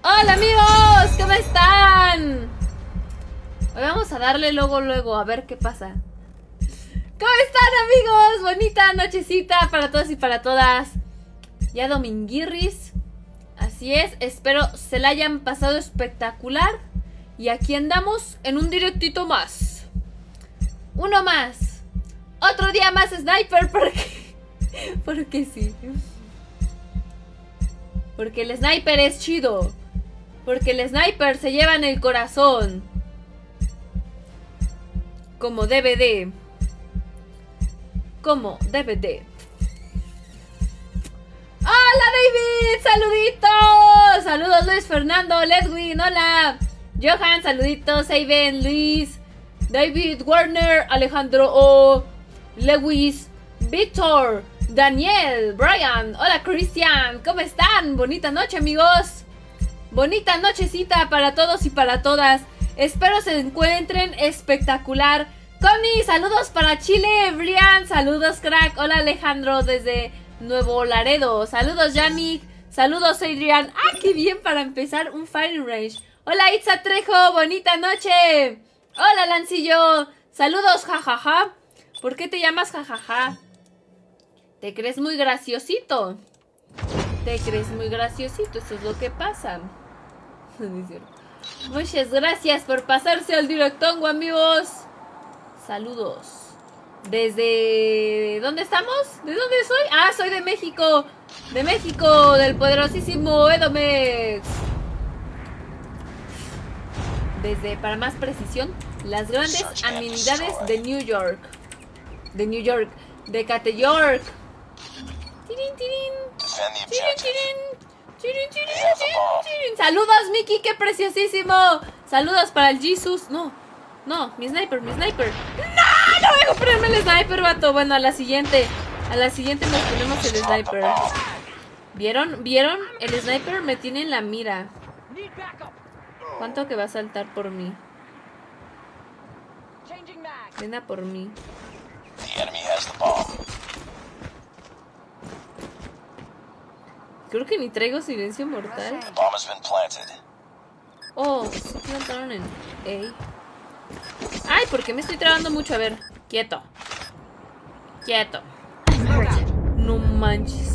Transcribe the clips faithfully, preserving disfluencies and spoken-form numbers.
Hola amigos, ¿cómo están? Hoy vamos a darle luego, luego, a ver qué pasa. ¿Cómo están amigos? Bonita nochecita para todos y para todas. Ya dominguirris. Así es, espero se la hayan pasado espectacular. Y aquí andamos en un directito más. Uno más. Otro día más Sniper, porque... porque sí. Porque el Sniper es chido. Porque el Sniper se lleva en el corazón. Como D V D. Como D V D. ¡Hola David! ¡Saluditos! Saludos Luis Fernando, Ledwin, hola. Johan, saluditos. Eiben, Luis, David, Warner, Alejandro O, Lewis, Víctor, Daniel, Brian, hola Cristian, ¿cómo están? Bonita noche amigos. Bonita nochecita para todos y para todas. Espero se encuentren espectacular. Connie, saludos para Chile. Brian, saludos crack. Hola Alejandro desde Nuevo Laredo. Saludos Yamik. Saludos Adrián. Ah, qué bien para empezar un firing range. Hola Itza Trejo, bonita noche. Hola Lancillo. Saludos jajaja. ¿Por qué te llamas jajaja? ¿Te crees muy graciosito? ¿Te crees muy graciosito? Eso es lo que pasa. Muchas gracias por pasarse al directongo amigos. Saludos. ¿Desde dónde estamos? ¿De dónde soy? Ah, soy de México. De México, del poderosísimo Edomex. Desde, para más precisión, las grandes amenidades de New York. De New York. De Cate York. Tirin, tirin. Tirin, tirin. Tirin, tirin, tirin, tirin. Saludos, Miki, qué preciosísimo. Saludos para el Jesus. No, no, mi sniper, mi sniper. No, no voy a ponerme el sniper, vato. Bueno, a la siguiente. A la siguiente nos ponemos el sniper. ¿Vieron? ¿Vieron? El sniper me tiene en la mira. ¿Cuánto que va a saltar por mí? Ven a por mí. Creo que ni traigo silencio mortal. Oh, se plantaron en A. Ay, ¿por qué me estoy trabando mucho? A ver, quieto. Quieto. No manches.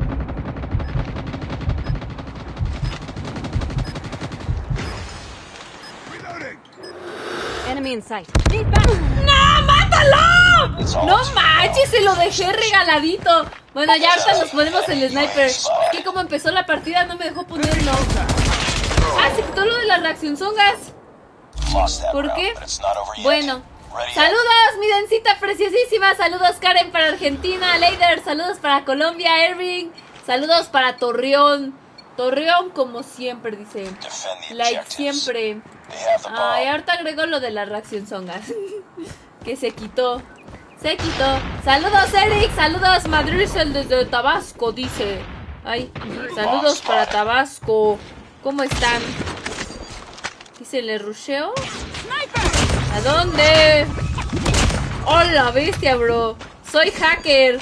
Enemy in sight. ¡No, mátalo! No manches, se lo dejé regaladito. Bueno, ya ahorita nos ponemos el sniper. Es que como empezó la partida no me dejó ponerlo. Ah, se quitó lo de las reaccionzongas. ¿Por qué? Bueno. Saludos, mi dencita preciosísima. Saludos, Karen, para Argentina. Leider, saludos para Colombia. Irving, saludos para Torreón. Torreón como siempre, dice. Like siempre. Ay, ahorita agregó lo de las reaccionzongas. Que se quitó. Se quitó. Saludos, Eric. Saludos, Madrisel desde Tabasco, dice. Ay, saludos para Tabasco. ¿Cómo están? Dice, ¿le rusheo? ¿A dónde? ¡Hola, bestia, bro! Soy hacker.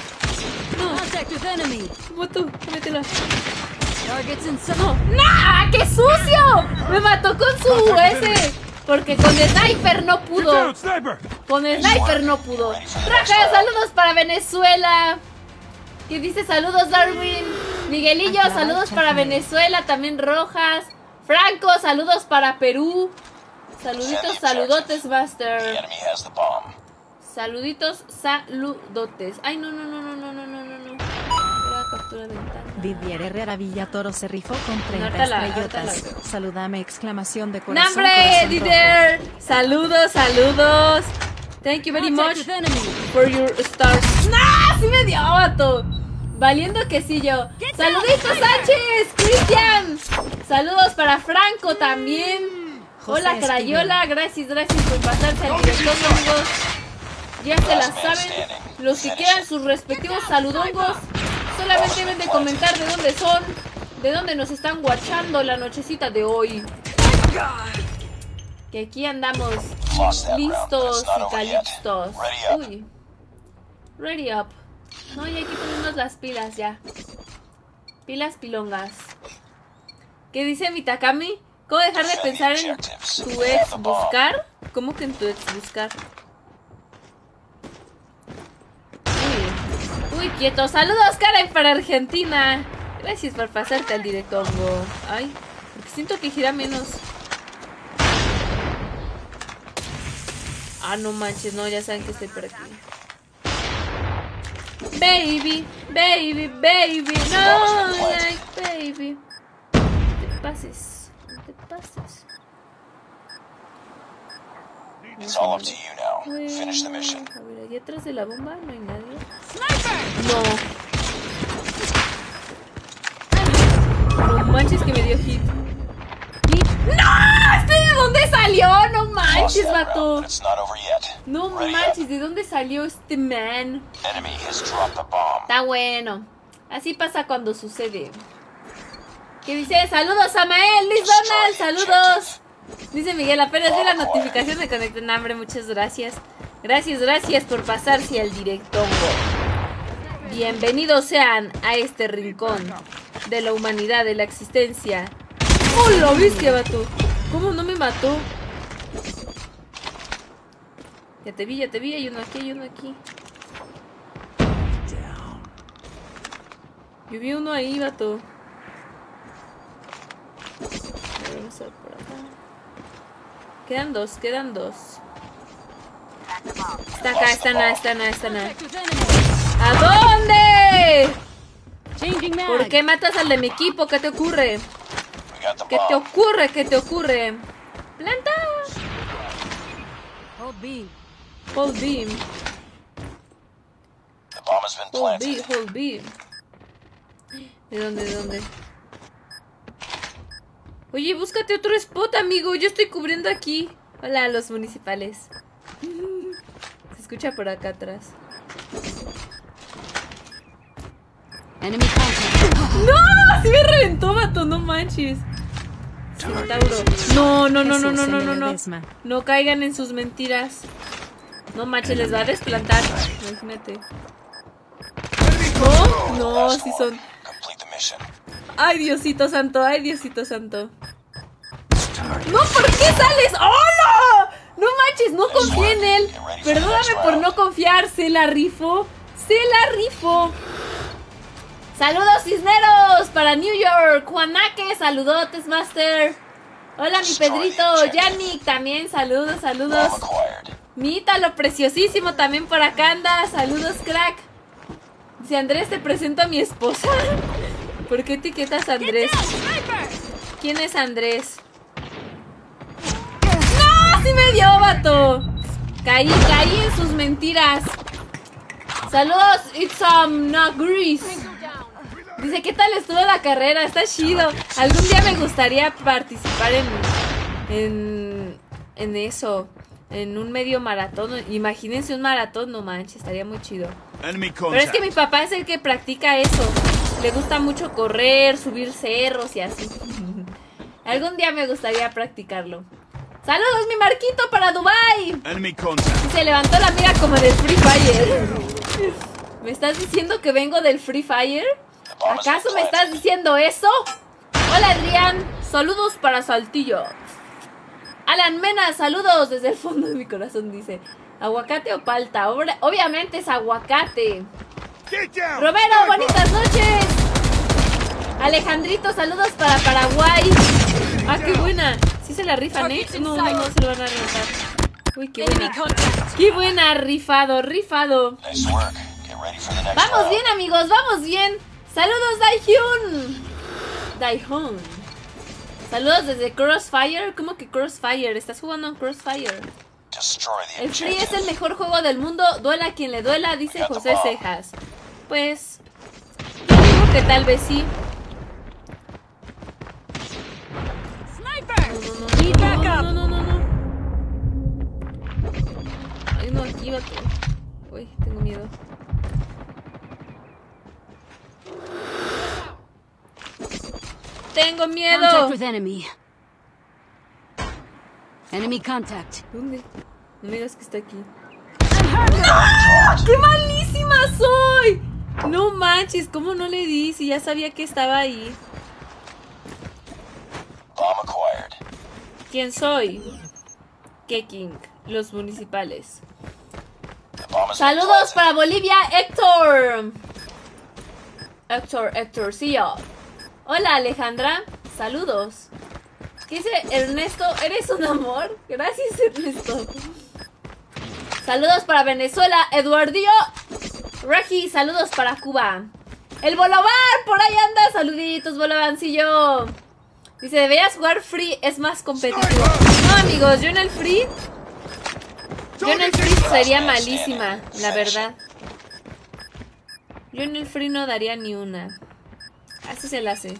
No. Moto, mételo. No. ¡Nah! ¡Qué sucio! Me mató con su S. Porque con el sniper no pudo. Con el sniper no pudo. Raja, saludos para Venezuela. ¿Qué dice? Saludos, Darwin. Miguelillo, saludos para Venezuela. También Rojas. Franco, saludos para Perú. Saluditos, saludotes, Master. Saluditos, saludotes. Ay, no, no, no, no, no, no, no, no, no. Era captura de ventana. Didier Herrera Villatoro se rifó con treinta Nórtala, estrellotas. nórtala. Saludame, exclamación de corazón. ¡Nombre, corazón Didier! Saludos, saludos. Thank you very much for your stars. ¡No! ¡Sí me dio, vato! Valiendo que sí yo. ¡Saluditos, Sánchez! ¡Cristian! Saludos para Franco también. Hola, Crayola. Gracias, gracias por pasarse al director, amigos. Ya se las saben. Los que quieran sus respectivos saludongos, solamente deben de comentar de dónde son, de dónde nos están guachando la nochecita de hoy. Que aquí andamos listos y calistos. Uy. Ready up. No, y hay que ponernos las pilas ya. Pilas pilongas. ¿Qué dice mi Takami? ¿Cómo dejar de pensar en tu ex buscar? ¿Cómo que en tu ex buscar? Uy, uy, quieto. Saludos, Karen, para Argentina. Gracias por pasarte al directongo. Ay, porque siento que gira menos. Ah, no manches, no, ya saben que estoy por aquí. Baby, baby, baby, no, like baby. No te pases, no te pases. It's all up to you now. Finish the mission. A ver, allá atrás de la bomba no hay nadie. No. No manches que me dio hit. ¡No! ¿Este de dónde salió? No manches, vato. No manches, ¿de dónde salió este man? Está bueno. Así pasa cuando sucede. ¿Qué dice? Saludos a Mael, Liz Donald, saludos. Dice Miguel, apenas vi la notificación de Conecta en Hambre, muchas gracias. Gracias, gracias por pasarse al directongo. Bienvenidos sean a este rincón de la humanidad, de la existencia. ¡Oh, lo viste, vato! ¿Cómo no me mató? Ya te vi, ya te vi, hay uno aquí, hay uno aquí. Yo vi uno ahí, vato. Vamos a ver por acá. Quedan dos, quedan dos. Está acá, está nada, está nada, está nada. ¿A dónde? ¿Por qué matas al de mi equipo? ¿Qué te ocurre? ¿Qué te ocurre? ¿Qué te ocurre? ¡Planta! Hold B. Hold beam. Hold B, hold B. ¿De dónde, de dónde? Oye, búscate otro spot, amigo. Yo estoy cubriendo aquí. Hola, los municipales. Se escucha por acá atrás. Enemy contact. ¡No! ¡Sí me reventó, vato! No manches. Centauro. No, no, no, no, no, no, no, no. No caigan en sus mentiras. No manches, les va a desplantar. Imagínate. No, no, sí son. Ay, Diosito santo, ay, Diosito santo. No, ¿por qué sales? ¡Hola! No manches, no confié en él. Perdóname por no confiar. Se la rifo. Se la rifo. Saludos, Cisneros, para New York. Juanaque, saludotes, Master. Hola, mi Pedrito. Yannick, también, saludos, saludos. Mi Ítalo, preciosísimo, también por acá anda. Saludos, crack. Dice Andrés, te presento a mi esposa. ¿Por qué etiquetas a Andrés? ¿Quién es Andrés? ¡No! ¡Sí me dio, vato! Caí, caí en sus mentiras. Saludos, it's um, not Grease. Dice, ¿qué tal estuvo la carrera? Está chido. Algún día me gustaría participar en, en, en eso. En un medio maratón. Imagínense un maratón, no manches, estaría muy chido. Pero es que mi papá es el que practica eso. Le gusta mucho correr, subir cerros y así. Algún día me gustaría practicarlo. ¡Saludos, mi Marquito, para Dubai! Y se levantó la mira como del Free Fire. ¿Me estás diciendo que vengo del Free Fire? ¿Acaso me estás diciendo eso? Hola, Adrián. Saludos para Saltillo. Alan Mena, saludos desde el fondo de mi corazón, dice. ¿Aguacate o palta? Obviamente es aguacate. Romero, bonitas noches. Alejandrito, saludos para Paraguay. Ah, qué buena. Sí se la rifan, ¿eh? No, no, no se lo van a reventar. Uy, qué buena. Qué buena, rifado, rifado. Vamos bien, amigos, vamos bien. Saludos, Daehyun. Daehyun. Saludos desde Crossfire. ¿Cómo que Crossfire? ¿Estás jugando en Crossfire? El Free es el mejor juego del mundo. Duela a quien le duela, dice José Cejas. Pues yo digo que tal vez sí. No, no, no, no, no, no. Hay uno aquí, vato. Uy, tengo miedo. Tengo miedo. Contact with enemy. Enemy contact. ¿Dónde? No me digas que está aquí. ¡No! ¡Qué malísima soy! No manches, ¿cómo no le di si ya sabía que estaba ahí? Bomb acquired. ¿Quién soy? Keking, los municipales. The bomb has been Saludos planted. para Bolivia, Héctor. Héctor, Héctor, sí yo. Hola Alejandra, saludos. ¿Qué dice Ernesto? ¿Eres un amor? Gracias Ernesto. Saludos para Venezuela, Eduardillo. Regi, saludos para Cuba. El Bolobar, por ahí anda. Saluditos, Bolobancillo. Dice, deberías jugar Free, es más competitivo. No, amigos, yo en el Free Yo en el Free sería malísima, la verdad. Yo en el Free no daría ni una. Así se la hace.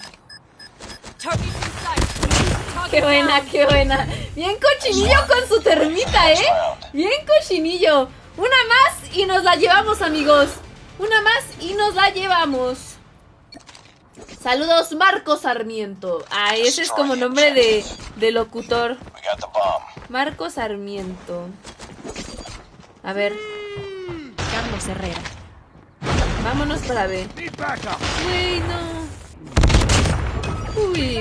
Qué buena, qué buena. Bien cochinillo con su termita, ¿eh? Bien cochinillo. Una más y nos la llevamos, amigos. Una más y nos la llevamos. Saludos, Marco Sarmiento. Ah, ese es como nombre de, de locutor. We got the bomb. Marco Sarmiento. A ver, Carlos Herrera. vámonos para ver. Uy, no. Uy.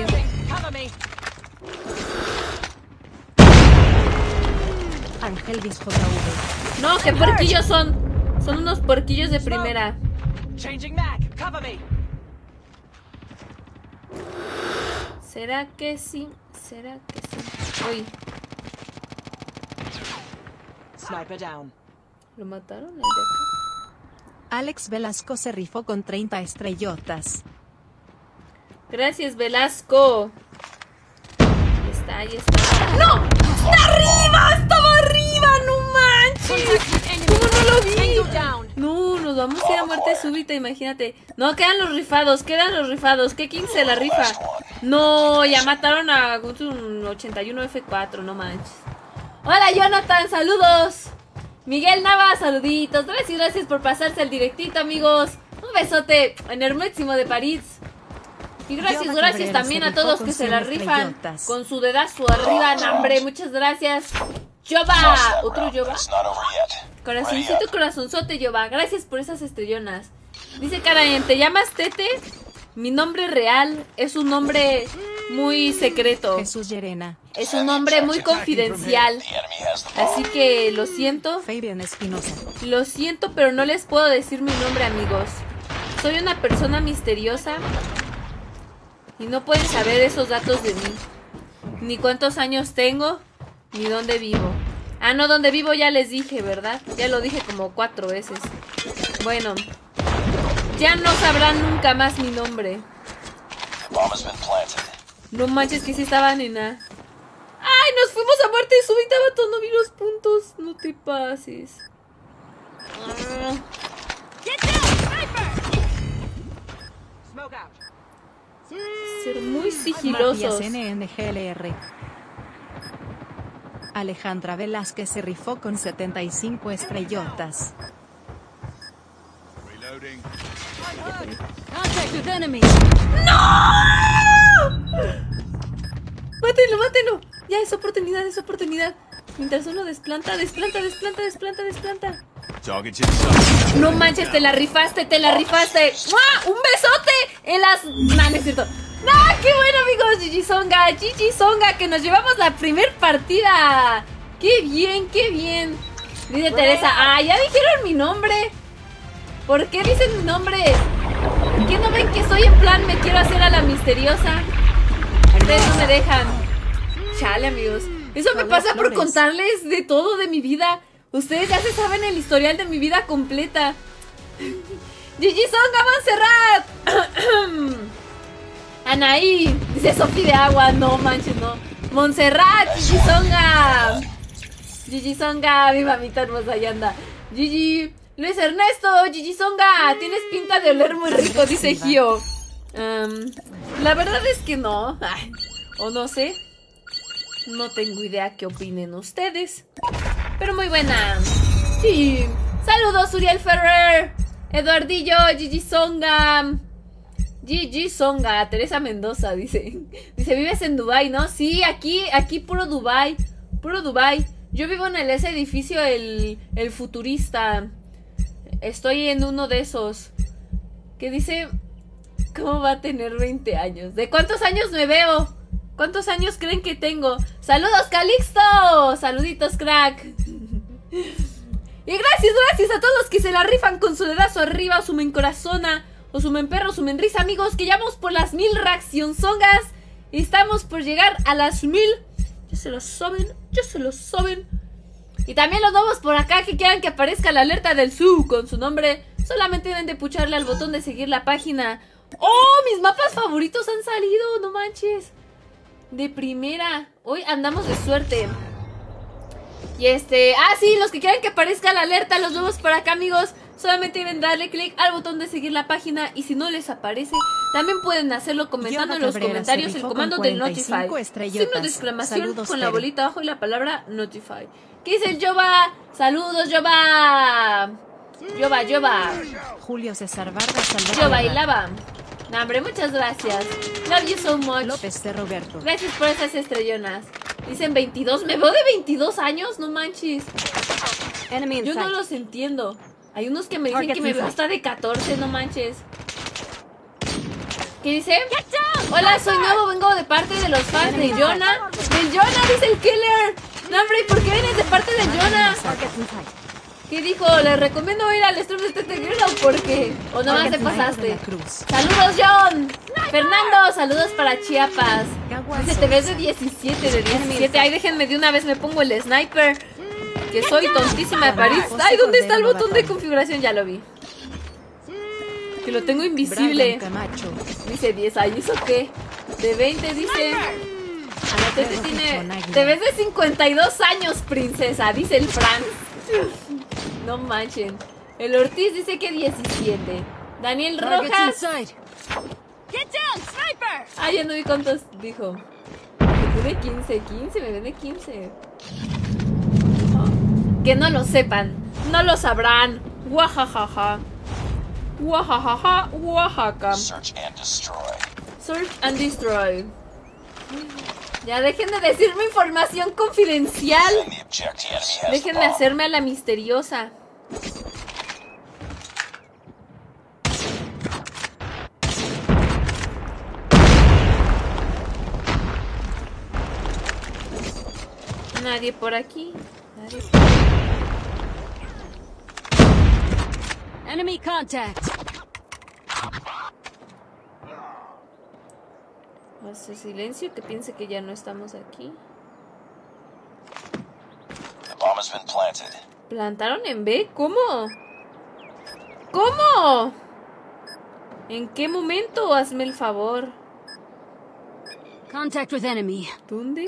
Ángel Bis J V. No, qué puerquillos son. Son unos puerquillos de primera. Changing mag. Cover me. ¿Será que sí? ¿Será que sí? Uy, Sniper down. ¿lo mataron el de acá? Alex Velasco se rifó con treinta estrellotas. Gracias, Velasco. Ahí está, ahí está. ¡No! ¡Está arriba! ¡Estaba arriba! ¡No manches! ¿Cómo no lo vi? No, nos vamos a ir a muerte súbita, imagínate. No, quedan los rifados, quedan los rifados. ¿Qué king se la rifa? No, ya mataron a un ochenta y uno F cuatro, no manches. Hola, Jonathan, saludos. Miguel Nava, saluditos. Gracias, gracias por pasarse al directito, amigos. Un besote enormísimo de París. Y gracias, Yoma gracias Cabrera también se a todos rifó que con se la cien rifan estrellotas. con su dedazo arriba, no, hombre, muchas gracias. Yoba, otro Yoba. It's not over yet. Corazoncito, corazonzote, Yoba. Gracias por esas estrellonas. Dice Karayen, ¿te llamas Tete? Mi nombre real es un nombre muy secreto. Jesús Llerena. Es un nombre muy confidencial. The enemy has the bomb. Así que lo siento. Fabian Espinosa. Lo siento, pero no les puedo decir mi nombre, amigos. Soy una persona misteriosa y no pueden saber esos datos de mí. Ni cuántos años tengo, ni dónde vivo. Ah, no, dónde vivo ya les dije, ¿verdad? Ya lo dije como cuatro veces. Bueno, ya no sabrán nunca más mi nombre. The bomb has been planted. No manches que sí estaban en A. ¡Ay, nos fuimos a muerte súbita, vato! No vi los puntos. No te pases. Ah. Smoke out. Ser muy Matías sigilosos. N N G L R. Alejandra Velázquez se rifó con setenta y cinco estrellotas. Contact with enemy. ¡Mátelo, mátelo! Ya, es oportunidad, es oportunidad. Mientras uno desplanta, desplanta, desplanta, desplanta, desplanta. No manches, te la rifaste, te la rifaste. ¡Mua! ¡Un besote! En las... No, no es cierto. ¡No! ¡Qué bueno, amigos! Gigi Songa, Gigi Songa, que nos llevamos la primer partida. ¡Qué bien, qué bien! Dice Teresa, ¡ah, ya dijeron mi nombre! ¿Por qué dicen mi nombre? ¿Por qué no ven que estoy en plan me quiero hacer a la misteriosa? Ustedes no me dejan. Chale, amigos. Eso me pasa por contarles de todo de mi vida. Ustedes ya se saben el historial de mi vida completa. Gigi Songa, Montserrat. Anaí, dice Sofi de agua. No manches, no. Montserrat, Gigi Songa. Gigi Songa, mi mamita hermosa, ahí anda. Gigi, Luis Ernesto, Gigi Songa. Tienes pinta de oler muy rico, dice Gio. Um, la verdad es que no. Ay, o no sé. No tengo idea qué opinen ustedes. Pero muy buena. Sí. Saludos, Uriel Ferrer. Eduardillo, Gigi Songa. Gigi Songa. Teresa Mendoza dice. Dice, ¿vives en Dubai, no? Sí, aquí, aquí puro Dubai. Puro Dubai. Yo vivo en el, ese edificio, el, el futurista. Estoy en uno de esos. Que dice... ¿Cómo va a tener veinte años? ¿De cuántos años me veo? ¿Cuántos años creen que tengo? ¡Saludos, Calixto! ¡Saluditos, crack! Y gracias, gracias a todos los que se la rifan con su dedazo arriba, o sumen corazona, o sumen perro, sumen risa, amigos, que ya vamos por las mil reaccionzongas. Y estamos por llegar a las mil. Ya se lo saben, ya se lo saben. Y también los nuevos por acá que quieran que aparezca la alerta del Zoo con su nombre, solamente deben de pucharle al botón de seguir la página. ¡Oh! Mis mapas favoritos han salido, no manches. De primera. Hoy andamos de suerte. Y este... Ah, sí, los que quieran que aparezca la alerta, los nuevos por acá, amigos, solamente deben darle clic al botón de seguir la página. Y si no les aparece, también pueden hacerlo comentando en los comentarios el comando del Notify. Signo de exclamación Saludos, con la Tere. bolita abajo y la palabra Notify. ¿Qué dice el Yoba? Saludos, Yoba. Yoba, Yoba. Julio César Vargas Salvador. Yo bailaba. No, hombre, muchas gracias. Love you so much. López de Roberto. Gracias por esas estrellonas. Dicen veintidós. ¿Me veo de veintidós años? No manches. Enemy in Yo no sight. los entiendo. Hay unos que me dicen Target que me in veo sight. hasta de catorce. No manches. ¿Qué dice? Hola, soy nuevo. Vengo de parte de los fans de Jonah. ¡Del Jonah! Dice el killer. No, hombre, ¿por qué vienes de parte de Jonah? Target in sight. ¿Qué dijo? ¿Les recomiendo ir al stream de Tete Girl o por qué? ¿O nomás te Target in sight de pasaste? la Cruz. ¡Saludos, John! Fernando, saludos para Chiapas. Dice, te ves de diecisiete, de diecisiete. Ay, déjenme de una vez, me pongo el sniper. Que soy tontísima de París. Ay, ¿dónde está el botón de configuración? Ya lo vi. Que lo tengo invisible. Brian Camacho. Dice diez años, ¿o qué? De veinte, dice... Ah, Tete tiene... Te ves de cincuenta y dos años, princesa, dice el Franz. No manchen. El Ortiz dice que diecisiete. Daniel Target Rojas. inside. Ay, ya no vi cuántos dijo. Me ven de quince, quince, me ven de quince. Oh. Que no lo sepan, no lo sabrán. Guajajaja. Guajajaja, Oaxaca. Search and destroy. Search and destroy. Ya dejen de decirme información confidencial. Defend the objective. The enemy has the Dejen de bomb. hacerme a la misteriosa. Nadie por aquí. Nadie por... Enemy contact. Hace silencio, que piense que ya no estamos aquí. The bomb has been planted. ¿Plantaron en B? ¿Cómo? ¿Cómo? ¿En qué momento? Hazme el favor. Contact with enemy. ¿Dónde?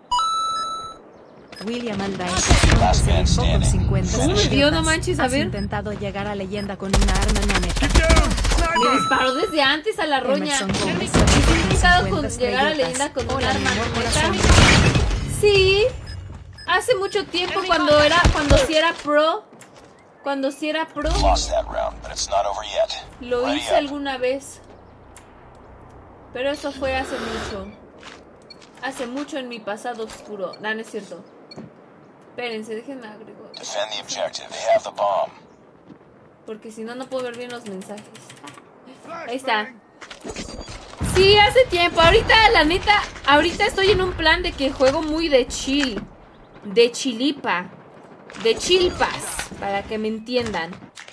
William Aldair. Last man standing. cincuenta ¿Cómo me dio? No manches, a Has ver. intentado llegar a leyenda con una arma naneta. Me disparó desde antes a la roña. Emerson Gómez. ¿He intentado con cincuenta llegar a estrellotas. leyenda con un Hola, arma mi amor, neta? corazón. Sí. Hace mucho tiempo cuando era, cuando sí era pro. Cuando sí era pro. Lost that round, but it's not over yet. Lo Ready hice up. alguna vez. Pero eso fue hace mucho. Hace mucho en mi pasado oscuro. No, no es cierto. Espérense, déjenme agregar. Defend the objective. They have the bomb. Porque si no, no puedo ver bien los mensajes. Ahí está. Sí, hace tiempo. Ahorita, la neta, ahorita estoy en un plan de que juego muy de chill. De chilipa. De chilpas. Para que me entiendan.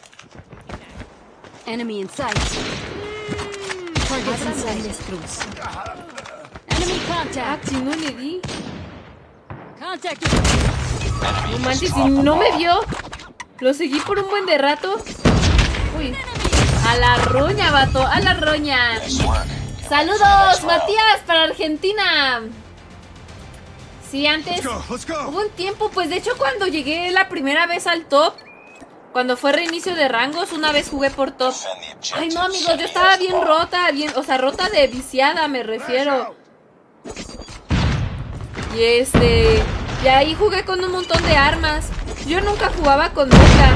Enemy in sight. Target in sight. Cruz. Enemy Ah, contact. si no le di. Contact. No manches, si no me vio. Lo seguí por un buen de rato. Uy. A la roña, vato. A la roña. Nice work. Saludos, Matías, para Argentina. Sí, antes hubo un tiempo, pues de hecho cuando llegué la primera vez al top, cuando fue reinicio de rangos, una vez jugué por top. Defend the objective. Ay no, amigos, yo estaba bien rota, bien, o sea, rota de viciada me refiero. Y este, y ahí jugué con un montón de armas. Yo nunca jugaba con meta.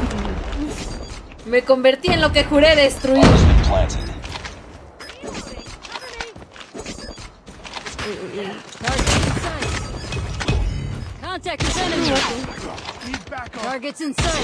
Me convertí en lo que juré destruir. Bomb has been planted. Contact with enemy. Targets in sight.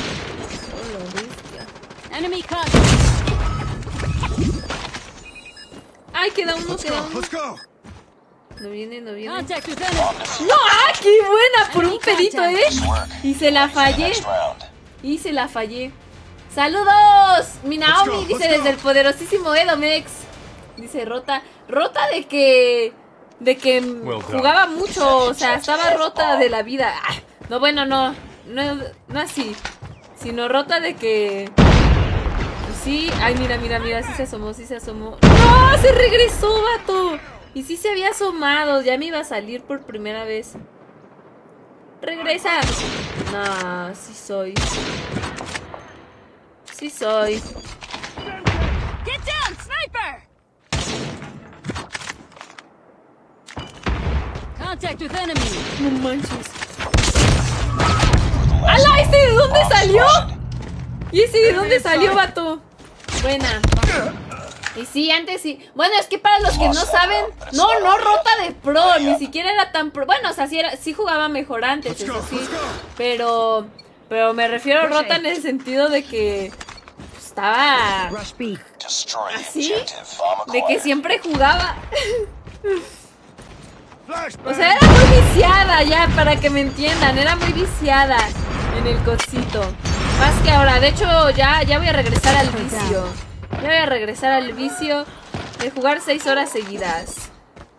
Enemy contact. Ay, queda uno, queda uno. No viene, no viene. Contact with enemy. ¡No! ¡Ah, qué buena! Por un pedito, ¿eh? Y se la fallé. Next round. Y se la fallé. ¡Saludos! Mi Naomi dice desde el poderosísimo Edomex. Dice Rota. Rota de que... De que jugaba mucho. O sea, estaba rota de la vida. Ah, no, bueno, no. No, no así. Sino rota de que... Pues sí. Ay, mira, mira, mira. Sí se asomó, sí se asomó. ¡No! Se regresó, vato. Y sí se había asomado. Ya me iba a salir por primera vez. ¡Regresa! No, sí soy. Sí soy. Get down, sniper! Contact with enemy. No manches. ¡Hala! ¿Ese de dónde salió? ¿Y ese de dónde salió, vato? Buena. Y sí, antes sí. Bueno, es que para los que no saben, no, no Rota de pro, ni siquiera era tan pro. Bueno, o sea, sí, era, sí jugaba mejor antes, eso sí. Pero, pero me refiero a Rota en el sentido de que pues, estaba Destroy the así, objective. Bomb de que acquired. siempre jugaba. O sea, era muy viciada ya, para que me entiendan, era muy viciada en el cosito. Más que ahora, de hecho ya, ya voy a regresar al vicio. Ya voy a regresar al vicio de jugar seis horas seguidas.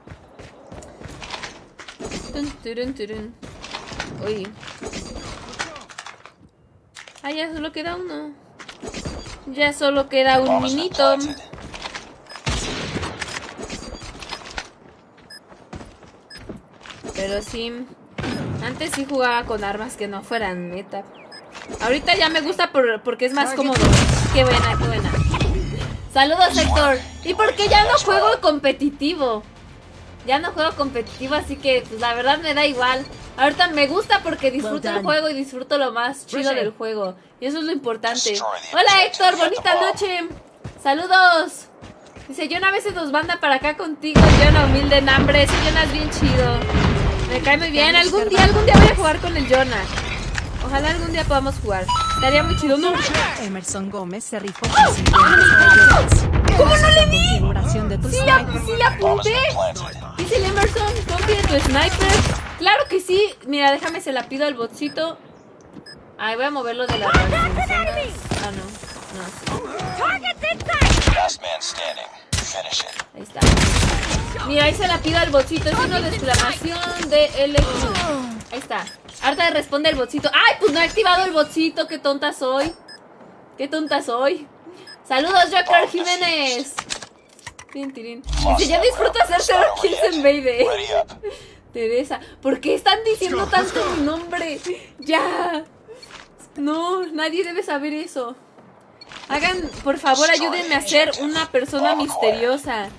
Tun, turun, turun. Uy. Ah, ya solo queda uno. Ya solo queda un Bomb has been minito. planted. Pero sí, antes sí jugaba con armas que no fueran meta. Ahorita ya me gusta por, porque es más cómodo. Qué buena, qué buena. Saludos, Héctor. ¿Y por qué ya no juego competitivo? Ya no juego competitivo, así que pues la verdad me da igual. Ahorita me gusta porque disfruto el juego y disfruto lo más chido del juego. Y eso es lo importante. Hola, Héctor, bonita noche. Saludos. Dice, Jonah a veces nos manda para acá contigo. Jonah humilde en hambre. Ese Jonah es bien chido. Me cae muy bien. Algún día, algún día voy a jugar con el Jonah. Ojalá algún día podamos jugar. Estaría muy chido. No. Emerson Gómez se rifó con cincuenta estrellas. ¿Cómo no le di? Configuración de tu Sí, la, sniper. sí la Bomb has apunté. been planted. Dice el Emerson, confía en tu sniper. Claro que sí. Mira, déjame, se la pido al botcito. Ay, voy a moverlo de la transmisiones. Ah, no. No, Last man standing. Finish it. ahí está. Mira, ahí se la pido al botcito. Es una de exclamación de L Q. Ahí está. Harta de responde el botcito. ¡Ay, pues no he activado el botcito! ¡Qué tonta soy! ¡Qué tonta soy! ¡Saludos, Joker Jiménez! Tin, tirín. Dice, ya disfruto hacer cero kills en Baby. Ready up. Teresa, ¿por qué están diciendo tanto mi nombre? ¡Ya! No, nadie debe saber eso. Hagan, por favor, ayúdenme a ser una persona misteriosa.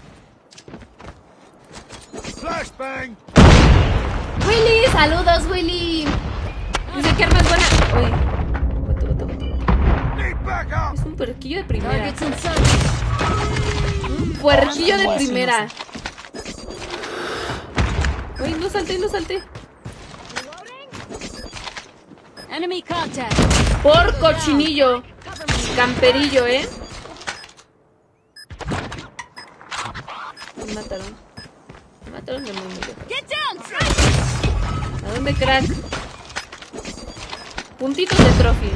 Flashbang! Willy, saludos, Willy. Dice que arma es buena. Uy. Boto, boto, boto, boto. Need backup! Es un puerquillo de primera. Targets in sight. Un puerquillo de primera. Uy, no salté, no salté. Enemy contact. Por cochinillo. Camperillo, ¿eh? Me mataron. Me mataron de muy muy lejos. Get down, sniper. ¿A dónde, crack? Puntitos de trophy.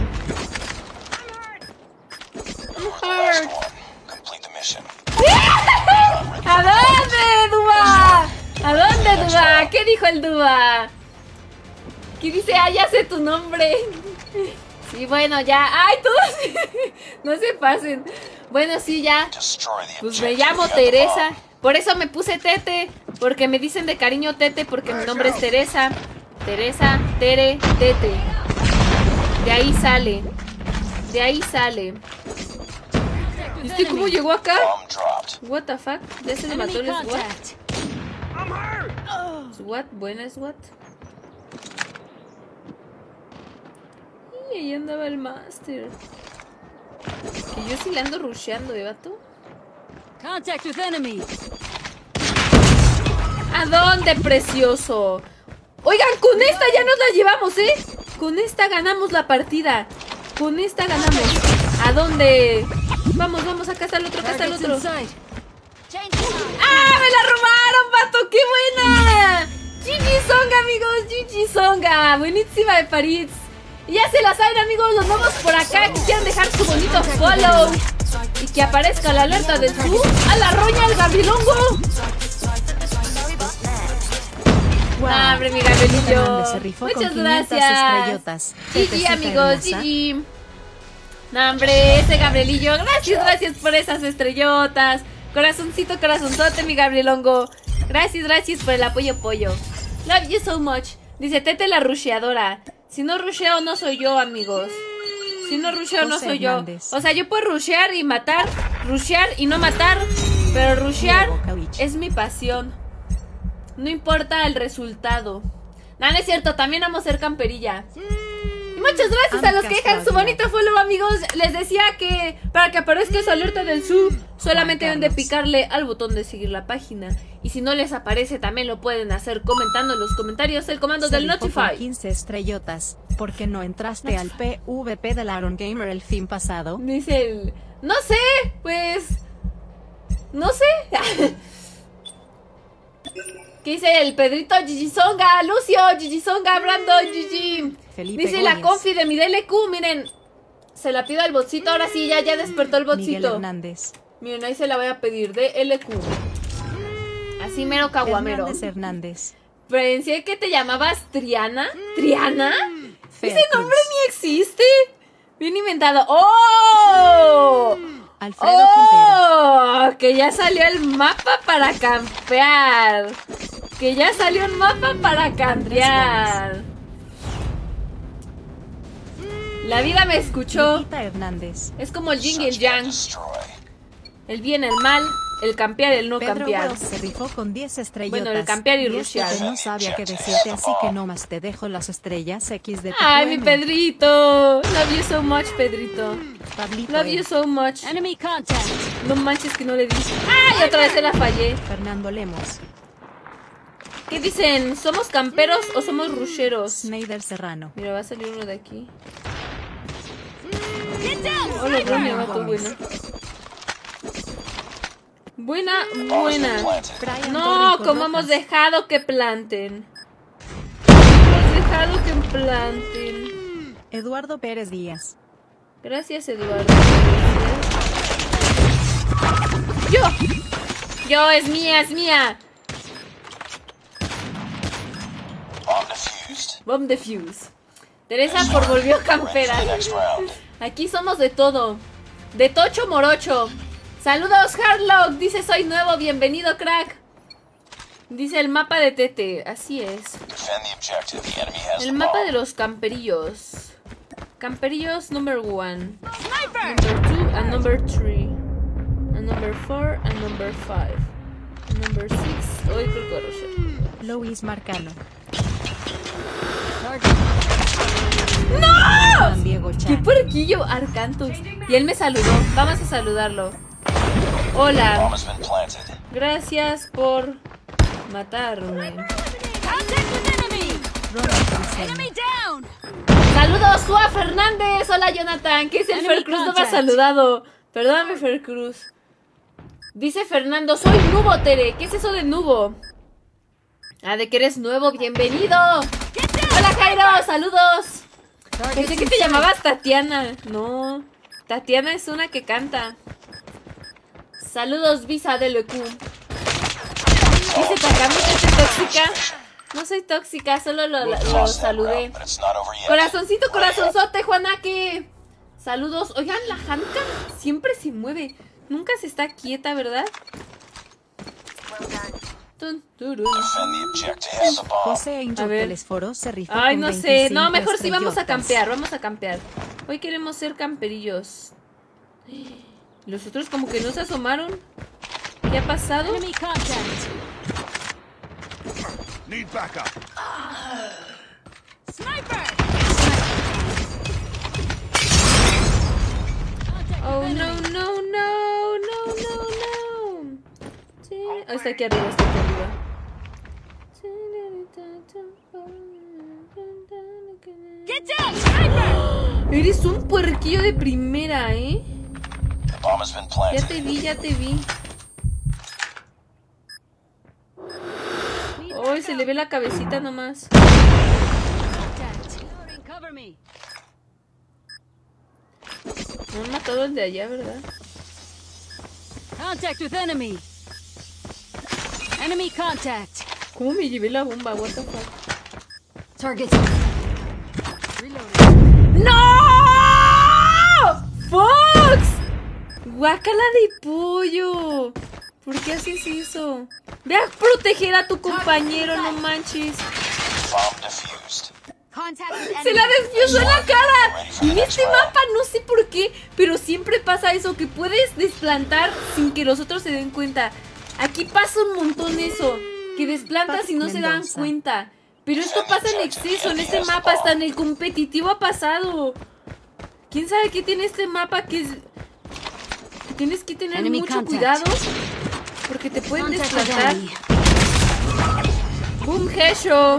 I'm hurt. Complete the mission. ¿A dónde, Duba? ¿A dónde, Duba? ¿Qué dijo el Duba? ¿Qué dice? Ah, ya sé tu nombre. Sí, bueno, ya. ¡Ay, todos! No se pasen. Bueno, sí, ya. Destroy the Pues me objective. llamo You have the Teresa. bomb. Por eso me puse Tete. Porque me dicen de cariño Tete. Porque mi nombre es Teresa. Teresa, Tere, Tete. De ahí sale. De ahí sale. ¿Y este cómo llegó acá? Bomb dropped. What the fuck? ¿Ya se le mató Enemy el SWAT? contact. I'm hurt! SWAT, buena SWAT. Y ahí andaba el Master. Que yo sí le ando rusheando, ¿eh, vato? Contact with enemy. ¿A dónde, precioso? Oigan, con esta ya nos la llevamos, ¿eh? Con esta ganamos la partida. Con esta ganamos. ¿A dónde? Vamos, vamos, acá está el otro, acá está el Targets otro. in sight. ¡Ah, me la robaron, vato! ¡Qué buena! Songa. Buenísima de París. Y ya se la saben, amigos, los nuevos por acá que quieran dejar su bonito follow y que aparezca la alerta de su a la roña al Gabrielongo. Wow. No, hombre, mi Gabrielillo. Fernández se rifó con Muchas quinientas gracias. estrellotas. G G, Jefecita amigos, hermosa. G G. No, hombre, ese Gabrielillo. Gracias, gracias por esas estrellotas. Corazoncito, corazonzote, mi Gabrielongo. Gracias, gracias por el apoyo, pollo. Love you so much. Dice Tete la rusheadora. Si no rusheo, no soy yo, amigos. Si no rusheo, no José soy yo. Hernández. O sea, yo puedo rushear y matar, rushear y no matar, pero rushear Diego Cauich. es mi pasión. No importa el resultado. No, no es cierto, también vamos a ser camperilla. Y muchas gracias a los que dejan su bonito follow, amigos. Les decía que para que aparezca esa alerta del sub, solamente deben de picarle al botón de seguir la página. Y si no les aparece, también lo pueden hacer comentando en los comentarios el comando Se del rifó con Notify. quince estrellotas. ¿Por qué no entraste al P V P del Aaron Gamer el fin pasado? Dice el... No sé, pues... No sé. ¿Qué dice el Pedrito? Gigi Songa, Lucio, Gigi Songa, Brandon, Gigi. Felipe Dice la Gómez. confi de mi D L Q, miren. Se la pido al botcito, ahora sí, ya, ya despertó el Miguel botcito. Hernández. Miren, ahí se la voy a pedir, D L Q. Así mero caguamero. Hernández Hernández. Pensé que te llamabas Triana. ¿Triana? Fea Ese nombre Cruz. ni existe. Bien inventado. ¡Oh! Alfredo Quintero. ¡Oh! Que ya salió el mapa para campear. Que ya salió un mapa para campear. La vida me escuchó. Lupita Hernández. Es como el yin y el Search and yang. destroy. El bien, el mal, el campear, el no Pedro campear. Wells se rifó con diez estrellotas. Bueno, el campear y es que rushear. no sabía qué decirte, así que nomás te dejo las estrellas X de tu Ay, mi poema. Pedrito. Love you so much, Pedrito. Pablito Love E. you so much. Enemy contact. No manches que no le dije. ¡Ay! Otra vez se la fallé. Fernando Lemos. ¿Qué dicen? ¿Somos camperos o somos rusheros? Snyder Serrano. Mira, va a salir uno de aquí. Get down, Hola, sniper. Romy, vato, buena. Buena, Bomb's been buena. planted. Brian No, Torrico como Rojas. hemos dejado que planten. Hemos dejado que planten. Eduardo Pérez Díaz. Gracias, Eduardo. Yo. Yo, es mía, es mía. Bomb defused. Bomb defuse. Teresa por volvió Ready for campera. the next round. Aquí somos de todo. De tocho morocho. Saludos, Hardlock. Dice soy nuevo. Bienvenido, crack. Dice el mapa de Tete. Así es. Defend the objective. The enemy has the El mapa bomb. de los camperillos. Camperillos number one. Sniper. Number two and number three. And number four and number five. And number six. Hoy creo que va a rushear. Luis Marcano. ¡No! Diego ¡Qué Chan. puerquillo! Arcantus. Y él me saludó. Vamos a saludarlo. Hola. Bomb has been planted. Gracias por matarme. Contact with enemy. Ronald Briceño. Enemy down. Saludos, Sua Fernández. Hola, Jonathan. ¿Qué es el Enemy Fer Cruz? No me ha contact. saludado. Perdóname, Fer Cruz. Dice Fernando, soy Nubo, Tere. ¿Qué es eso de Nubo? Ah, de que eres nuevo. Bienvenido. Hola, Jairo. Saludos. Pensé que te llamabas Tatiana. No. Tatiana es una que canta. Saludos, Visa de L Q. Dice Takamita, ¿estoy tóxica? No soy tóxica, solo lo, lo- lo Lost that saludé. round, but it's not over yet. Corazoncito, corazonzote, Juanaque. Saludos. Oigan, la Hanka siempre se mueve. Nunca se está quieta, ¿verdad? Tun, turun. Defend the objective. Has the bomb. José A Angel ver. Telesforo se rifó Ay, con no sé. No, veinticinco mejor sí vamos a estrellotas. campear. Vamos a campear. Hoy queremos ser camperillos. Los otros como que no se asomaron. ¿Qué ha pasado? Enemy contact. Need backup. Sniper. Oh, no, no, no, no, no, no. Sí. Oh, está aquí arriba, está aquí arriba. Get down, sniper. Eres un puerquillo de primera, ¿eh? The bomb has been Ya planted. te vi, ya te vi. Hoy se le ve la cabecita nomás. Cover me. No han matado al de allá, ¿verdad? Contact with enemy. Enemy contact. ¿Cómo me llevé la bomba? What the fuck? Target. ¡No! ¡Fox! ¡Guácala de pollo! ¿Por qué haces eso? Ve a proteger a tu compañero, no manches. Bomb defused. Contact with enemy. ¡Se la desfiozó en la cara! Y en este mapa no sé por qué, pero siempre pasa eso, que puedes desplantar sin que los otros se den cuenta. Aquí pasa un montón eso, que desplantas y no se dan cuenta. Pero esto pasa en exceso en este mapa, hasta en el competitivo ha pasado. ¿Quién sabe qué tiene este mapa? Que, es, que tienes que tener Enemy mucho contact. cuidado, porque te pueden Contact with desplantar. enemy. ¡Boom, hecho!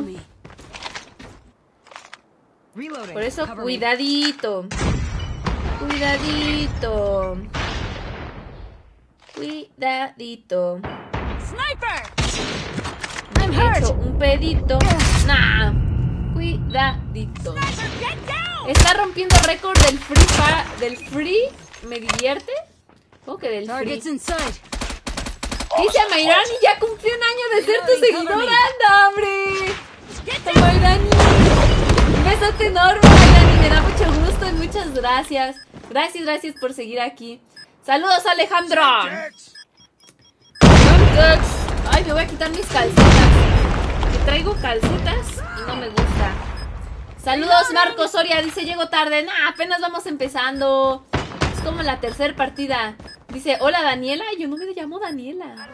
Reloading. Por eso, Cover me. cuidadito. Cuidadito. Cuidadito. Sniper. I'm hurt. Un pedito. Nah. Cuidadito. Sniper, get down. Está rompiendo récord del free pa del free. ¿Me divierte? ¿Cómo que del free? Targets inside. Dice a Mayrani, ya cumplí un año de ser tu Reloading, cover seguidora. me. ¡Anda, hombre! Get ¡A down. Mayrani! Un besote enorme, Mayrani. Me da mucho gusto y muchas gracias. Gracias, gracias por seguir aquí. Saludos, Alejandro. Jets. Ay, me voy a quitar mis calcetas. Que traigo calcetas y no me gusta. Saludos, Marco Soria. Dice, llego tarde. Nah, apenas vamos empezando. Es como la tercera partida. Dice, hola, Daniela. Yo no me llamo Daniela.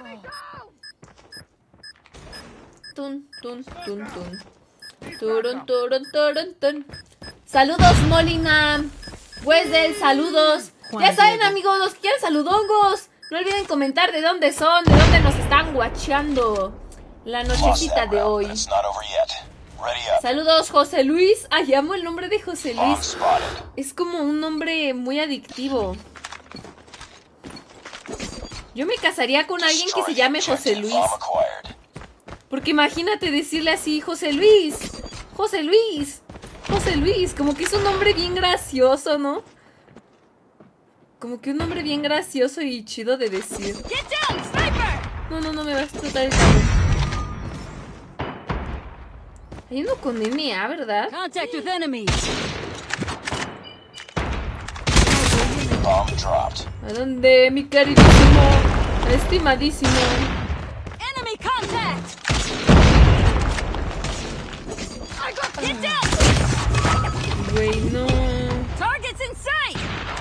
Tun, tun, tun, tun. Turun, turun, turun, tun. Saludos, Molina. Wesdel, saludos. Ya saben, amigos, los que quieran saludongos. No olviden comentar de dónde son, de dónde nos están guacheando la Lost nochecita that de round, hoy. but it's not over yet. Ready up. Saludos, José Luis. Ay, amo el nombre de José Bomb Luis. spotted. Es como un nombre muy adictivo. Yo me casaría con alguien que se llame José Luis. Bomb acquired. Porque imagínate decirle así, José Luis, José Luis, José Luis. Como que es un nombre bien gracioso, ¿no? Como que un nombre bien gracioso y chido de decir. Get down, sniper. No, no, no me va a explotar el carro. Hay uno con M A, ¿verdad? Contact with enemy. Bomb dropped. ¿A dónde, mi queridísimo? Estimadísimo. Enemy contact. Get down. Güey, no. Targets in sight.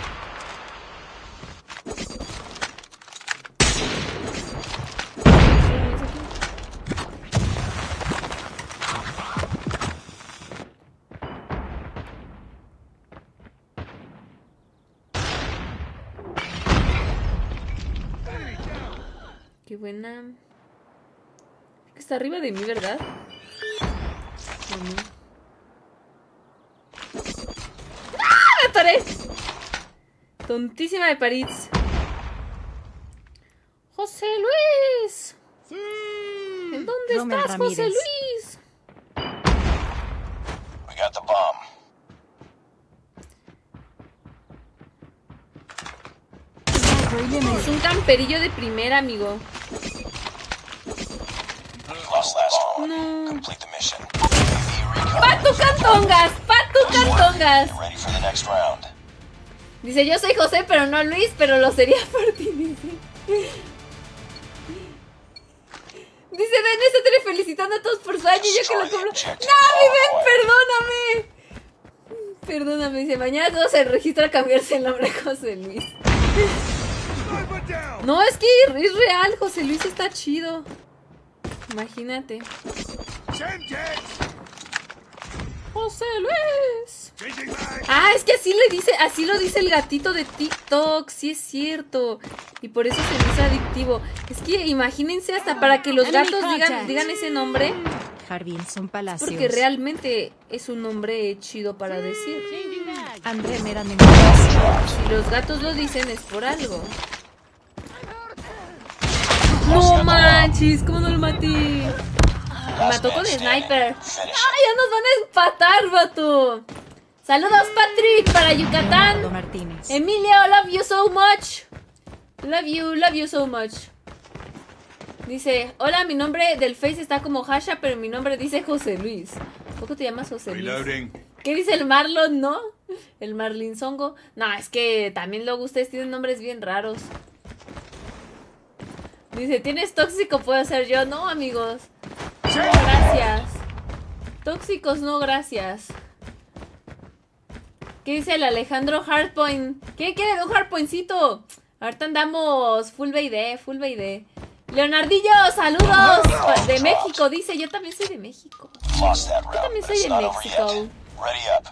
Qué buena. Que está arriba de mí, ¿verdad? No. ¡Ah! ¡Me atoré! Tontísima de París. José Luis. ¿En dónde Rommel estás, José Ramírez. Luis? We got the bomb. Es un camperillo de primera, amigo. Lost last round. No. Complete the mission. U A V recon. ¡Patu cantongas! ¡Patu cantongas! Get ready for the next round. Dice, yo soy José, pero no Luis, pero lo sería por ti, dice. Dice, ven, estate felicitando a todos por su año, yo que lo compro. ¡No, mi ven, perdóname! Perdóname, dice, mañana todo se registra a cambiarse el nombre a José Luis. Sniper down. No, es que es real, José Luis está chido. Imagínate. Send jets. José Luis. Changing mag. Ah, es que así le dice, así lo dice el gatito de TikTok, sí es cierto. Y por eso se me hizo adictivo. Es que imagínense hasta para que los Enemy gatos digan, contact. digan ese nombre, Jardinson Palacios. porque realmente es un nombre chido para decir. Changing mag. André Mera Mendoza. Si los gatos lo dicen es por algo. No manches, ¿cómo no lo maté? Me mató con sniper. ¡Ay, ya nos van a empatar, vato! Saludos, Patrick, para Yucatán. Eduardo Martínez. Emilio, love you so much. Love you, love you so much. Dice, hola, mi nombre del Face está como Hasha, pero mi nombre dice José Luis. ¿Por qué te llamas José Luis? Reloading. ¿Qué dice el Marlon, no? El Marlin Songo. No, es que también luego ustedes tienen nombres bien raros. Dice, ¿tienes tóxico? Puedo ser yo. No, amigos. No, gracias. Tóxicos, no, gracias. ¿Qué dice el Alejandro Hardpoint? ¿Quién quiere de un Hardpointcito? Ahorita andamos full B I D, full B I D. Leonardillo, saludos de México. Dice, yo también soy de México. Lost that Yo round, también but soy it's de not over México. yet. Ready up.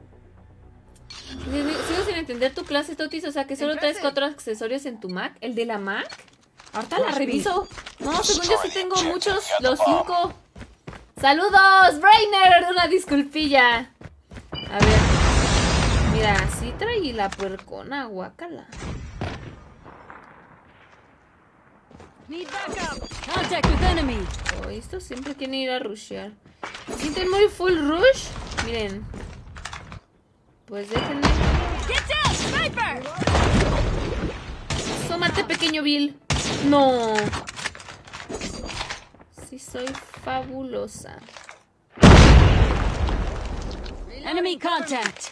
Sigo sin entender tu clase, Totis. O sea, que solo traes cuatro accesorios en tu Mac. ¿El de la Mac? Ahorita la reviso. No, según yo sí tengo muchos. Los cinco. ¡Saludos, Brainer! Una disculpilla. A ver. Mira, sí traí la puercona, guácala. Need backup. Contact with enemy. Oh, estos siempre quieren ir a rushear. ¿Se sienten muy full rush? Miren. Pues déjenme. Get down, sniper. Asómate, pequeño Bill. No. Sí soy fabulosa. Enemy contact.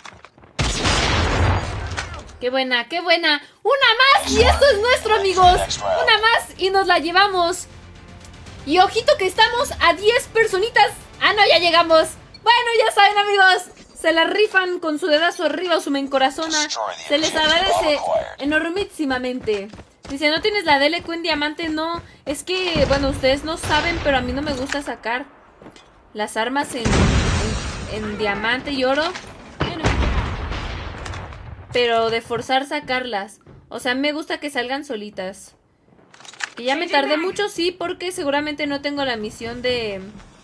¡Qué buena, qué buena! ¡Una más! Y esto es nuestro, amigos. Una más y nos la llevamos. Y ojito que estamos a diez personitas. Ah, no, ya llegamos. Bueno, ya saben, amigos. Se la rifan con su dedazo arriba o su mencorazona. Se les agradece enormísimamente. Dice, ¿no tienes la D L Q en diamante? No, es que, bueno, ustedes no saben, pero a mí no me gusta sacar las armas en, en, en diamante y oro. Pero de forzar sacarlas. O sea, me gusta que salgan solitas. Que ya me tardé mucho, sí, porque seguramente no tengo la misión de...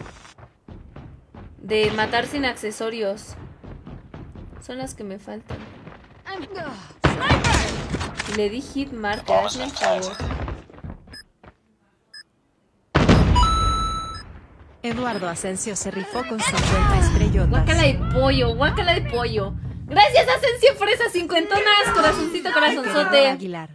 De matar sin accesorios. Son las que me faltan. Y le di hit marker, hazme el favor. Eduardo Asensio se rifó con cincuenta estrellotas. Guácala de pollo, guácala de pollo. Gracias, Asensio, por esas cincuentonas. Corazoncito, corazonzote. Aguilar.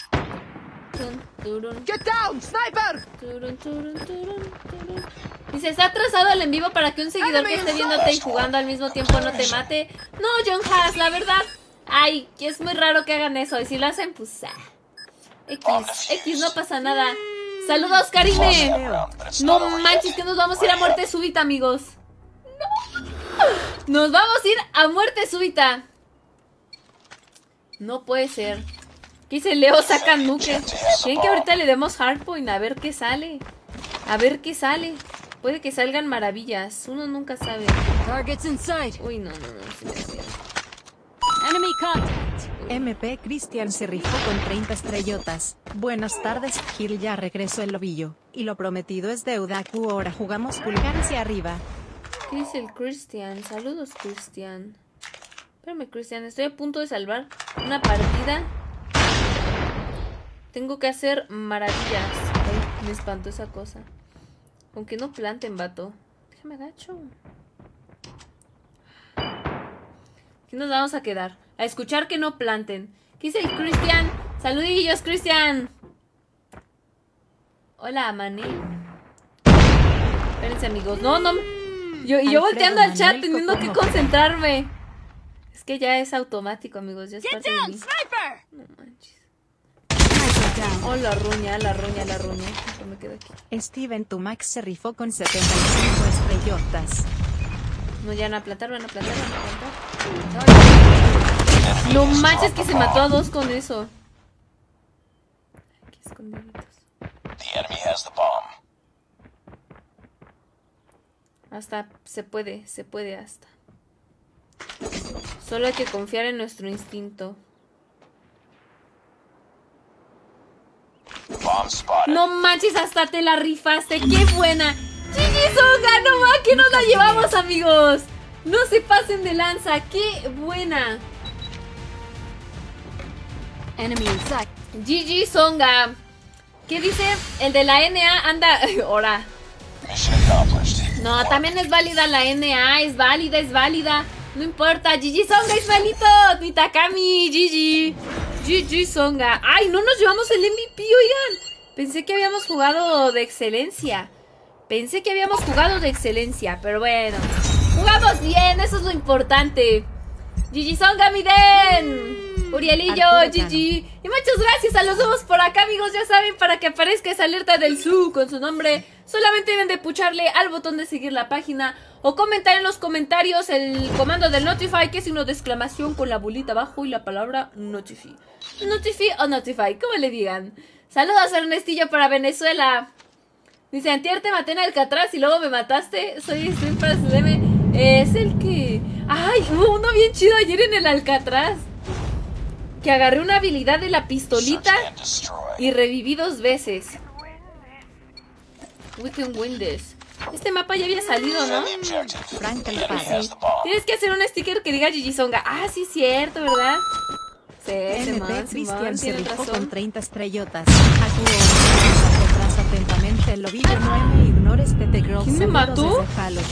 Get down, sniper! Turun, turun, turun, turun. Dice, ¿está atrasado el en vivo para que un seguidor que esté viéndote y jugando al mismo tiempo no te mate? No, John Haas, la verdad. Ay, que es muy raro que hagan eso. Y si lo hacen, pues... Ah. X, X, no pasa nada. Saludos, Karime. No manches, que nos vamos a ir a muerte súbita, amigos. No. Nos vamos a ir a muerte súbita. No puede ser. ¿Qué dice Leo? Saca nuke. ¿Quieren que ahorita le demos hardpoint? A ver qué sale. A ver qué sale. Puede que salgan maravillas. Uno nunca sabe. Targets in sight. Uy, no, no, no. Sí me da miedo. Enemy contact. M P Cristian se rifó con treinta estrellotas. Buenas tardes, Gil, ya regresó el lobillo. Y lo prometido es deuda. Q, ahora jugamos pulgar hacia arriba. ¿Qué dice el Christian? Saludos, Christian. Espérame, Christian. Estoy a punto de salvar una partida. Tengo que hacer maravillas. Ay, me espantó esa cosa. Aunque no planten, vato. Déjame agacho. Aquí nos vamos a quedar. A escuchar que no planten. ¿Qué dice el Christian? Saludillos, Christian. Hola, Mané. Espérense, amigos. No, no. Yo, y yo Alfredo volteando al chat, Manuel teniendo que Cocomo. concentrarme. Es que ya es automático, amigos. Ya es Get parte de down, mí. sniper. No manches. Sniper down. Oh, la ruña, la ruña, la ruña. Mejor me quedo aquí. Steven Tumax se rifó con setenta y cinco estrellotas. No, ya van a plantar, van a plantar, van a plantar. No manches que se mató a dos con eso. Aquí escondiditos. The enemy has the bomb. Hasta se puede, se puede hasta. Solo hay que confiar en nuestro instinto. Bomb spotted. No manches, hasta te la rifaste. ¡Qué buena! G G Songa, no más que nos la llevamos, amigos. No se pasen de lanza. ¡Qué buena! Enemy in sight. G G Songa. ¿Qué dice? El de la N A anda... Ahora. Mission accomplished. No, también es válida la N A. Es válida, es válida. No importa, G G Songa, Ismaelito, mi Takami, G G. G G Songa. Ay, no nos llevamos el M V P, oigan. Pensé que habíamos jugado de excelencia. Pensé que habíamos jugado de excelencia, pero bueno. Jugamos bien, eso es lo importante. G G Songa, mi Den. Urielillo, G G. Y muchas gracias a los nuevos por acá, amigos. Ya saben, para que aparezca esa alerta del Su con su nombre, solamente deben de pucharle al botón de seguir la página o comentar en los comentarios el comando del Notify, que es signo de exclamación con la bolita abajo y la palabra Notify. Notify o Notify, como le digan. Saludos, Ernestillo, para Venezuela. Dice, antier te maté en Alcatraz y luego me mataste. Soy stream para C D M. Es el que... Ay, hubo uno bien chido ayer en el Alcatraz. Que agarré una habilidad de la pistolita y reviví dos veces. We can win this. Este mapa ya había salido, ¿no? Frank el padre. Sí. Tienes que hacer un sticker que diga G G Songa. Ah, sí, cierto, ¿verdad? Sí, M Simón, P Cristian Simón, se tienes rifó razón. con treinta estrellotas. Acudo atrás atentamente el ovillo, no me ignores, Tete Girl. ¿Quién me Saludos mató? desde Jalos.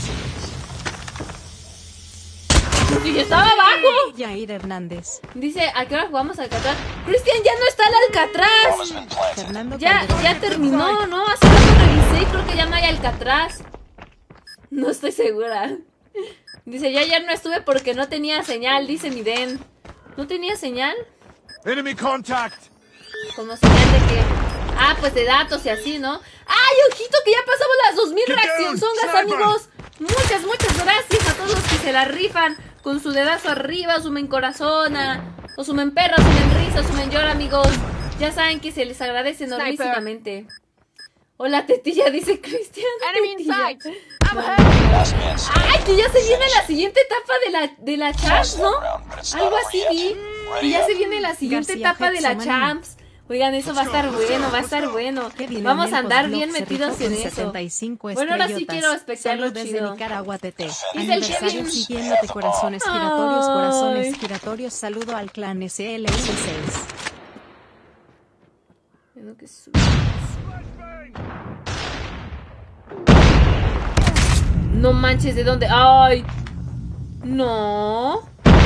Y yo estaba abajo. Yair Hernández. Dice, ¿a qué hora jugamos al Alcatraz? Cristian, ya no está el Alcatraz. Fernando Ya, Calderón. ya terminó, ¿no? Hace rato revisé y creo que ya no hay Alcatraz. No estoy segura. Dice, yo ayer no estuve porque no tenía señal, dice mi Den. ¿No tenía señal? Enemy contact. Como señal de que... Ah, pues de datos y así, ¿no? ¡Ay, ojito, que ya pasamos las dos mil Get down, reaccionzongas, sniper. amigos! Muchas, muchas gracias a todos los que se la rifan con su dedazo arriba, sumen corazón, a- o sumen perra, sumen risa, sumen llora, amigos. Ya saben que se les agradece enormísimamente. Hola, tetilla, dice Cristian. Enemy Tetilla. inside. I'm hurt. Last man standing. Ay, que ya se viene la siguiente etapa de la, de la Champs, ¿no? Algo así vi. Que ya se viene la siguiente García etapa de la Hexamaní. Champs. Oigan, eso va a estar bueno, va a estar bueno. Qué bien, Vamos a Daniel andar Postblog bien se metidos rifó en con eso. setenta y cinco Bueno, ahora sí estrellotas. quiero espectarlo Salud desde chido. Nicaragua, Tete. Dice el Aniversario Kevin. siguiéndote, corazones giratorios, Ay. corazones giratorios. Saludo al clan S L V seis. Tengo que subir. No manches, ¿de dónde? ¡Ay! No.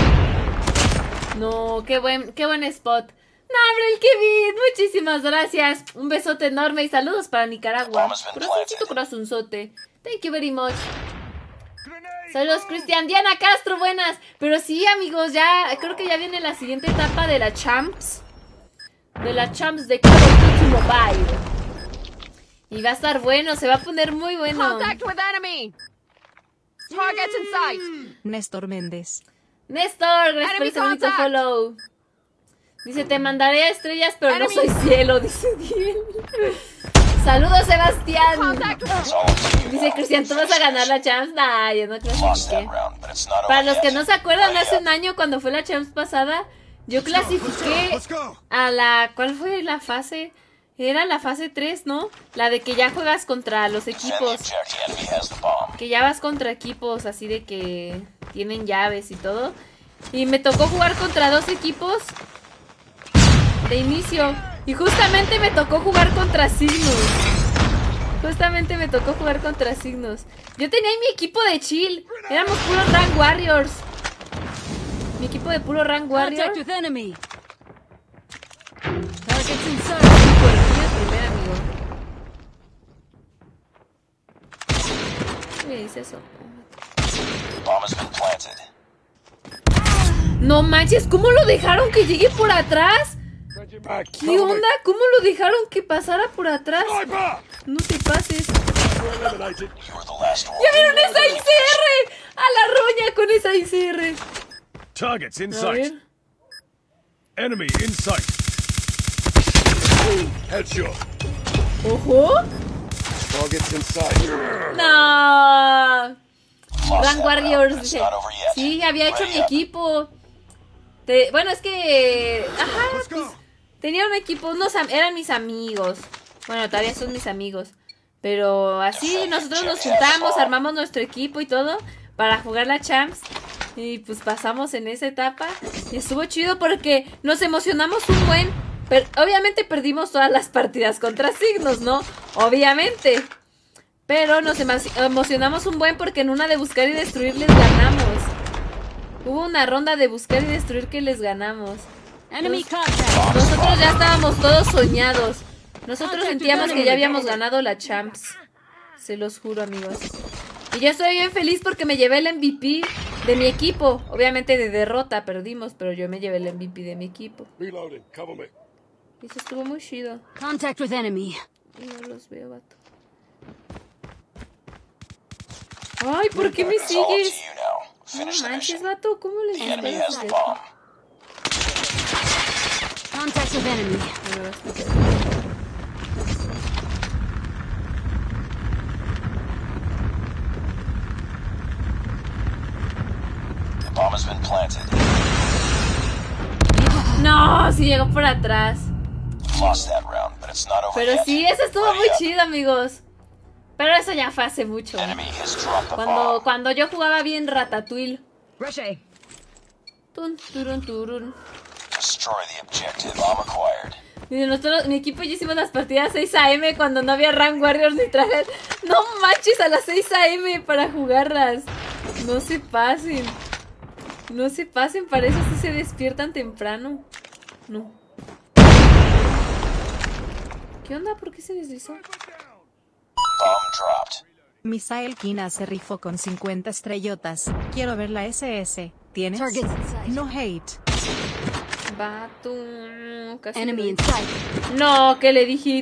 No, qué buen, qué buen spot. No, hombre, el Kevin, muchísimas gracias. Un besote enorme y saludos para Nicaragua. Corazoncito, corazonzote. Thank you very much. Saludos, Cristian. Diana Castro, buenas. Pero sí, amigos, ya creo que ya viene la siguiente etapa de la Champs. De la Champs de Call of Duty Mobile. Y va a estar bueno, se va a poner muy bueno. Contact with enemy. Targets in sight. Néstor Méndez. Néstor, gracias por Enemy ese bonito contact. follow. Dice, te mandaré estrellas, pero no Enemy. soy cielo, dice Diel. Saludos, Sebastián. Contact with It's all up to you Dice now. Cristian, ¿tú vas a ganar la Champs? Nah, yo no Lost that clasifiqué. round, but it's not Para over los que yet. no se acuerdan, Ready hace up. un año cuando fue la Champs pasada, yo clasifiqué Let's go. a la... ¿Cuál fue la fase? Era la fase tres, ¿no? La de que ya juegas contra los Send the equipos. object. The enemy has the bomb. Que ya vas contra equipos así de que tienen llaves y todo. Y me tocó jugar contra dos equipos de inicio. Y justamente me tocó jugar contra Cygnus. Justamente me tocó jugar contra Cygnus. Yo tenía ahí mi equipo de chill. Éramos puros Rank Warriors. Mi equipo de puro Rank Warrior. Contact with enemy. Targets inside. Cualquiera primer amigo. ¿Qué me dice eso? The bomb has been planted. No manches, ¿cómo lo dejaron que llegue por atrás? ¿Qué onda? ¿Cómo lo dejaron que pasara por atrás? Sniper. No te pases. Eliminated. You were the last one. ¡Ya vieron esa I C R! ¡A la roña con esa I C R! Targets in A sight. ver. Enemy in sight. Headshot. ¡Ojo! Targets in sight. ¡No! Lost Rank that round, Warriors but it's dice. not over yet. Sí, había hecho Ready mi up. equipo. Te- bueno, es que... Ajá, Let's pues, go. tenía un equipo, unos am- eran mis amigos. Bueno, todavía son mis amigos. Pero así nosotros nos juntamos, armamos nuestro equipo y todo para jugar la Champs. Y pues pasamos en esa etapa. Y estuvo chido porque nos emocionamos un buen. Pero obviamente perdimos todas las partidas contra Signos, ¿no? Obviamente. Pero nos emo- emocionamos un buen porque en una de buscar y destruir les ganamos. Hubo una ronda de buscar y destruir que les ganamos. Enemy contact. Nosotros ya estábamos todos soñados. Nosotros sentíamos que ya habíamos ganado la Champs. Se los juro, amigos. Y yo estoy bien feliz porque me llevé el M V P de mi equipo. Obviamente de derrota perdimos, pero yo me llevé el M V P de mi equipo. Reloading. Cover me. Y eso estuvo muy chido. Contact with enemy. Y no los veo, vato. Ay, ¿por qué me It's all up to sigues? you now. No Finish the manches, mission. vato. ¿Cómo les The enemy disparas has the desde bomb. Contact with enemy. aquí? The bomb has been planted. No, sí llegó por atrás. Lost that round, but it's not over Pero yet. sí, eso estuvo Ready muy up. chido, amigos. Pero eso ya fue hace mucho. Enemy has dropped the Cuando, bomb. cuando yo jugaba bien Ratatouille. Ricochet. Tun, turun, turun. Destroy the objective. Bomb acquired. Y nosotros, mi equipo y yo hicimos las partidas seis a eme cuando no había Rank Warriors ni trajes. No manches, a las seis a eme para jugarlas. No se pasen. No se pasen, para eso sí se despiertan temprano. No. ¿Qué onda? ¿Por qué se deslizó? Bomb dropped. Misael Kina se rifó con cincuenta estrellotas. Quiero ver la ese ese. ¿Tienes? Targets in sight. No hate. Vato. Casi Enemy me- in sight. No, que le dije.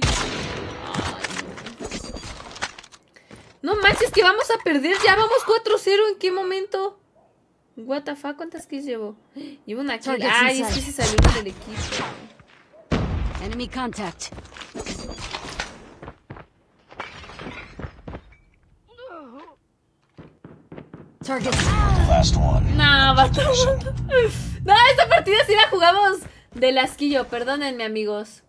No manches, que vamos a perder. Ya vamos cuatro cero. ¿En qué momento? What the fuck, ¿cuántas kills llevo? Llevo una kill. Targets Ay, es inside. que se salieron del equipo. Enemy contact. Targets. Last one. No, vato. No, esta partida sí la jugamos del asquillo. Perdónenme, amigos.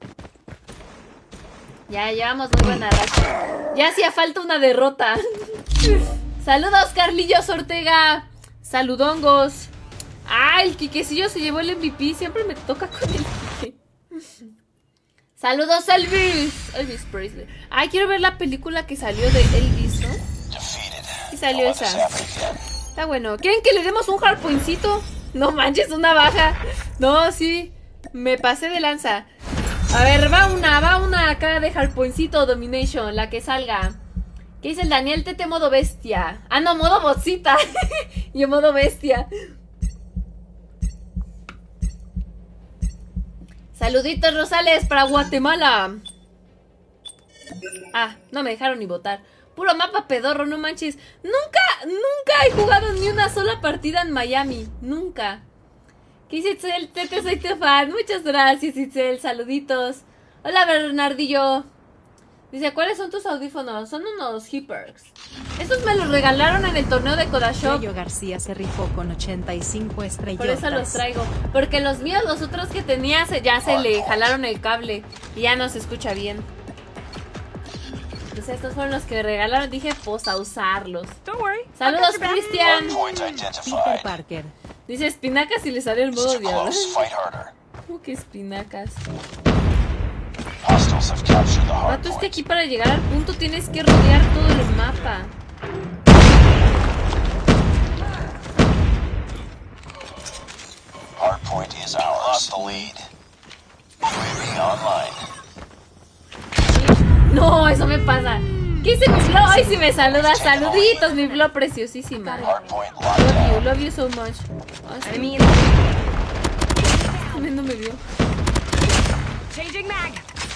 Ya llevamos muy buena racha. Ya hacía falta una derrota. Saludos, Carlillos Ortega. Saludongos. Ah, el Quiquecillo se llevó el M V P. Siempre me toca con el Quique. Saludos, Elvis. Elvis Presley. Ay, quiero ver la película que salió de Elvis, ¿no? Defeated. Y salió Don't let esa. this happen again. Está bueno. ¿Quieren que le demos un hardpointcito? No manches, una baja. No, sí. Me pasé de lanza. A ver, va una, va una acá de hardpointcito domination, la que salga. ¿Qué dice el Daniel? Tete modo bestia. Ah, no, modo botcita. Yo modo bestia. Saluditos, Rosales, para Guatemala. Ah, no me dejaron ni votar. Puro mapa pedorro, no manches. Nunca, nunca he jugado ni una sola partida en Miami. Nunca. ¿Qué dice Itzel? Tete, soy tu fan. Muchas gracias, Itzel. Saluditos. Hola, Bernardillo. Dice, ¿cuáles son tus audífonos? Son unos Hyperx. Estos me los regalaron en el torneo de Kodashop. Yayo García se rifó con ochenta y cinco Por estrellotas. eso los traigo. Porque los míos, los otros que tenía, se- ya se le jalaron el cable. Y ya no se escucha bien. Entonces estos fueron los que me regalaron. Dije, pues a usarlos. Don't worry. Saludos, Hard Cristian. point Peter identified. Parker. Dice espinacas y le sale el It's modo too diablo. close. Fight harder. ¿Cómo que espinacas? Hostiles have captured the hard Vato, es que point. aquí para llegar al punto tienes que rodear todo el mapa. Hard point is ours. Lost the lead. U A V online. No, eso me pasa. ¿Qué dice mi Flo? Ay, si me saluda. Saluditos, mi Flo preciosísima. Hard point locked Love you, down. love you so much. Ah, sí. Enemy in No me vio. Changing mag.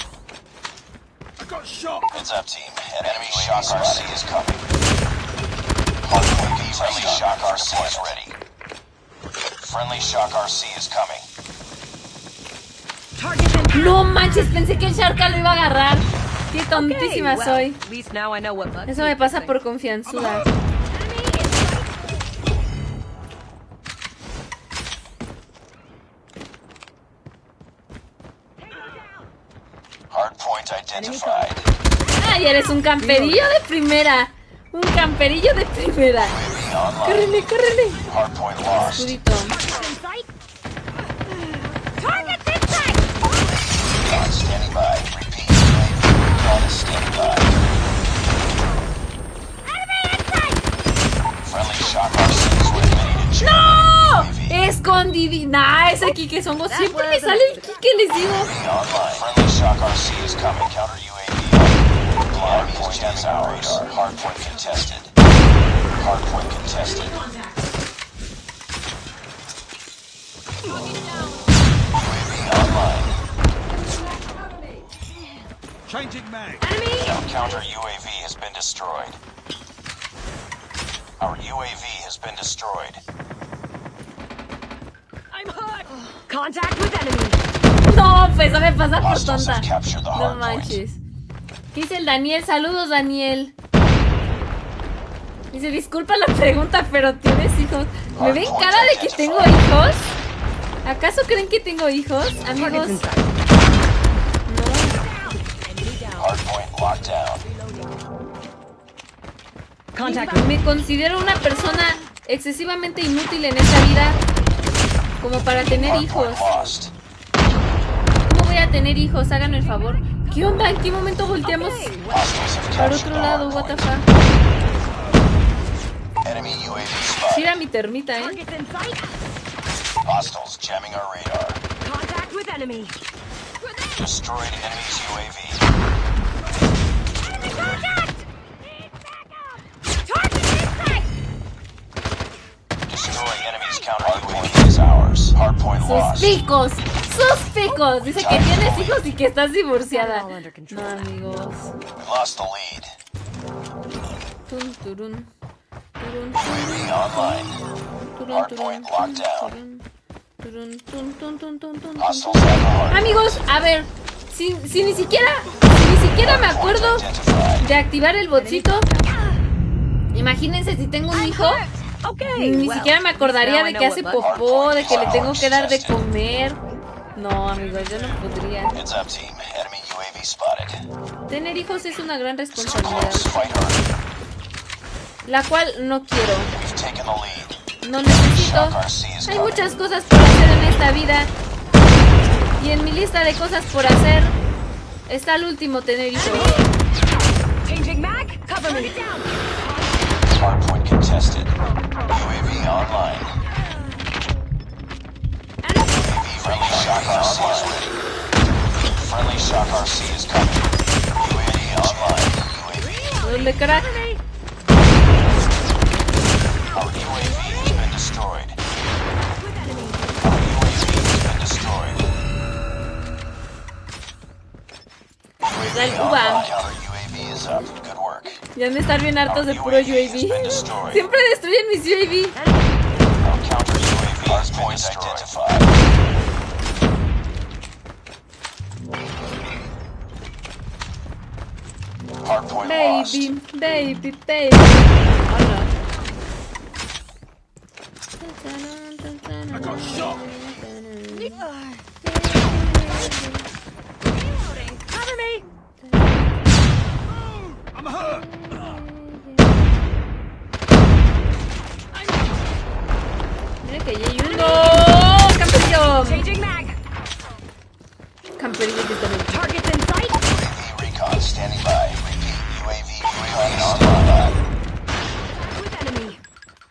I got shot. Heads up, team. An enemy shock R C is coming. Hard point B friendly shock R C is ready. Friendly shock R C is coming. Target in. No manches, pensé que el Sharka lo iba a agarrar. Qué tontísima well, soy. At least now I know what bugs Eso me me pasa fixing. por confianzuda. Hard point identified. Ay, eres un camperillo de primera. Un camperillo de primera. U A V online. Córrele, córrele. Hard point lost. Escudito. Target in sight. Recon standing by. Repeat. Recon is standing by. Friendly shock R C is ready to check. ¡No! Escondidi. Nah, ese Kike Songo. Siempre me sale el Kike, les digo. Friendly Shock R C is coming. Counter U A V. Enemy is ten hours. Hardpoint contested. Hardpoint contested. U A V online. Changing mag. Enemy! Counter U A V has been destroyed. Our U A V has been destroyed. I'm hurt! Contact with enemy! No, pues no me pasa por Hostiles tonta. have captured the No hard point. manches. ¿Qué dice el Daniel? Saludos, Daniel. Dice, disculpa la pregunta, pero ¿tienes hijos? ¿Me ven cara de que tengo hijos? ¿Acaso creen que tengo hijos? Amigos. Hardpoint locked down. Contact No. Me considero una persona excesivamente inútil en esta vida como para tener hijos. Hardpoint lost. ¿Cómo voy a tener hijos? Háganme el favor. ¿Qué onda? ¿En qué momento volteamos Hostiles have para captured otro the lado? hard What the point. fuck? Enemy U A V Sí, spotted. era mi termita, ¿eh? Targets in sight! Hostiles jamming our radar. Contact with enemy! Destroyed enemy's U A V. Enemy contact! Target in sight! Destroying enemy's counter U A V is ours. Hardpoint Sus lost. picos, sus picos. Dice que tienes hijos y que estás divorciada. No, amigos. We lost the lead. Tun, turun. Turun, U A V online. turun, Hardpoint turun, locked down. turun, turun, tun, tun, tun, tun, tun, Hostiles tun. have the hard point. Amigos, a ver, si, si ni siquiera, si ni siquiera me acuerdo Identified. de activar el botcito, imagínense si tengo un hijo, Okay, ni well, siquiera me acordaría now I de know que what hace buttons- popó, de que le tengo que dar de comer. No, amigos, yo no podría. Heads up, team. Enemy U A V spotted. Tener hijos es una gran So responsabilidad, close. Fight hard. la cual no quiero, We've taken the lead. no necesito. Shock R C is Hay coming. muchas cosas por hacer en esta vida y en mi lista de cosas por hacer está el último, tener hijos. Changing mag! Cover me! Down! Hardpoint contested. U A V online. Enemy! Friendly Shock R C is ready. Friendly Shock R C is coming. U A V online. U A V. ¿Dónde, crack? Our U A V has been destroyed. Our U A V has been destroyed. Nos da el Online. uva. Counter U A V is up. Good work. Ya han de estar bien hartos de puro U A V. Siempre destruyen mis U A V. Our counter U A V has been identified. Hardpoint lost. Baby, baby, baby. Hola. I got shot. Cover me! I'm hurt. Mira que ya hay uno. ¡Camperillo! Changing mag! Camperillo que también. Targets in sight! U A V recon standing by. Repeat, U A V recon standing by. With enemy!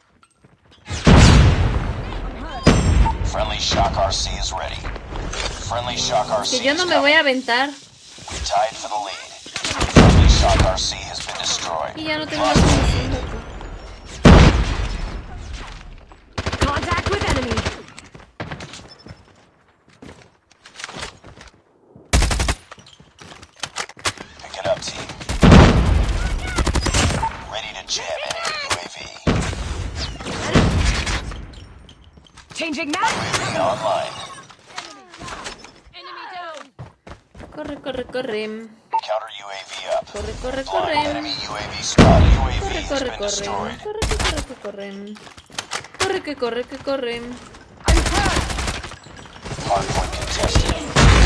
Friendly Shock R C is ready. Friendly Shock R C Que yo is no me voy coming. a aventar. We're tied for the lead. Friendly Shock R C has been destroyed. Y ya no tengo más Lost the munición, lead. loco. Contact with enemy! Pick it up, team. Ready to jam enemy U A V. Changing mag! U A V online. Corre, corre, corre. Counter U A V up. Corre, corre, Blind corre. enemy U A V spotted. U A V Corre, has corre, been corre. destroyed. Corre, que corre, que corre. Corre, que corre, que corre. Hardpoint contested.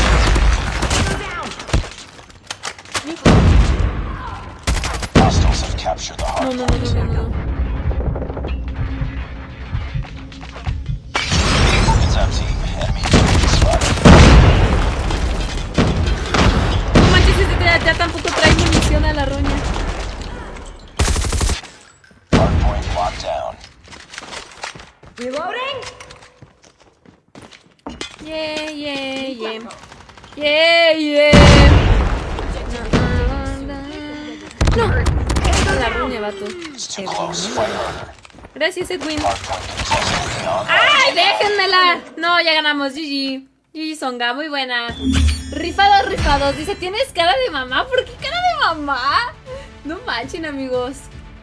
Hostiles have captured the No, hard no, no, point. no, no, no. Heads up, team. Enemy U A V spotted. No manches, este ya, ya tampoco trae munición a la roña. Hardpoint locked down. Reloading! Yeah, yeah, yeah. Yeah, yeah. No, no. No la ruña, vato. Gracias, Edwin. ¡Ay, déjenmela! No, ya ganamos, G G. G G Songa, muy buena. Rifados, rifados. Dice, ¿tienes cara de mamá? ¿Por qué cara de mamá? No manchen, amigos.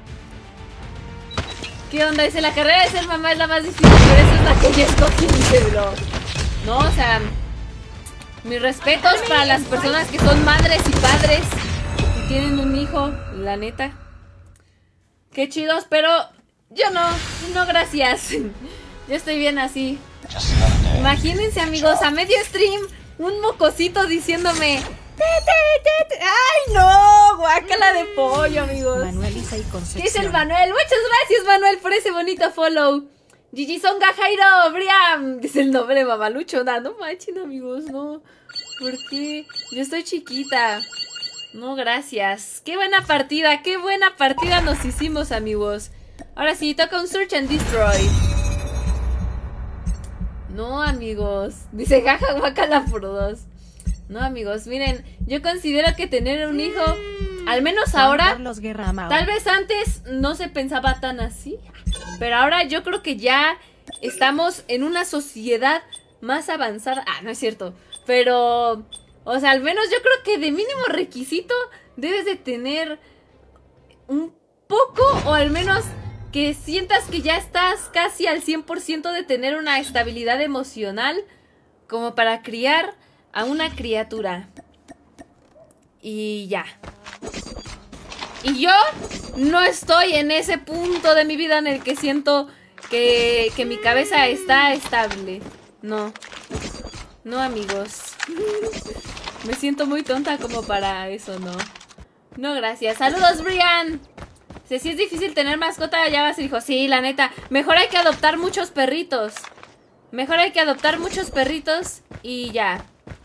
¿Qué onda? Dice, la carrera de ser mamá es la más difícil, pero esa es la que yo escogí, dice, bro. No, o sea, mis respetos para las personas que son madres y padres y tienen un hijo, la neta. Qué chidos, pero yo no, no gracias. Yo estoy bien así. Imagínense, amigos, a medio stream, un mocosito diciéndome... ¡Ay, no! Guácala de pollo, amigos. Manuel Isai Concepción. ¿Qué es el Manuel? Muchas gracias, Manuel, por ese bonito follow. Gigi Songa, Jairo, Briam. Dice el nombre mamalucho. No, no manchen, amigos, no. ¿Por qué? Yo estoy chiquita. No, gracias. Qué buena partida, qué buena partida nos hicimos, amigos. Ahora sí, toca un Search and Destroy. No, amigos. Dice jaja, guácala por dos. No, amigos, miren, yo considero que tener un hijo, al menos ahora, tal vez antes no se pensaba tan así, pero ahora yo creo que ya estamos en una sociedad más avanzada. Ah, no es cierto, pero, o sea, al menos yo creo que de mínimo requisito debes de tener un poco, o al menos que sientas que ya estás casi al cien por ciento de tener una estabilidad emocional como para criar a una criatura. Y ya. Y yo no estoy en ese punto de mi vida en el que siento que, que mi cabeza está estable. No. No, amigos. Me siento muy tonta como para eso, no. No, gracias. Saludos, Brian. Si sí es difícil tener mascota, ya vas y dijo, sí, la neta, mejor hay que adoptar muchos perritos. Mejor hay que adoptar muchos perritos y ya.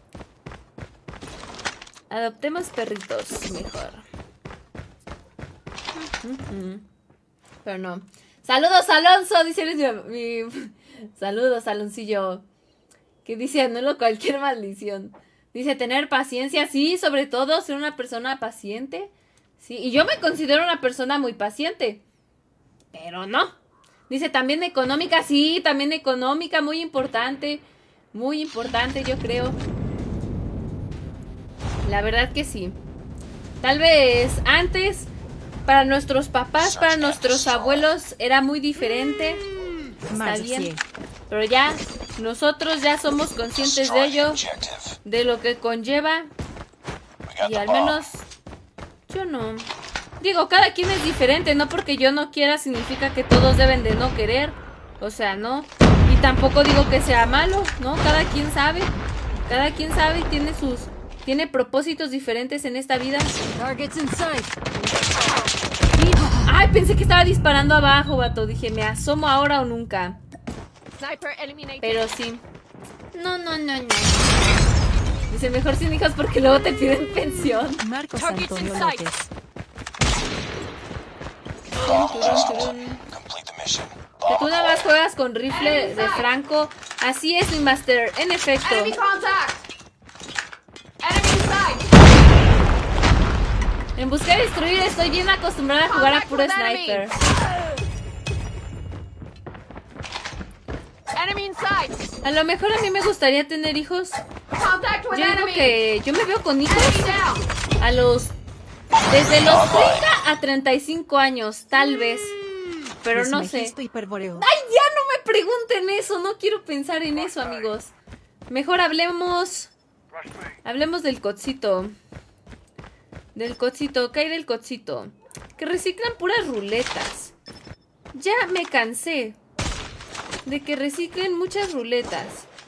Adoptemos perritos, mejor. Uh-huh. Pero no. Saludos, Alonso, dice mi, mi... Saludos, Aloncillo. Que dice, anulo cualquier maldición. Dice, tener paciencia, sí, sobre todo ser una persona paciente. Sí, y yo me considero una persona muy paciente. Pero no. Dice, también económica, sí, también económica, muy importante. Muy importante, yo creo. La verdad que sí. Tal vez antes, para nuestros papás, para nuestros abuelos, era muy diferente. Está bien. Pero ya, nosotros ya somos conscientes de ello, de lo que conlleva. Y al menos, yo no. Digo, cada quien es diferente, no porque yo no quiera significa que todos deben de no querer. O sea, no. Y tampoco digo que sea malo, ¿no? Cada quien sabe. Cada quien sabe y tiene sus... Tiene propósitos diferentes en esta vida. Ay, pensé que estaba disparando abajo, vato. Dije, me asomo ahora o nunca. Pero sí. No, no, no, no. Dice, mejor sin hijos porque luego te piden pensión. Marcos Antonio López. Que tú nada más juegas con rifle de Franco. Así es, mi master. En efecto. En buscar y destruir estoy bien acostumbrada a jugar a puro sniper. A lo mejor a mí me gustaría tener hijos. Yo digo que yo me veo con hijos a los... Desde los treinta a treinta y cinco años, tal vez. Pero no sé. Ay, ya no me pregunten eso. No quiero pensar en eso, amigos. Mejor hablemos... Hablemos del cocito. Del cocito, ¿qué hay del cocito? Que reciclan puras ruletas. Ya me cansé de que reciclen muchas ruletas.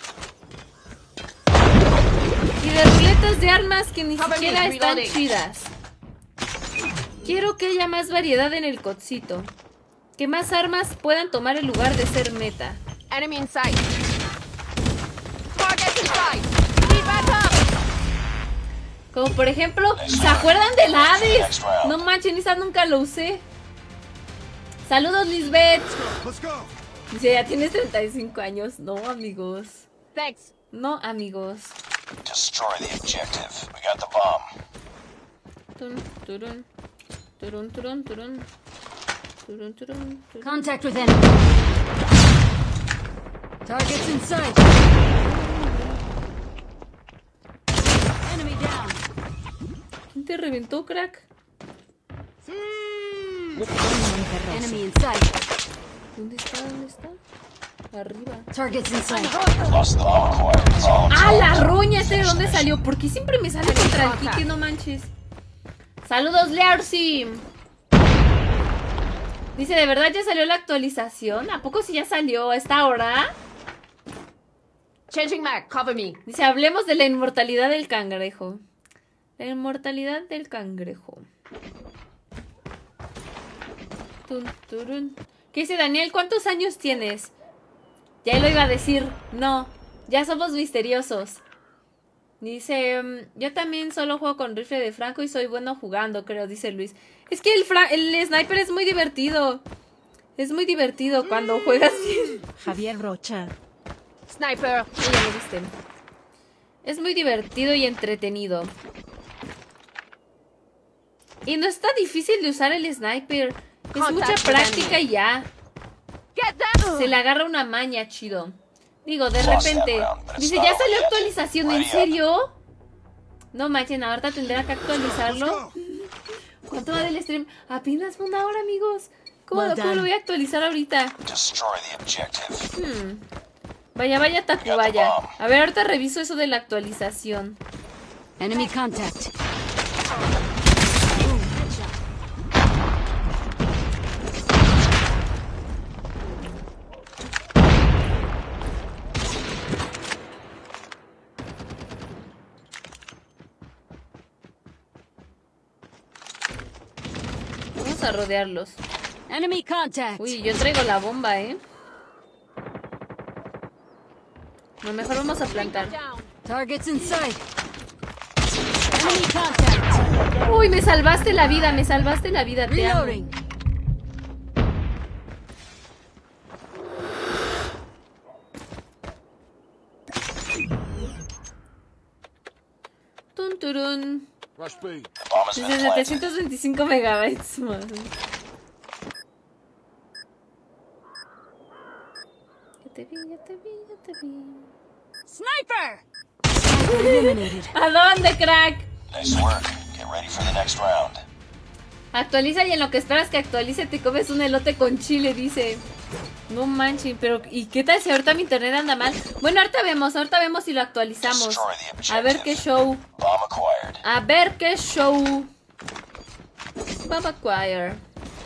Y de ruletas de armas que ni siquiera están chidas. Quiero que haya más variedad en el cocito. Que más armas puedan tomar el lugar de ser meta. Enemy in sight. Target in sight. Need backup. Como por ejemplo, ¿se acuerdan de la Hades? No manchen, esa nunca lo usé. Saludos, Lisbeth. Dice, ya tienes treinta y cinco años. No, amigos. Thanks. No, amigos. Destroy the objective. We got the bomb. Turun, turun, turun, turun, turun. Turun, turun, turun. Contact with enemy. Targets in sight. Enemy down. ¿Quién te reventó, crack? Enemy in sight. ¿Dónde está? ¿Dónde está? Arriba. Targets in sight. Lost the bomb acquired. It's all ¡Ah, la roña! ¿Este de dónde salió? ¿Por qué siempre me sale contra el Kike? No manches. Saludos, Learcy. Dice, ¿de verdad ya salió la actualización? ¿A poco sí ya salió a esta hora? Changing mag, cover me. Dice, hablemos de la inmortalidad del cangrejo. La inmortalidad del cangrejo. Tun, turun. ¿Qué dice Daniel? ¿Cuántos años tienes? Ya lo iba a decir. No, ya somos misteriosos. Dice, um, yo también solo juego con rifle de Franco y soy bueno jugando, creo, dice Luis. Es que el, fra el sniper es muy divertido. Es muy divertido cuando juegas bien. Javier Rocha. Sniper. Sí, ya lo viste. Es muy divertido y entretenido. Y no está difícil de usar el sniper. Es mucha práctica y ya. Get that. Se le agarra una maña, chido. Digo, de repente. Dice, ¿ya salió actualización? ¿En serio? No manchen, ahorita tendrá que actualizarlo. ¿Cuánto va del stream? Apenas una hora, amigos. ¿Cómo, Well lo, ¿Cómo lo voy a actualizar ahorita? destroy the objective. Hmm. Vaya, vaya, Tacubaya. A ver, ahorita reviso eso de la actualización. Enemy contact. Vamos a rodearlos. Enemy contact. Uy, yo traigo la bomba, ¿eh? No, mejor vamos a plantar. Targets in sight. Enemy contact. Uy, me salvaste la vida, me salvaste la vida, te amo. Reloading. Tun, turun. Rush B. The bomb has been Dice planted. setecientos veinticinco megabytes más. Ya te vi, ya te vi, ya te vi. Sniper. Eliminated. ¿A dónde, crack? Nice work. Get ready for the next round. Actualiza y en lo que esperas que actualice te comes un elote con chile, dice. No manches, pero ¿y qué tal si ahorita mi internet anda mal? Bueno, ahorita vemos, ahorita vemos si lo actualizamos. Destroy the objective. A ver qué show. Bomb acquired. A ver qué show. Baba Choir.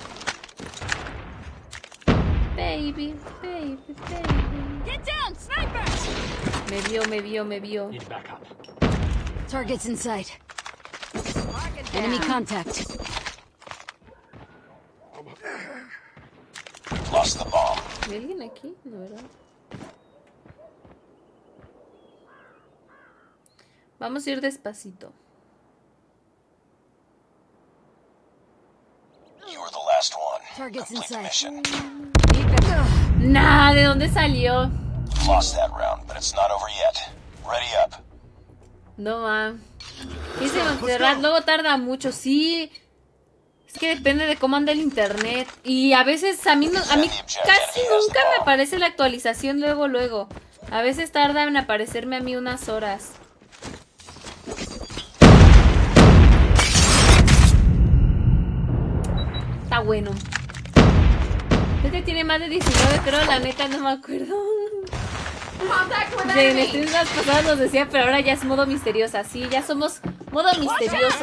Baby, baby, baby. Get down, sniper. Me vio, me vio, me vio. Targets in sight. Enemy contact. Lost the bomb. ¿Hay alguien aquí? No, ¿verdad? Vamos a ir despacito. You were the last one. Targets in Complete the sight. mission. Nah, ¿de dónde salió? Lost that round, but it's not over yet. Ready up. No, ah. Dice Montserrat, luego tarda mucho, sí. Es que depende de cómo anda el internet. Y a veces a mí, no, a mí casi nunca me aparece la actualización luego, luego. A veces tarda en aparecerme a mí unas horas. Está bueno. Este tiene más de diecinueve, creo, la neta no me acuerdo. Contact with De en enemy. streams pasadas nos decía, pero ahora ya es modo misteriosa. Sí, ya somos modo misterioso.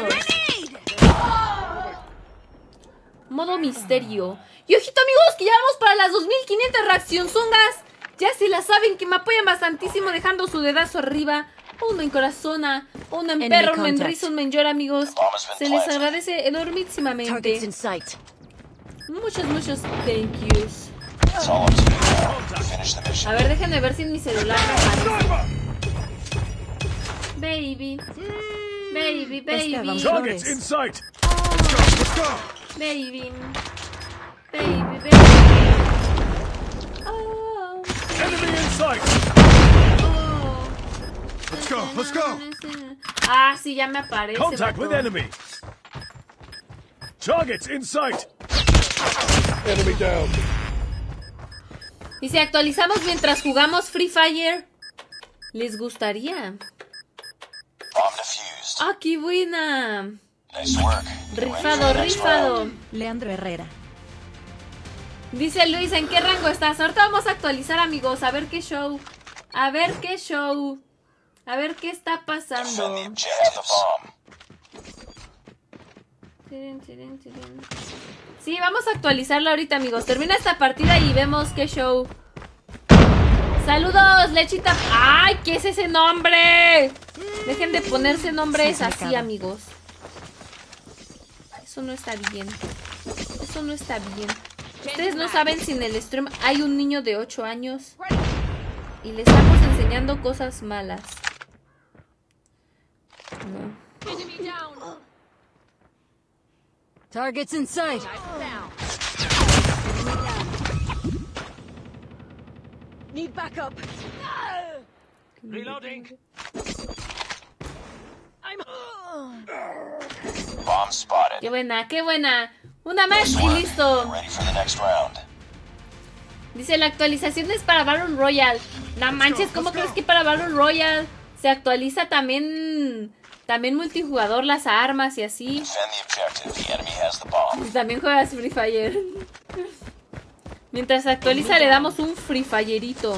Modo misterio. Y ojito, amigos, que ya vamos para las dos mil quinientas reaccionzongas. Ya se la saben, que me apoyan bastantísimo dejando su dedazo arriba. Uno en corazona, uno en perro, uno en risa, uno en llora, amigos. Se les agradece enormísimamente. Targets in sight. Muchos, muchos thank yous. It's all up to you now. Finish the mission. A ver, déjenme ver si en mi celular me aparece. Baby. Baby, Esteban baby. Flores. Targets in sight. Let's go. Let's go. Baby. Baby, baby. Oh. Enemy in sight. Oh. Let's go, let's go. Ah, sí, ya me aparece. Contact with vato. enemy. Targets in sight. Enemy down. Y si actualizamos mientras jugamos Free Fire, ¿les gustaría? Bomb defused. ¡Ah, qué buena! Nice work. Rifado, rifado. Leandro Herrera. Dice Luis, ¿en qué rango estás? Ahorita vamos a actualizar, amigos. A ver qué show. A ver qué show. A ver qué está pasando. Defend the objectives. Tirin, tirin, tirin. Sí, vamos a actualizarlo ahorita, amigos. Termina esta partida y vemos qué show. Saludos, Lechita. ¡Ay! ¿Qué es ese nombre? Dejen de ponerse nombres así, amigos. Eso no está bien. Eso no está bien. Ustedes no saben si en el stream hay un niño de ocho años y le estamos enseñando cosas malas. No. Enemy down. Targets in sight. Down. Need backup. Reloading. I'm. Bomb spotted. Qué buena, qué buena. Una más y listo. Ready for the next round. Dice, la actualización es para Battle Royale. No manches, ¿cómo crees que para Battle Royale se actualiza también también multijugador, las armas y así? Defend the objective. The enemy has the bomb. Y también juegas Free Fire. Mientras se actualiza le damos un Free Fireito.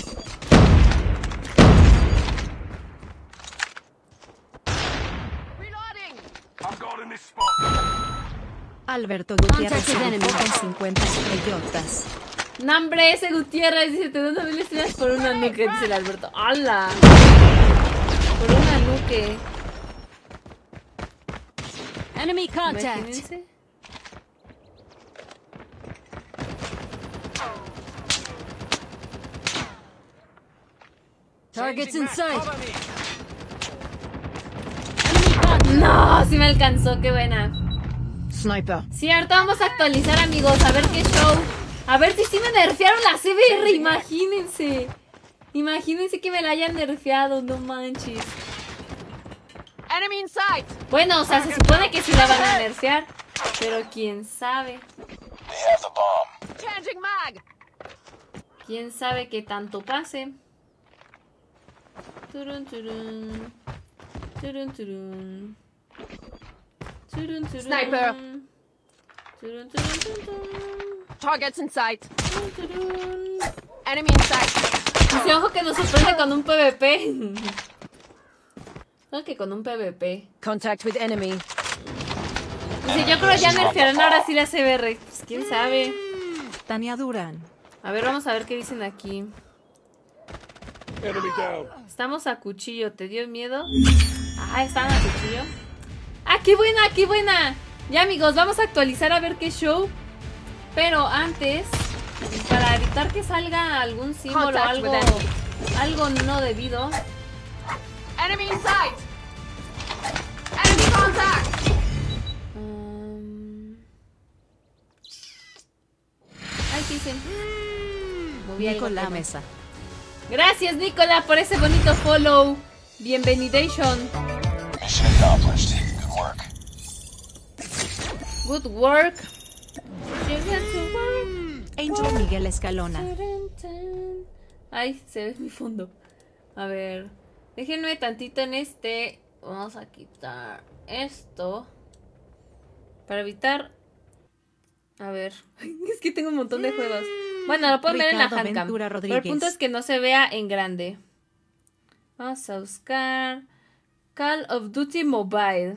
Reloading. I'm guarding this spot. Alberto Gutiérrez Contact with se enemy. rifó con cincuenta estrellotas. No, hombre, ese Gutiérrez dice, te doy mil estrellas por una nuque, dice el Alberto. ¡Hala! Por una nuque. Enemy contact. Imagínense. Targets in sight. Cover me. Enemy contact. No, sí me alcanzó, qué buena. Sniper. Sí, ahorita vamos a actualizar, amigos, a ver qué show. A ver si sí me nerfearon la C B R, imagínense. Imagínense que me la hayan nerfeado, no manches. Enemy in sight. Bueno, o sea, se supone que sí la van a nerfear, pero quién sabe. They have the bomb. Changing mag. Quién sabe qué tanto pase. Turun, turun. Turun, turun. Turun, turun. Sniper. Turun, turun, turun, Targets in sight. turun, turun. Enemy in sight. Dice, ojo que nos sorprende con un P V P. Ojo que con un P V P. Contact with enemy. Dice, yo creo ya nerfearán ahora sí la C B R. Pues quién sabe. Tania Durán. A ver, vamos a ver qué dicen aquí. Enemy down. Estamos a cuchillo. ¿Te dio miedo? Ah, están a cuchillo. ¡Ah, qué buena, qué buena! Ya, amigos, vamos a actualizar a ver qué show. Pero antes, para evitar que salga algún símbolo o Contact algo, with enemy. algo no debido. Enemy in sight. Enemy contact. Um... Ay, ¿qué dicen? Moví algo, Nicolás pero- Mesa. Gracias, Nicola, por ese bonito follow. Bienvenidation. Mission accomplished. Good work. Good work. You got to work. Angel Miguel Escalona. Ay, se ve mi fondo. A ver, déjenme tantito en este. Vamos a quitar esto para evitar. A ver, es que tengo un montón de juegos. Bueno, lo pueden ver en la Ricardo handcam. Ventura Pero el Rodríguez. punto es que no se vea en grande. Vamos a buscar Call of Duty Mobile.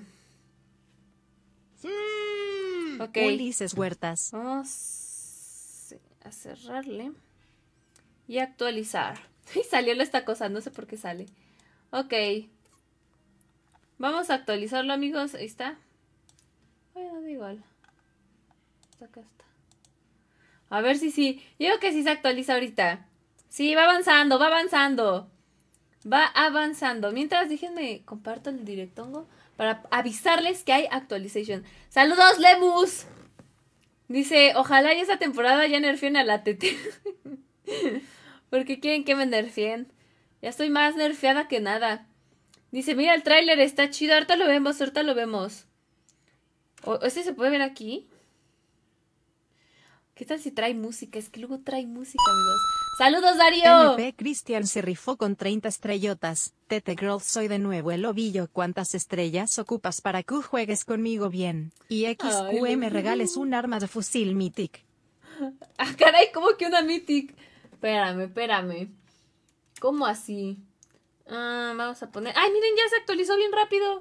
Ok. Ulises Huertas. Vamos a cerrarle y actualizar. Y salió esta cosa, no sé por qué sale. Ok. Vamos a actualizarlo, amigos. Ahí está. Bueno, da igual. Acá está. A ver si sí. Yo creo que sí se actualiza ahorita. Sí, va avanzando, va avanzando. Va avanzando. Mientras, déjenme comparto el directongo para avisarles que hay actualización. ¡Saludos, Lemus! Dice, ojalá y esta temporada ya nerfeen a la T T. Porque quieren que me nerfeen. Ya estoy más nerfeada que nada. Dice, mira el tráiler, está chido. Ahorita lo vemos, ahorita lo vemos. ¿O este se puede ver aquí? ¿Qué tal si trae música? Es que luego trae música, amigos. ¡Saludos, Darío! M P Cristian se rifó con treinta estrellotas. Tete Girl, soy de nuevo el ovillo. ¿Cuántas estrellas ocupas para que juegues conmigo bien? Y X Q me regales un arma de fusil Mythic. Ah, caray, ¿cómo que una Mythic? Espérame, espérame. ¿Cómo así? Ah, vamos a poner... ¡Ay, miren, ya se actualizó bien rápido!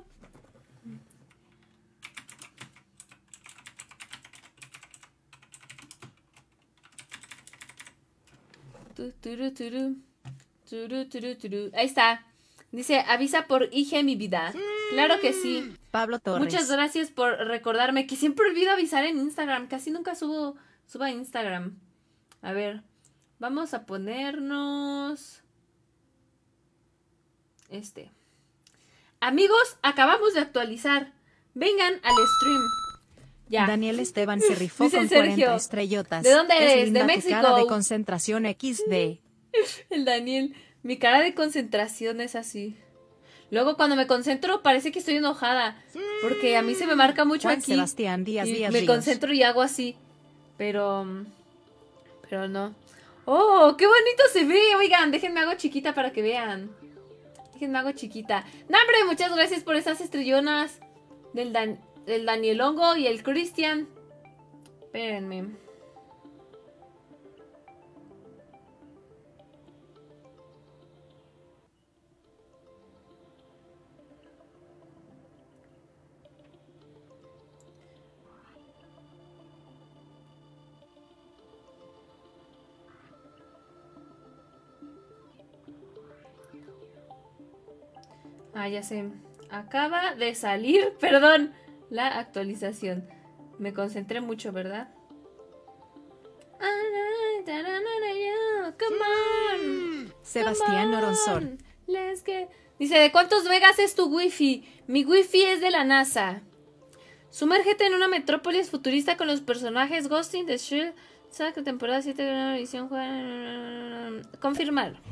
Ahí está. Dice, avisa por I G mi vida. Claro que sí. Pablo Torres. Muchas gracias por recordarme, que siempre olvido avisar en Instagram. Casi nunca subo, subo a Instagram. A ver, vamos a ponernos... Este. Amigos, acabamos de actualizar. Vengan al stream. Ya. Daniel Esteban se rifó Dice con Sergio, cuarenta estrellotas. ¿de dónde Es eres? linda De tu México. cara de concentración equis de. El Daniel, mi cara de concentración es así. Luego cuando me concentro parece que estoy enojada, porque a mí se me marca mucho Juan aquí. Sebastián Díaz y Díaz me Ríos. concentro y hago así. Pero pero no. Oh, qué bonito se ve. Oigan, déjenme hago chiquita para que vean. Déjenme hago chiquita. No, hombre, muchas gracias por esas estrellonas del Dan del Danielongo y el Cristian. Espérenme. Ah, ya sé. Acaba de salir, perdón, la actualización. Me concentré mucho, ¿verdad? Come on. Sebastián Come Oronsor. on. Let's get... Dice, ¿de cuántos megas es tu wifi? Mi wifi es de la NASA. Sumérgete en una metrópolis futurista con los personajes Ghost in the Shell. Saca temporada siete de una edición. Confirmar.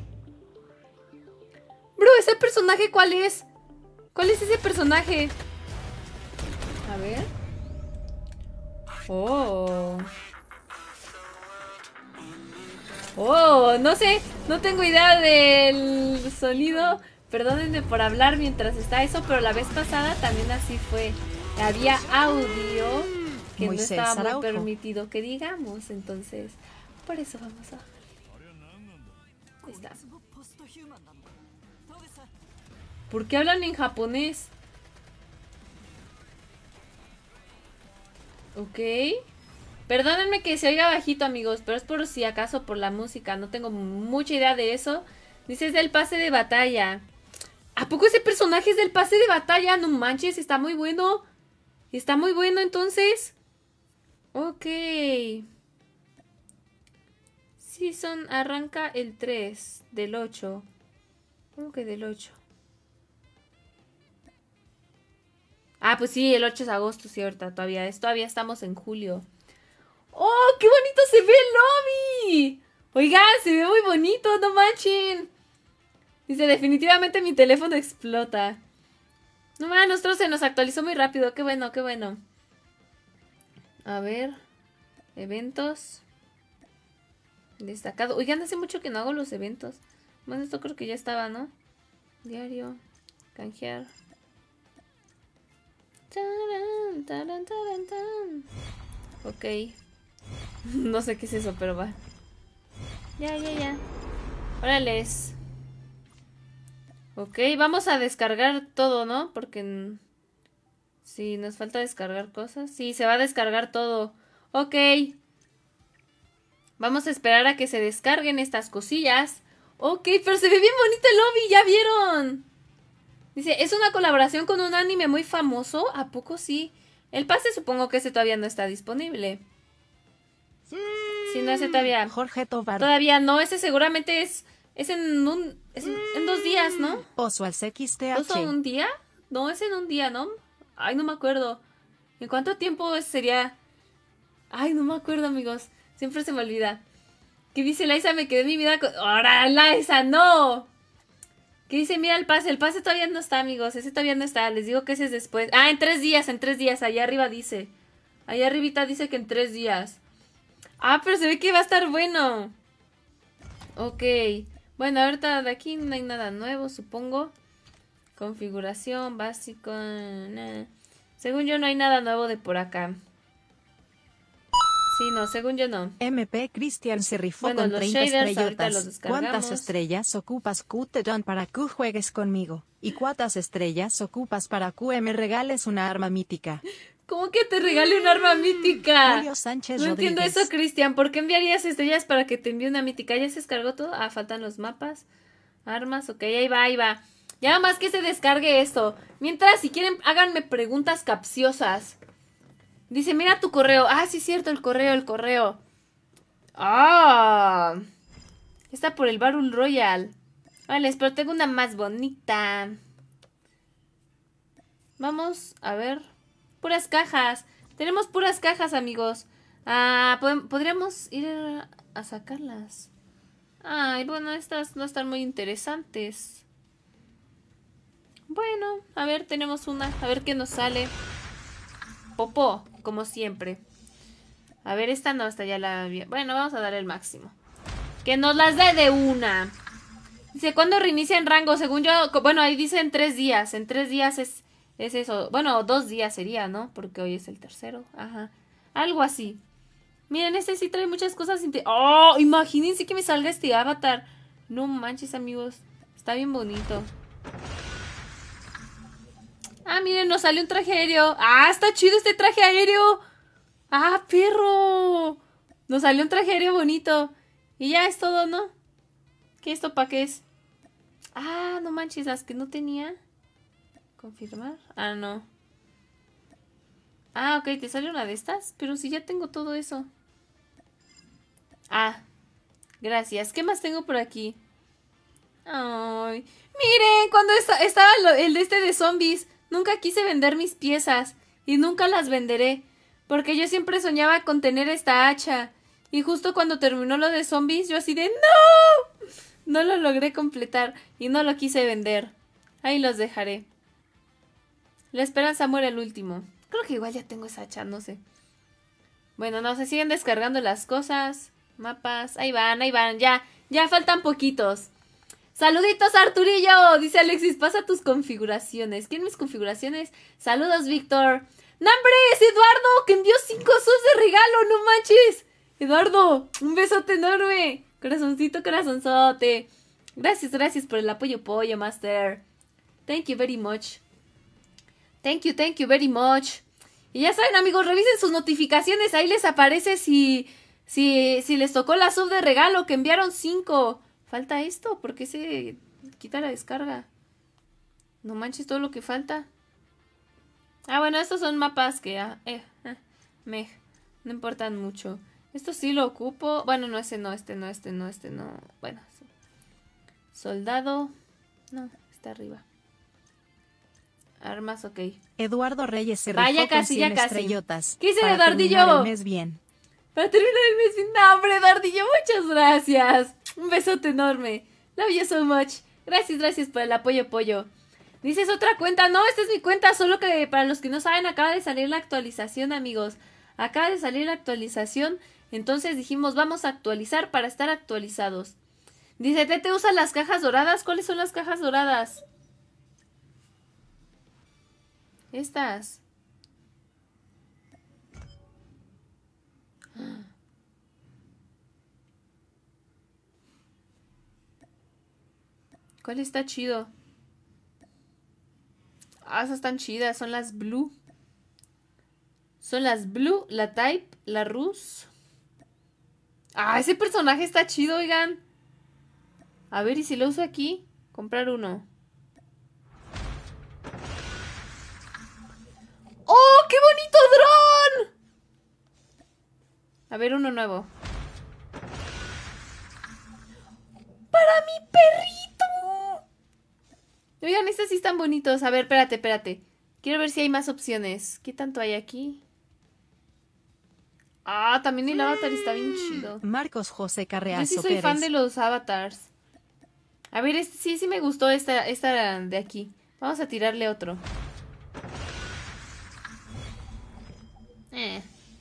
Bro, ¿ese personaje cuál es? ¿Cuál es ese personaje? A ver. Oh. Oh, no sé. No tengo idea del sonido. Perdónenme por hablar mientras está eso, pero la vez pasada también así fue. Había audio que Moisés no estaba muy Araujo. permitido que digamos. Entonces, por eso vamos a... Ahí está. ¿Por qué hablan en japonés? Ok. Perdónenme que se oiga bajito, amigos, pero es por si acaso por la música. No tengo mucha idea de eso. Dice, es del pase de batalla. ¿A poco ese personaje es del pase de batalla? No manches, está muy bueno. Está muy bueno, entonces. Ok. Season arranca el tres del ocho. ¿Cómo que del ocho? Ah, pues sí, el ocho es agosto, cierto, todavía, es, todavía estamos en julio. ¡Oh, qué bonito se ve el lobby! Oigan, se ve muy bonito, no manchen. Dice, definitivamente mi teléfono explota. No man, nosotros se nos actualizó muy rápido, qué bueno, qué bueno. A ver, eventos. Destacado. Oigan, hace mucho que no hago los eventos. Bueno, esto creo que ya estaba, ¿no? Diario, canjear. Taran, taran, taran, taran. Ok. No sé qué es eso, pero va. Ya, ya, ya. Órales. Ok, vamos a descargar todo, ¿no? Porque... Sí, nos falta descargar cosas. Sí, se va a descargar todo. Ok. Vamos a esperar a que se descarguen estas cosillas. Ok, pero se ve bien bonito el lobby, ¿ya vieron? Dice, es una colaboración con un anime muy famoso. ¿A poco sí? El pase supongo que ese todavía no está disponible. Sí, no, ese todavía... Jorge Tobar. Todavía no, ese seguramente es... Es en un... Es en, en dos días, ¿no? Oswald X T ¿Dos H. en un día? No, es en un día, ¿no? Ay, no me acuerdo. ¿En cuánto tiempo sería? Ay, no me acuerdo, amigos. Siempre se me olvida. ¿Qué dice Liza? Me quedé en mi vida con... ¡Ahora, Liza, no! ¿Qué Que dice, mira el pase. El pase todavía no está, amigos. Ese todavía no está. Les digo que ese es después. Ah, en tres días, en tres días. Allá arriba dice. Allá arribita dice que en tres días. Ah, pero se ve que va a estar bueno. Ok. Bueno, ahorita de aquí no hay nada nuevo, supongo. Configuración, básico. Nah. Según yo no hay nada nuevo de por acá. Sí, no, según yo no. M P Christian se rifó Bueno, con los treinta shaders ahorita los estrellotas. descargamos. ¿Cuántas estrellas ocupas Q te dan para que juegues conmigo? ¿Y cuántas estrellas ocupas para que me regales una arma mítica? ¿Cómo que te regale un arma mítica? Julio Sánchez No entiendo Rodríguez. eso, Cristian. ¿Por qué enviarías estrellas para que te envíe una mítica? ¿Ya se descargó todo? Ah, faltan los mapas. Armas, ok, ahí va, ahí va. Ya nada más que se descargue esto. Mientras, si quieren, háganme preguntas capciosas. Dice, mira tu correo. Ah, sí es cierto, el correo, el correo. Ah. Está por el Battle Royale. Vale, pero tengo una más bonita. Vamos a ver. Puras cajas. Tenemos puras cajas, amigos. Ah, pod- podríamos ir a, a sacarlas. Ay, bueno, estas no están muy interesantes. Bueno, a ver, tenemos una. A ver qué nos sale. Popó, como siempre. A ver, esta no, esta ya la había. Bueno, vamos a dar el máximo. Que nos las dé de una. Dice, ¿cuándo reinicia en rango? Según yo, co- bueno, ahí dice en tres días. En tres días es, es eso. Bueno, dos días sería, ¿no? Porque hoy es el tercero. Ajá. Algo así. Miren, este sí trae muchas cosas. inte- ¡Oh! Imagínense que me salga este avatar. No manches, amigos. Está bien bonito. Ah, miren, nos salió un traje aéreo. Ah, está chido este traje aéreo. Ah, perro. Nos salió un traje aéreo bonito. Y ya es todo, ¿no? ¿Qué esto para qué es? Ah, no manches, las que no tenía. ¿Confirmar? Ah, no. Ah, ok, te sale una de estas. Pero si ya tengo todo eso. Ah, gracias. ¿Qué más tengo por aquí? Ay, miren, cuando esta- estaba lo- el de este de zombies, nunca quise vender mis piezas. Y nunca las venderé. Porque yo siempre soñaba con tener esta hacha. Y justo cuando terminó lo de zombies, yo así de ¡no! No lo logré completar. Y no lo quise vender. Ahí los dejaré. La esperanza muere el último. Creo que igual ya tengo esa hacha, no sé. Bueno, no, se siguen descargando las cosas. Mapas, ahí van, ahí van. Ya, ya faltan poquitos. Saluditos, Arturillo. Dice Alexis, pasa tus configuraciones. ¿Quieren mis configuraciones? Saludos, Víctor. ¡Nombre! Es Eduardo, que envió cinco sus de regalo, no manches. Eduardo, un besote enorme. Corazoncito, corazonzote. Gracias, gracias por el apoyo, pollo, master. Thank you very much. Thank you, thank you very much. Y ya saben, amigos, revisen sus notificaciones. Ahí les aparece si, si, si les tocó la sub de regalo, que enviaron cinco. Falta esto, ¿por qué se quita la descarga? No manches todo lo que falta. Ah, bueno, estos son mapas que ah, eh, eh, me, no importan mucho. Esto sí lo ocupo. Bueno, no, ese no, este no, este no, este no. Bueno, sí. Soldado. No, está arriba. Armas, ok. Eduardo Reyes se Vaya, rifó con casi, cien ya casi. estrellotas. ¿Qué dice para Eduardillo? terminar el mes bien. Para terminar el mes sin nombre, Eduardillo, muchas gracias. Un besote enorme. Love you so much. Gracias, gracias por el apoyo, pollo. Dices otra cuenta. No, esta es mi cuenta, solo que para los que no saben, acaba de salir la actualización, amigos. Acaba de salir la actualización. Entonces dijimos, vamos a actualizar para estar actualizados. Dice, ¿te, te usan las cajas doradas? ¿Cuáles son las cajas doradas? Estas. ¿Cuál está chido? Ah, esas están chidas. Son las blue. Son las blue, la type, la rus. Ah, ese personaje está chido, oigan. A ver, ¿y si lo uso aquí? Comprar uno. ¡Oh, qué bonito dron! A ver, uno nuevo. ¡Para mi perrito! Oigan, estos sí están bonitos. A ver, espérate, espérate. Quiero ver si hay más opciones. ¿Qué tanto hay aquí? Ah, también el avatar está bien chido. Marcos José Yo Carreazo sí soy Pérez. fan de los avatars. A ver, este, sí, sí me gustó esta, esta de aquí. Vamos a tirarle otro. Eh.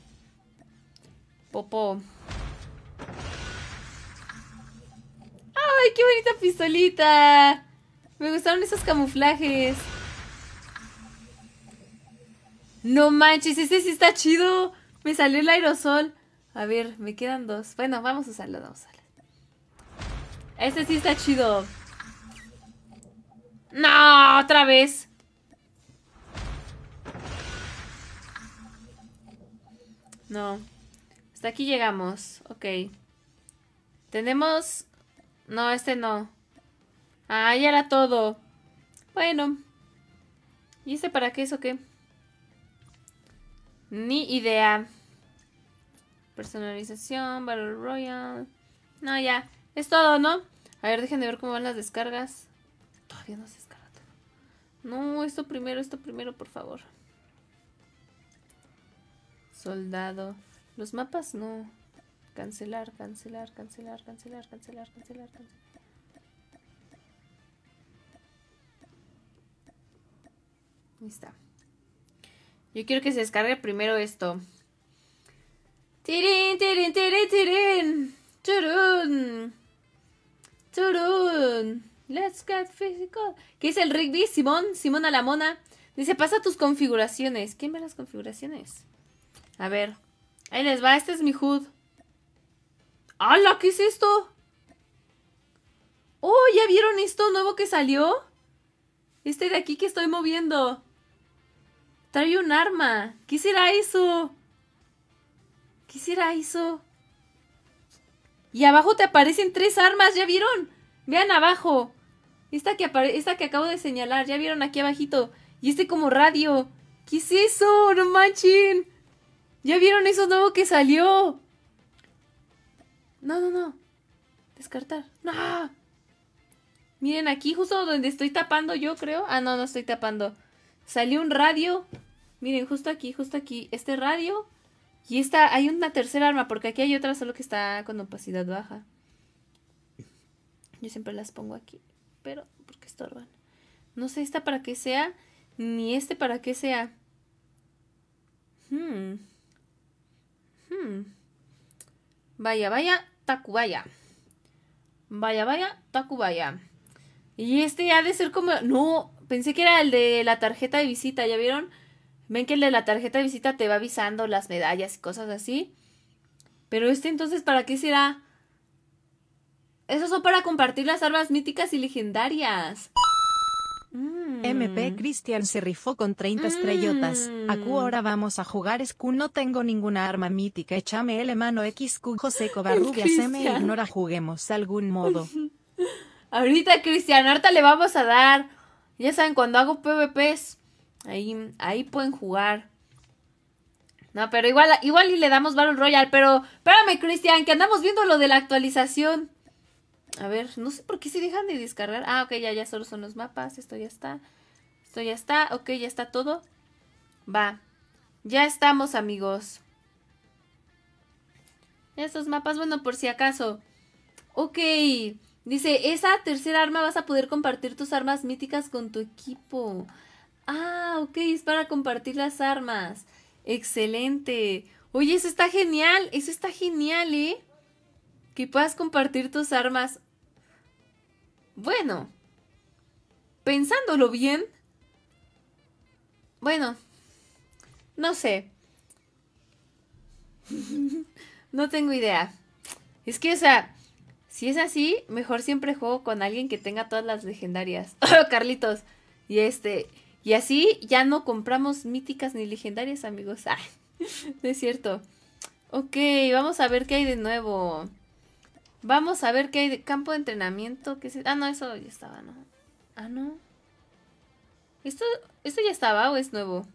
Popo. ¡Ay, qué bonita pistolita! Me gustaron esos camuflajes. No manches, ese sí está chido. Me salió el aerosol. A ver, me quedan dos. Bueno, vamos a usarlo, vamos a usarlo. Este sí está chido. ¡No! ¡Otra vez! No. Hasta aquí llegamos. Ok. Tenemos... No, este no. Ah, ya era todo. Bueno. ¿Y este para qué es o qué? Ni idea. Personalización, Battle Royale. No, ya. Es todo, ¿no? A ver, dejen de ver cómo van las descargas. Todavía no se descarga todo. No, esto primero, esto primero, por favor. Soldado. Los mapas no. Cancelar, cancelar, cancelar, cancelar, cancelar, cancelar, cancelar. Ahí está. Yo quiero que se descargue primero esto. Tirín, tirín, tirín, tirín. Turun. Turun. Let's get physical. ¿Qué dice el Rigby? Simón, Simón a la mona. Dice, pasa tus configuraciones. ¿Quién ve las configuraciones? A ver. Ahí les va, este es mi H U D. ¡Hala! ¿Qué es esto? ¡Oh! ¿Ya vieron esto nuevo que salió? Este de aquí que estoy moviendo. Trae un arma. ¿Qué será eso? ¿Qué será eso? Y abajo te aparecen tres armas, ¿ya vieron? Vean abajo. Esta que, apare esta que acabo de señalar, ¿ya vieron aquí abajito? Y este como radio. ¿Qué es eso? ¡No manchen! ¿Ya vieron eso nuevo que salió? No, no, no. Descartar. ¡No! Miren aquí, justo donde estoy tapando yo, creo. Ah, no, no estoy tapando. Salió un radio. Miren, justo aquí, justo aquí. Este radio. Y esta, hay una tercera arma, porque aquí hay otra solo que está con opacidad baja. Yo siempre las pongo aquí, pero porque estorban. No sé esta para qué sea, ni este para qué sea. Hmm. Hmm. Vaya, vaya, Tacubaya. Vaya, vaya, Tacubaya. Y este ha de ser como... No, pensé que era el de la tarjeta de visita, ¿ya vieron? Ven que el de la tarjeta de visita te va avisando las medallas y cosas así. Pero este entonces, ¿para qué será? Esos son para compartir las armas míticas y legendarias. Mm. M P Christian se rifó con treinta estrellotas. Mm. Acu ahora vamos a jugar S Q. No tengo ninguna arma mítica. Échame L mano X Q. José Covarrubias se me ignora. Juguemos de algún modo. Ahorita, Cristian, ahorita le vamos a dar. Ya saben, cuando hago P V Ps, ahí, ahí pueden jugar. No, pero igual, igual y le damos Battle Royale. Pero, espérame, Cristian, que andamos viendo lo de la actualización. A ver, no sé por qué se dejan de descargar. Ah, ok, ya, ya solo son los mapas. Esto ya está. Esto ya está. Ok, ya está todo. Va. Ya estamos, amigos. Estos mapas, bueno, por si acaso. Ok. Dice, esa tercera arma vas a poder compartir tus armas míticas con tu equipo. Ah, ok, es para compartir las armas. Excelente. Oye, eso está genial. Eso está genial, ¿eh? Que puedas compartir tus armas. Bueno, pensándolo bien. Bueno, no sé. No tengo idea. Es que, o sea, si es así, mejor siempre juego con alguien que tenga todas las legendarias. Carlitos. Y este, y así ya no compramos míticas ni legendarias, amigos. Ah, no es cierto. Ok, vamos a ver qué hay de nuevo. Vamos a ver qué hay de campo de entrenamiento. ¿Qué es? Ah, no, eso ya estaba, ¿no? Ah, no. ¿Esto, ¿Esto ya estaba o es nuevo?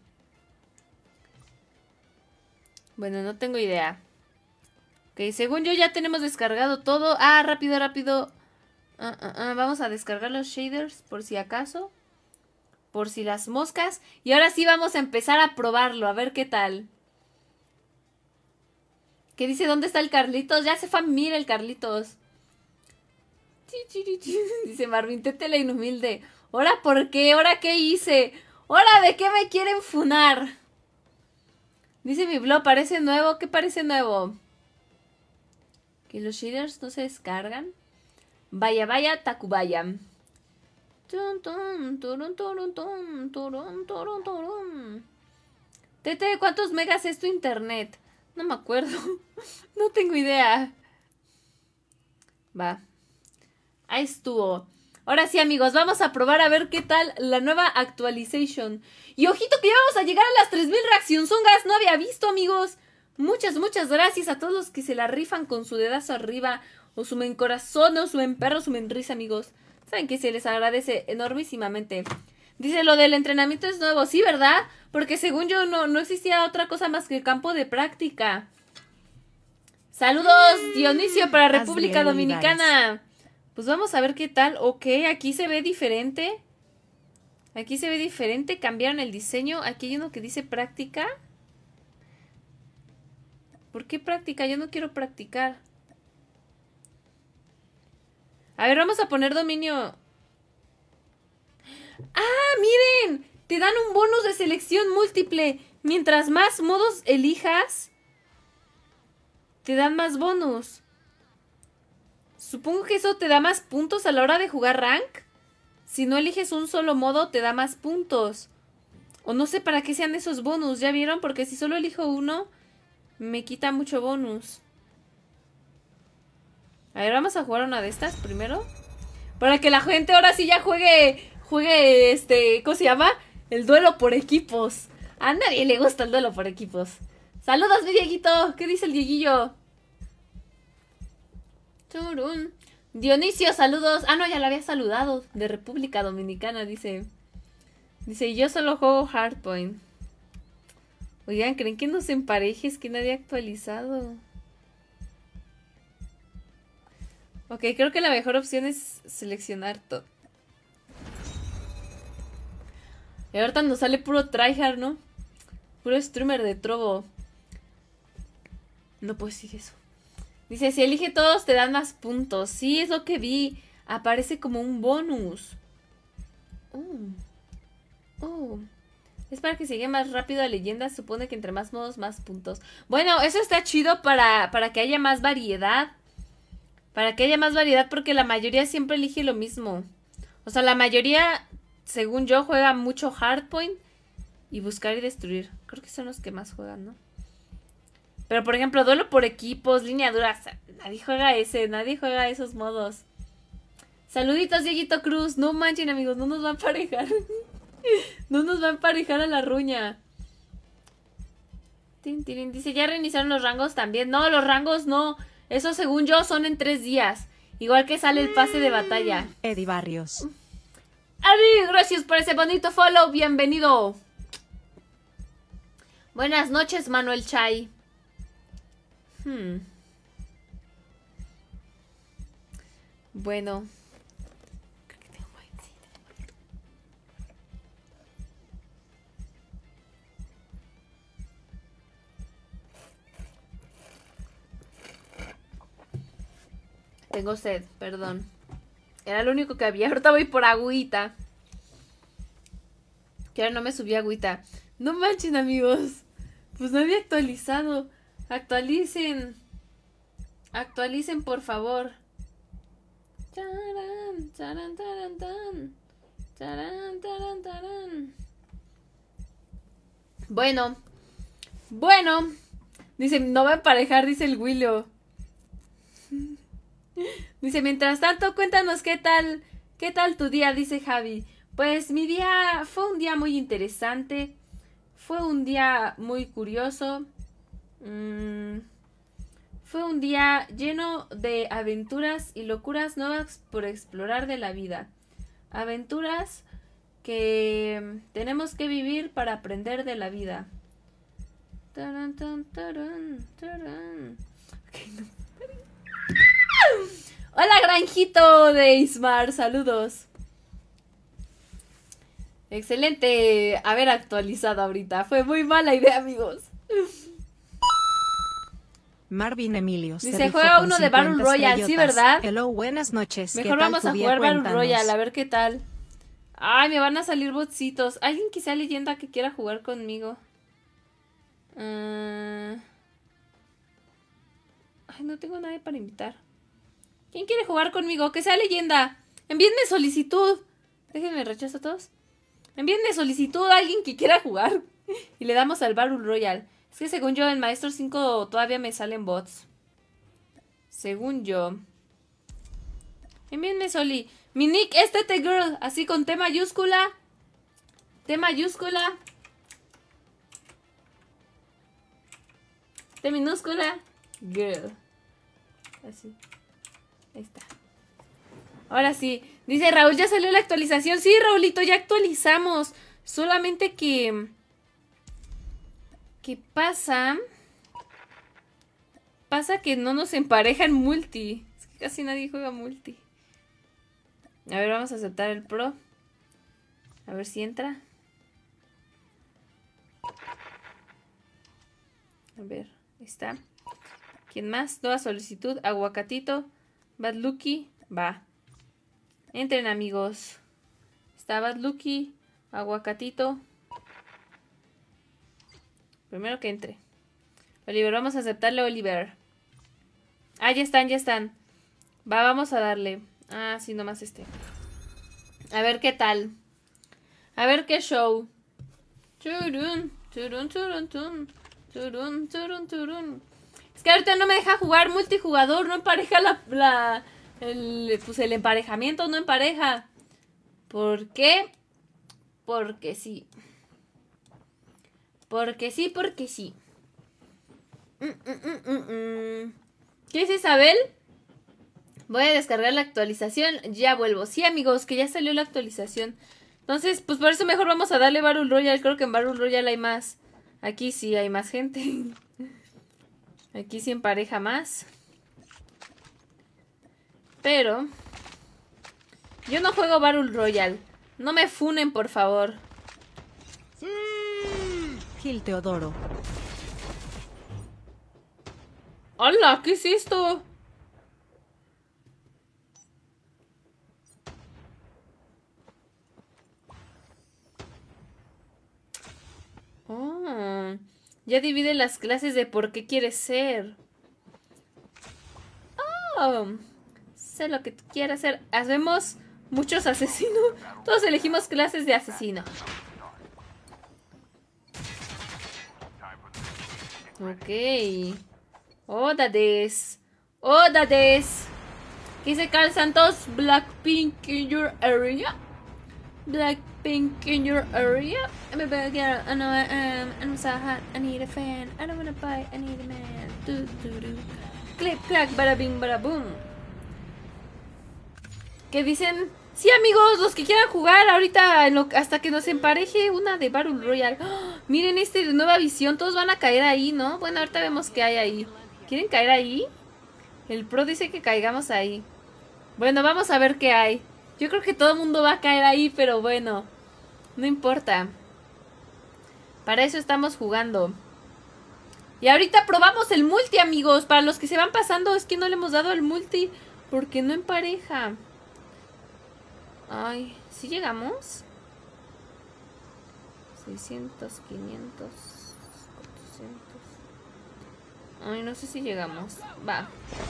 Bueno, no tengo idea. Ok, según yo ya tenemos descargado todo. Ah, rápido, rápido. Ah, ah, ah, vamos a descargar los shaders por si acaso. Por si las moscas. Y ahora sí vamos a empezar a probarlo. A ver qué tal. ¿Qué dice? ¿Dónde está el Carlitos? Ya se fue a mimir el Carlitos. Dice Marvin, Tete la inhumilde. ¿Ahora por qué? ¿Ahora qué hice? ¿Ahora de qué me quieren funar? Dice mi blog, ¿parece nuevo? ¿Qué parece nuevo? ¿Que los shaders no se descargan? Vaya, vaya, Tacubaya. Tete, ¿cuántos megas es tu internet? No me acuerdo. No tengo idea. Va. Ahí estuvo. Ahora sí, amigos, vamos a probar a ver qué tal la nueva actualización. Y ojito que ya vamos a llegar a las tres mil reaccionzongas. No había visto, amigos. Muchas, muchas gracias a todos los que se la rifan con su dedazo arriba. O sumen corazón, o sumen perro, sumen risa, amigos. Saben que se les agradece enormísimamente. Dice, lo del entrenamiento es nuevo. Sí, ¿verdad? Porque según yo no, no existía otra cosa más que el campo de práctica. Saludos, Dionisio, para República Dominicana. Pues vamos a ver qué tal. Ok, aquí se ve diferente. Aquí se ve diferente. Cambiaron el diseño. Aquí hay uno que dice práctica. ¿Por qué práctica? Yo no quiero practicar. A ver, vamos a poner dominio. ¡Ah, miren! Te dan un bonus de selección múltiple. Mientras más modos elijas, te dan más bonus. Supongo que eso te da más puntos a la hora de jugar rank. Si no eliges un solo modo, te da más puntos. O no sé para qué sean esos bonus, ¿ya vieron? Porque si solo elijo uno, me quita mucho bonus. A ver, vamos a jugar una de estas primero. Para que la gente ahora sí ya juegue, juegue este, ¿cómo se llama? El duelo por equipos. A nadie le gusta el duelo por equipos. Saludos, mi Dieguito. ¿Qué dice el Dieguillo? Turun. Dionisio, saludos. Ah, no, ya la había saludado. De República Dominicana, dice. Dice, yo solo juego Hardpoint. Oigan, ¿creen que nos emparejes? Que nadie ha actualizado. Ok, creo que la mejor opción es seleccionar todo. Y ahorita nos sale puro tryhard, ¿no? Puro streamer de trovo. No puedo decir eso. Dice, si elige todos te dan más puntos. Sí, es lo que vi. Aparece como un bonus. Oh. Oh. Es para que se llegue más rápido a leyendas. Supone que entre más modos, más puntos. Bueno, eso está chido para, para que haya más variedad. Para que haya más variedad, porque la mayoría siempre elige lo mismo. O sea, la mayoría, según yo, juega mucho Hardpoint y buscar y destruir. Creo que son los que más juegan, ¿no? Pero, por ejemplo, duelo por equipos, línea dura. O sea, nadie juega ese, nadie juega esos modos. Saluditos, Dieguito Cruz. No manchen, amigos, no nos va a emparejar. No nos va a emparejar a la ruña. Tin, tin, dice, ¿ya reiniciaron los rangos también? No, los rangos no. Eso, según yo, son en tres días. Igual que sale el pase de batalla. Eddie Barrios. Adi, gracias por ese bonito follow. Bienvenido. Buenas noches, Manuel Chay. Hmm. Bueno. Creo que tengo Tengo sed, perdón. Era lo único que había. Ahorita voy por agüita. Que ahora no me subí agüita. No manchen, amigos. Pues no había actualizado. Actualicen. Actualicen, por favor. Charan, charan, charan, tan. Charan, charan, charan. Bueno. Bueno. Dice, no va a emparejar, dice el Willow. Dice, mientras tanto, cuéntanos qué tal, qué tal tu día, dice Javi. Pues mi día fue un día muy interesante. Fue un día muy curioso. Mm, fue un día lleno de aventuras y locuras nuevas por explorar de la vida. Aventuras que tenemos que vivir para aprender de la vida. Taran, taran, taran, taran. Okay, no. Hola, Granjito de Ismar, saludos. Excelente haber actualizado ahorita. Fue muy mala idea, amigos. Marvin Emilio. Dice, juega uno de Battle Royale, sí, ¿verdad? Hello, buenas noches. Mejor vamos a jugar Battle Royale, a ver qué tal. Ay, me van a salir botsitos. ¿Alguien que sea leyenda que quiera jugar conmigo? Uh... Ay, no tengo nadie para invitar. ¿Quién quiere jugar conmigo? Que sea leyenda. Envíenme solicitud. Déjenme rechazo a todos. Envíenme solicitud a alguien que quiera jugar. Y le damos al Battle Royale. Es que según yo, en Maestro cinco todavía me salen bots. Según yo. Envíenme soli. Mi nick es Tete Girl. Así con T mayúscula. T mayúscula. T minúscula. Girl. Así. Ahí está. Ahora sí. Dice Raúl, ya salió la actualización. Sí, Raulito, ya actualizamos. Solamente que... ¿Qué pasa? Pasa que no nos emparejan multi. Es que casi nadie juega multi. A ver, vamos a aceptar el pro. A ver si entra. A ver, ahí está. ¿Quién más? Nueva solicitud. Aguacatito. Bad Lucky. Va. Entren, amigos. Está Bad Lucky. Aguacatito. Primero que entre. Oliver, vamos a aceptarle a Oliver. Ah, ya están, ya están. Va, vamos a darle. Ah, sí, nomás este. A ver qué tal. A ver qué show. Turun, turun, turun, turun. Turun, turun, turun. Es que ahorita no me deja jugar multijugador. No empareja la... la el, pues el emparejamiento no empareja. ¿Por qué? Porque sí. Porque sí, porque sí. Mm, mm, mm, mm, mm. ¿Qué es Isabel? Voy a descargar la actualización. Ya vuelvo. Sí, amigos, que ya salió la actualización. Entonces, pues por eso mejor vamos a darle Battle Royale. Creo que en Battle Royale hay más. Aquí sí hay más gente. Aquí sí empareja más. Pero yo no juego Battle Royale. No me funen, por favor. Gil Teodoro. ¡Hola! ¿Qué es esto? Oh, ya divide las clases de por qué quieres ser. Oh, sé lo que tú quieras ser. Hacemos muchos asesinos. Todos elegimos clases de asesino. Ok. Oda des. Oda des. ¿Qué dice Carl Santos? Blackpink in your area. Blackpink in your area. I'm a bad girl. I know I am. I'm so hot. I need a fan. I don't wanna buy. I need a man. Do, do, do. Click, clack, bada bing, bada boom. ¿Qué dicen? Sí, amigos, los que quieran jugar ahorita en lo, hasta que nos empareje una de Battle Royale. ¡Oh! Miren este de nueva visión, todos van a caer ahí, ¿no? Bueno, ahorita vemos qué hay ahí. ¿Quieren caer ahí? El pro dice que caigamos ahí. Bueno, vamos a ver qué hay. Yo creo que todo el mundo va a caer ahí, pero bueno, no importa. Para eso estamos jugando. Y ahorita probamos el multi, amigos. Para los que se van pasando, es que no le hemos dado el multi porque no empareja. Ay, ¿sí llegamos? seiscientos, quinientos, cuatrocientos. Ay, no sé si llegamos. Va.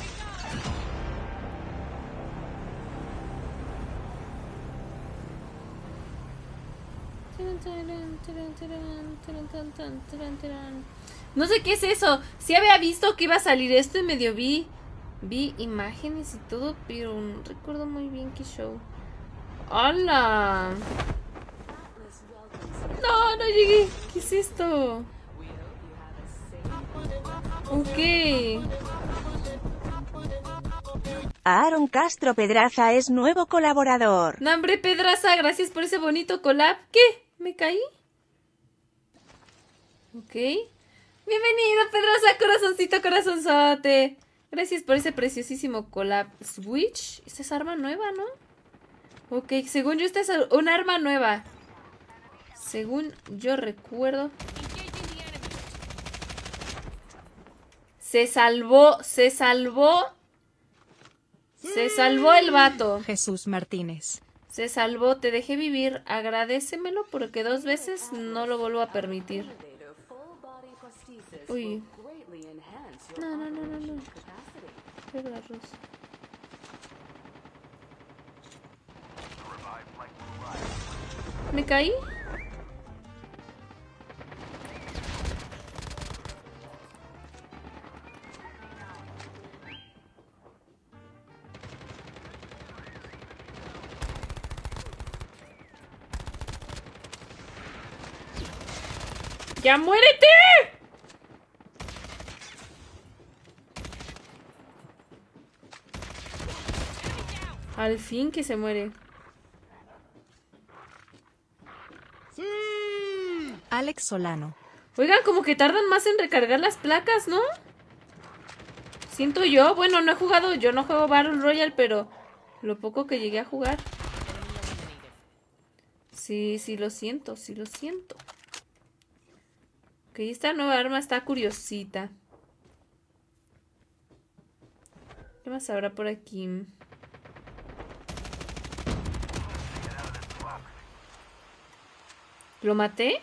No sé qué es eso. Sí había visto que iba a salir esto y medio vi Vi imágenes y todo, pero no recuerdo muy bien qué show. ¡Hola! No, no llegué. ¿Qué es esto? Ok. Aaron Castro Pedraza es nuevo colaborador. No, hombre, Pedraza, gracias por ese bonito collab. ¿Qué? ¿Me caí? Ok. Bienvenido, Pedraza, corazoncito, corazonzote. Gracias por ese preciosísimo collab. Switch. Esta es arma nueva, ¿no? Ok, según yo esta es un arma nueva. Según yo recuerdo. Se salvó, se salvó. Se salvó el vato. Jesús Martínez. Se salvó, te dejé vivir. Agradécemelo porque dos veces no lo vuelvo a permitir. Uy. No, no, no, no, no. Qué garros. ¿Me caí? ¡Ya muérete! Al fin que se muere. Alex Solano. Oigan, como que tardan más en recargar las placas, ¿no? Siento yo. Bueno, no he jugado, yo no juego Battle Royale, pero lo poco que llegué a jugar. Sí, sí lo siento, sí lo siento. Ok, esta nueva arma está curiosita. ¿Qué más habrá por aquí? ¿Lo maté?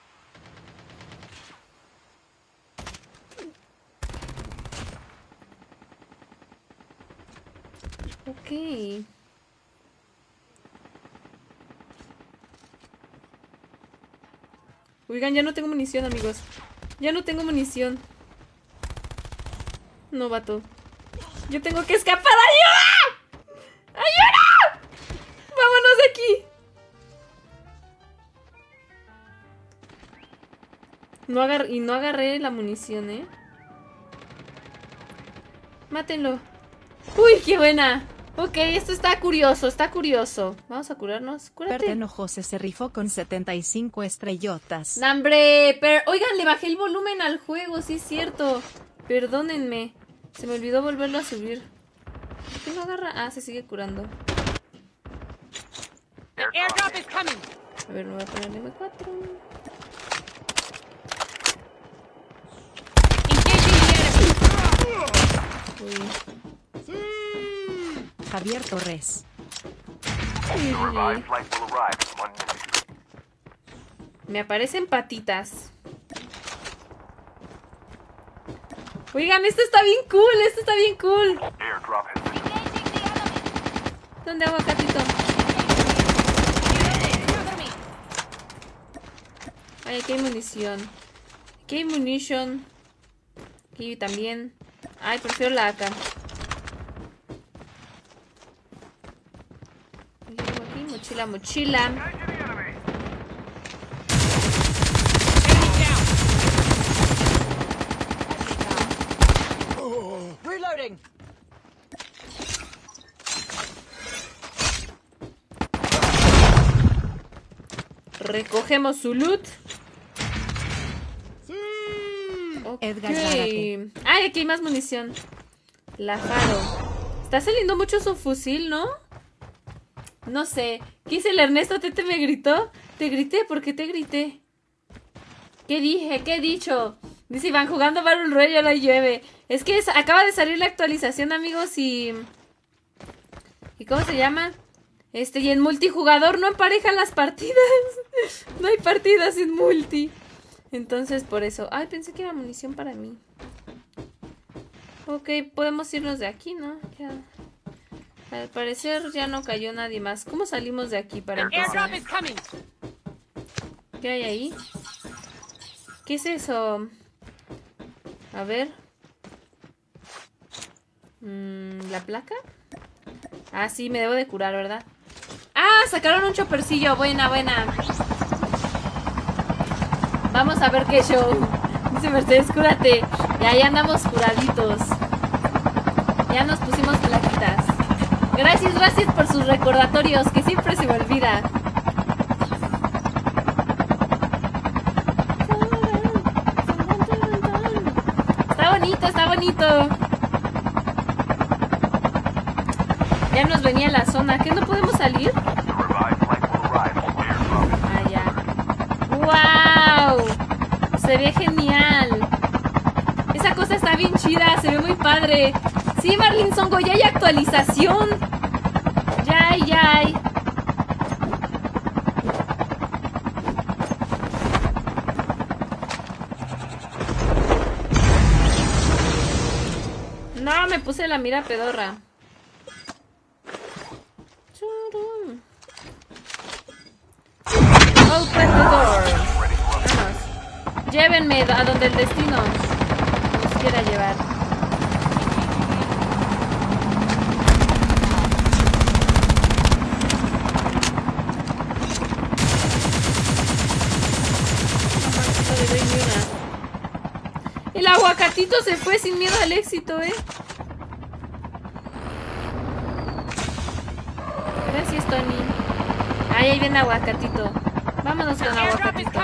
Ok. Oigan, ya no tengo munición, amigos. Ya no tengo munición. No, vato. Yo tengo que escapar. ¡Ayuda! ¡Ayuda! ¡Vámonos de aquí! No agar- y no agarré la munición, ¿eh? Mátenlo. ¡Uy, qué buena! Ok, esto está curioso, está curioso. Vamos a curarnos. Cúrate. Perteno José se rifó con setenta y cinco estrellotas. ¡Nambre! Pero, oigan, le bajé el volumen al juego, sí es cierto. Perdónenme. Se me olvidó volverlo a subir. ¿Por qué no agarra? Ah, se sigue curando. Airdrop is coming. A ver, me voy a poner M cuatro. Uy. Javier Torres. Uy, uy, uy. Me aparecen patitas. Oigan, esto está bien cool, esto está bien cool. ¿Dónde aguacatito? Ay, aquí hay munición. Aquí hay munition. Aquí también. Ay, prefiero la A K. Aquí, mochila, mochila. Reloading. Recogemos su loot. Okay. Edgar Zárate. Ay, aquí hay más munición. La Faro. Está saliendo mucho su fusil, ¿no? No sé. ¿Qué hice el Ernesto? ¿Tete me gritó? ¿Te grité? ¿Por qué te grité? ¿Qué dije? ¿Qué he dicho? Dice Iván, jugando Battle Royale la llueve. Es que es, acaba de salir la actualización, amigos, y... ¿Y cómo se llama? Este, y en multijugador no emparejan las partidas. No hay partidas en multi. Entonces, por eso... Ay, pensé que era munición para mí. Ok, podemos irnos de aquí, ¿no? Ya... Al parecer ya no cayó nadie más. ¿Cómo salimos de aquí para empezar? ¿Qué hay ahí? ¿Qué es eso? A ver. Mm, ¿La placa? Ah, sí, me debo de curar, ¿verdad? ¡Ah! Sacaron un choppercillo. Buena, buena. Vamos a ver qué show. Dice Mercedes, cúrate. Ya, ya andamos curaditos. Ya nos pusimos plaquitas. Gracias, gracias por sus recordatorios, que siempre se me olvida. Está bonito, está bonito. Ya nos venía la zona. ¿Qué, no podemos salir? Ah, ya. ¡Wow! Se ve genial. Esa cosa está bien chida, se ve muy padre. Sí, Marlin Songo, ya hay actualización. Ya hay, ya hay. No, me puse la mira pedorra. Open the door. Vamos. Llévenme a donde el destino nos quiera llevar. El aguacatito se fue sin miedo al éxito, ¿eh? Gracias, Tony. Ay, ahí viene aguacatito. Vámonos con aguacatito.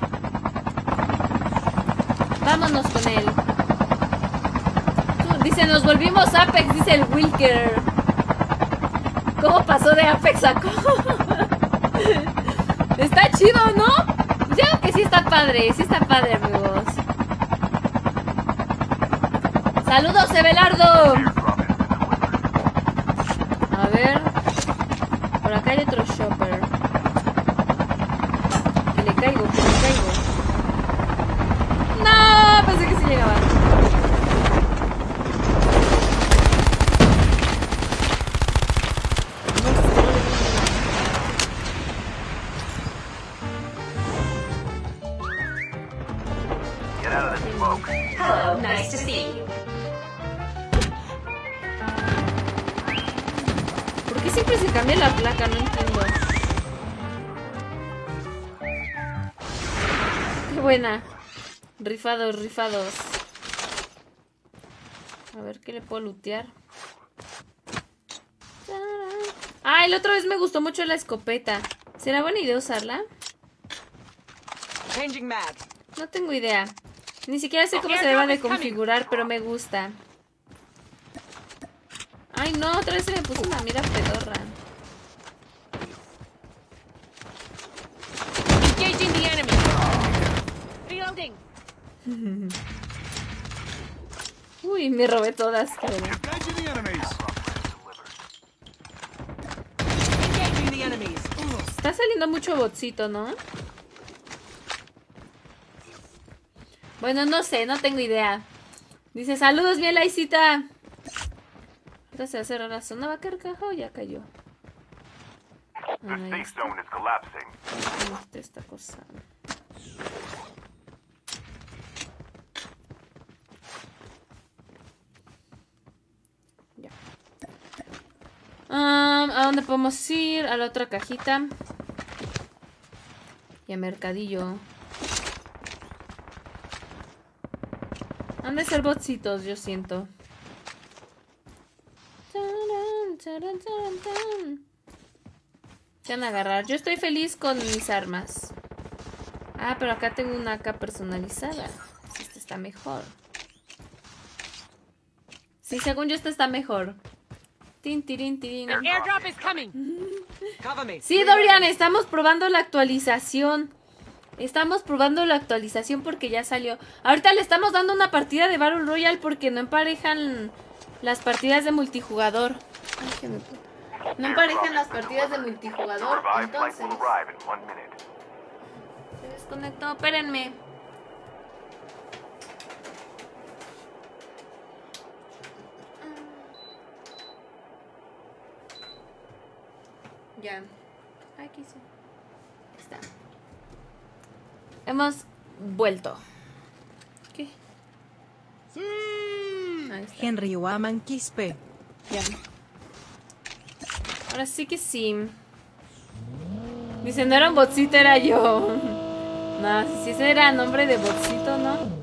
Vámonos con él. Dice, nos volvimos Apex, dice el Wilker. ¿Cómo pasó de Apex a cómo? Está chido, ¿no? Yo creo que sí está padre, sí está padre, amigos. ¡Saludos, Ebelardo! A ver. Por acá hay otro shopper. Que le caigo, que le caigo. ¡No! Pensé que sí llegaba. Get out of the smoke. Hello, nice to see you. ¿Por qué siempre se cambia la placa? No entiendo. Qué buena. Rifados, rifados. A ver qué le puedo lootear. Ah, el otra vez me gustó mucho la escopeta. ¿Será buena idea usarla? Changing mag. No tengo idea. Ni siquiera sé cómo se deba de configurar, pero me gusta. Ay, no, otra vez se me puso una mira pedorra. Engaging the enemy. Reloading. Uy, me robé todas. Qué bueno. Engaging the enemies. Engaging the enemies. Está saliendo mucho botcito, ¿no? Bueno, no sé, no tengo idea. Dice, saludos, mi Laisita. Ahora se va a cerrar la zona. ¿Va a caer caja o ya cayó? Ahí está. zone is collapsing. ¿Cómo está esta cosa? Ya. Um, ¿a dónde podemos ir? A la otra cajita. Y a Mercadillo. Han de ser botcitos, yo siento. Se van a agarrar. Yo estoy feliz con mis armas. Ah, pero acá tengo una A K personalizada. Esta está mejor. Sí, según yo esta está mejor. Tin, tirin, tirin. Airdrop is coming. Cover me. Sí, Dorian, estamos probando la actualización. Estamos probando la actualización porque ya salió. Ahorita le estamos dando una partida de Battle Royale porque no emparejan las partidas de multijugador. Ay, que me... No emparejan las partidas de multijugador. Entonces... Se desconectó, espérenme. Ya. Aquí sí. Está. Hemos vuelto. ¿Qué? Ahí está. Henry Waman Quispe. Ya. Ahora sí que sí. Dice, no era un botcito, era yo. No, si ese era nombre de botcito, ¿no?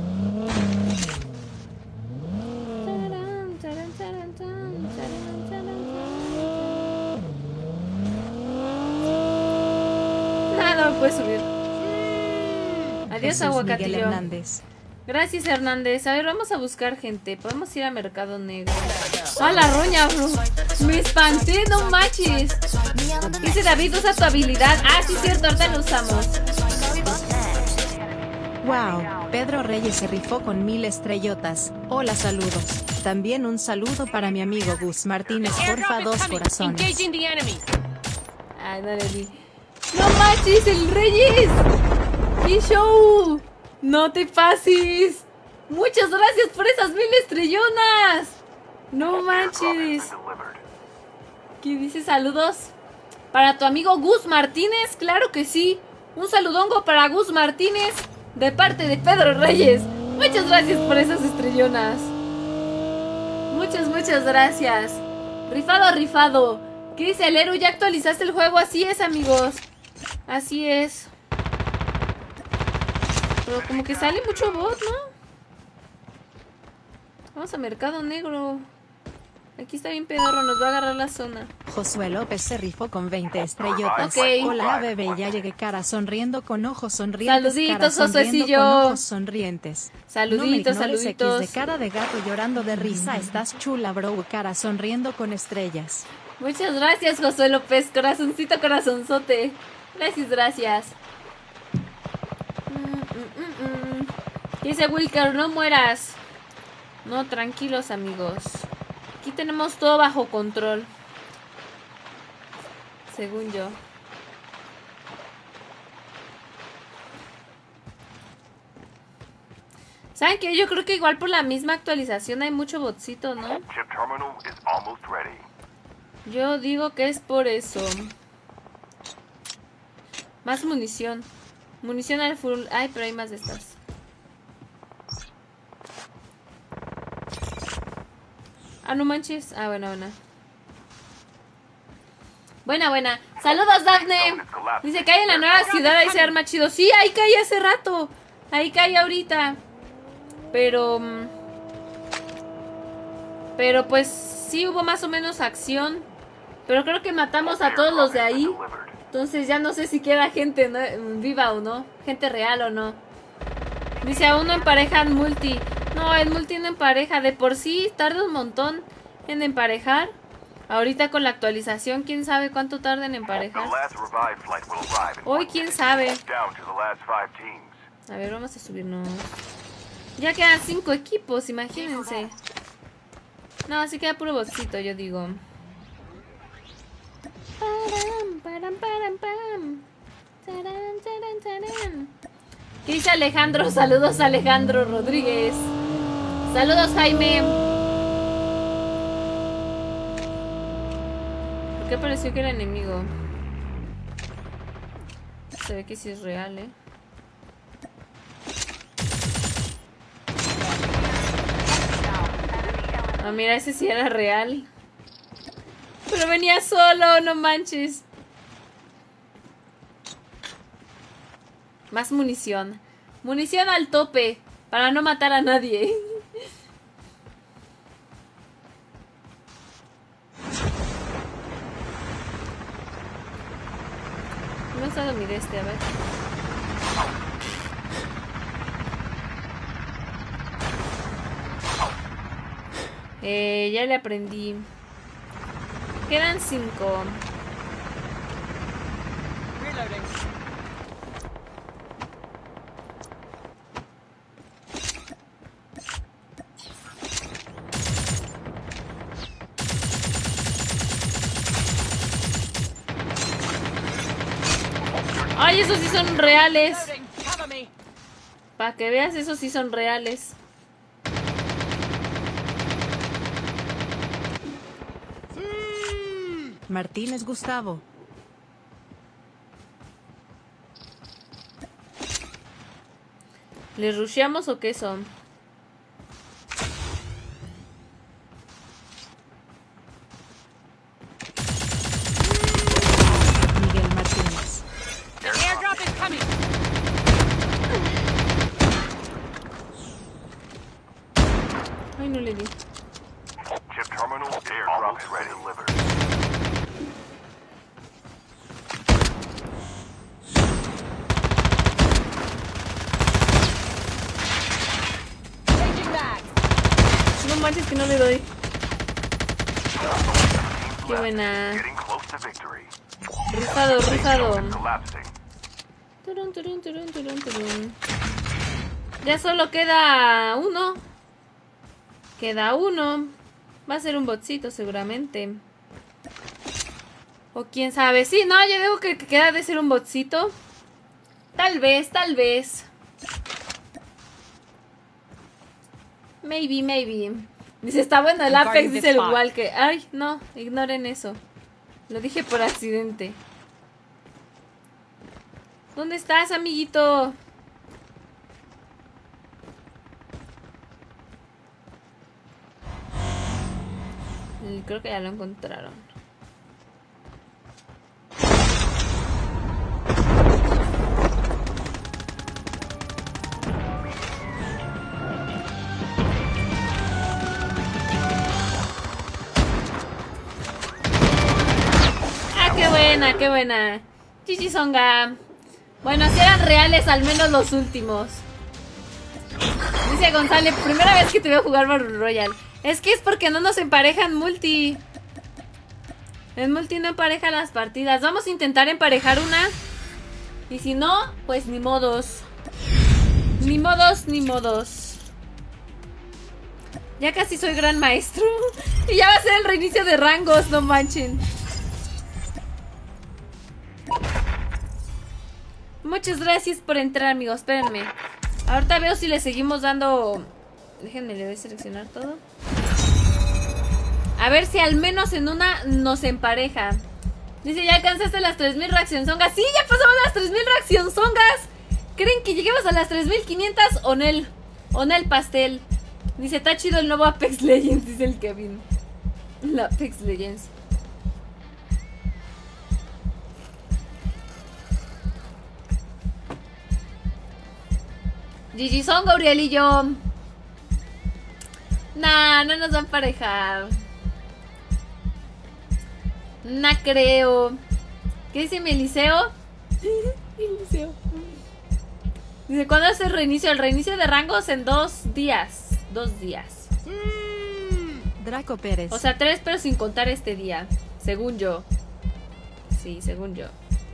Nada, no puedes subir. Adiós, Jesús aguacatillo. Miguel Hernández. Gracias, Hernández. A ver, vamos a buscar gente. Podemos ir a Mercado Negro. ¡Ah, la roña, bro! Me espanté, no manches. Dice David, usa tu habilidad. Ah, sí, cierto, ahorita lo usamos. Wow, Pedro Reyes se rifó con mil estrellotas. Hola, saludos. También un saludo para mi amigo Gus Martínez, porfa, dos corazones. Engaging the enemy. Ay, no le di. ¡No manches, el Reyes! ¡Qué show! ¡No te pases! ¡Muchas gracias por esas mil estrellonas! ¡No manches! ¿Qué dice? Saludos para tu amigo Gus Martínez. Claro que sí. Un saludongo para Gus Martínez de parte de Pedro Reyes. Muchas gracias por esas estrellonas. Muchas, muchas gracias. Rifado, rifado. ¿Qué dice el héroe? ¿Ya actualizaste el juego? Así es, amigos. Así es. Pero como que sale mucho bot, ¿no? Vamos a Mercado Negro. Aquí está bien pedorro, nos va a agarrar la zona. Josué López se rifó con veinte estrellotas. Okay. Hola, bebé, ya llegué, cara sonriendo con ojos sonrientes. Saluditos, cara Josuecillo. Con ojos sonrientes. Saluditos, no me ignores, saluditos. X de cara de gato llorando de risa. Estás chula, bro, cara sonriendo con estrellas. Muchas gracias, Josué López. Corazoncito, corazonzote. Gracias, gracias. Mm, mm, mm, mm. Dice Wilker, no mueras. No, tranquilos, amigos. Aquí tenemos todo bajo control. Según yo. ¿Saben qué? Yo creo que igual por la misma actualización hay mucho botcito, ¿no? Chip terminal is almost ready. Yo digo que es por eso. Más munición. Munición al full. Ay, pero hay más de estas. Ah, no manches. Ah, buena, buena. Buena, buena. Saludos, Daphne. Dice que hay en la nueva ciudad, ahí se arma chido. Sí, ahí caí hace rato. Ahí caí ahorita. Pero... Pero pues sí hubo más o menos acción. Pero creo que matamos a todos los de ahí. Entonces ya no sé si queda gente, ¿no? Viva o no. Gente real o no. Dice, aún no emparejan multi. No, el multi no empareja. De por sí tarda un montón en emparejar. Ahorita con la actualización, quién sabe cuánto tarda en emparejar. Hoy quién sabe. A ver, vamos a subirnos. Ya quedan cinco equipos, imagínense. No, así queda puro botcito, yo digo. Param, param, param, pam. Tarán, tarán, tarán. ¿Qué dice Alejandro? Saludos, Alejandro Rodríguez. Saludos, Jaime. ¿Por qué pareció que era enemigo? Se ve que sí es real, ¿eh? Ah, mira, ese sí era real. Pero venía solo, no manches. Más munición. Munición al tope. Para no matar a nadie. No está dormir este, a ver. Eh, ya le aprendí. Quedan cinco. Ay, esos sí son reales. Para que veas, esos sí son reales. Martínez Gustavo. ¿Les rusheamos o qué son? Miguel Martínez. The airdrop is coming. Ay, no le di. Chip terminal airdrop is ready. Delivered. No manches que no le doy. Qué buena. Rifado, rifado. Turun, turun, turun, turun, turun. Ya solo queda uno. Queda uno. Va a ser un botcito seguramente. O quién sabe. Sí, no, yo digo que, que queda de ser un botcito. Tal vez, tal vez. Maybe, maybe. Dice, está bueno el Apex, dice el Walker. Ay, no, ignoren eso. Lo dije por accidente. ¿Dónde estás, amiguito? Creo que ya lo encontraron. Ah, qué buena, qué buena. Chichi Songa. Bueno, si eran reales, al menos los últimos. Dice González, primera vez que te veo jugar Battle Royale. Es que es porque no nos emparejan multi. En multi no empareja las partidas. Vamos a intentar emparejar una. Y si no, pues ni modos. Ni modos, ni modos. Ya casi soy gran maestro. Y ya va a ser el reinicio de rangos, no manchen. Muchas gracias por entrar, amigos. Espérenme. Ahorita veo si le seguimos dando... Déjenme, le voy a seleccionar todo. A ver si al menos en una nos empareja. Dice, ya alcanzaste las tres mil reaccionzongas. Sí, ya pasamos las tres mil reaccionzongas. ¿Creen que lleguemos a las tres mil quinientas o Nel? O Nel pastel. Dice, está chido el nuevo Apex Legends, dice el Kevin. El Apex Legends. Gigi Songa, Uriel y yo. Nah, no nos va a emparejar. No creo. ¿Qué dice mi Eliseo? Eliseo. Dice, ¿cuándo es el reinicio? El reinicio de rangos en dos días. Dos días. Mm, Draco Pérez. O sea, tres, pero sin contar este día. Según yo. Sí, según yo.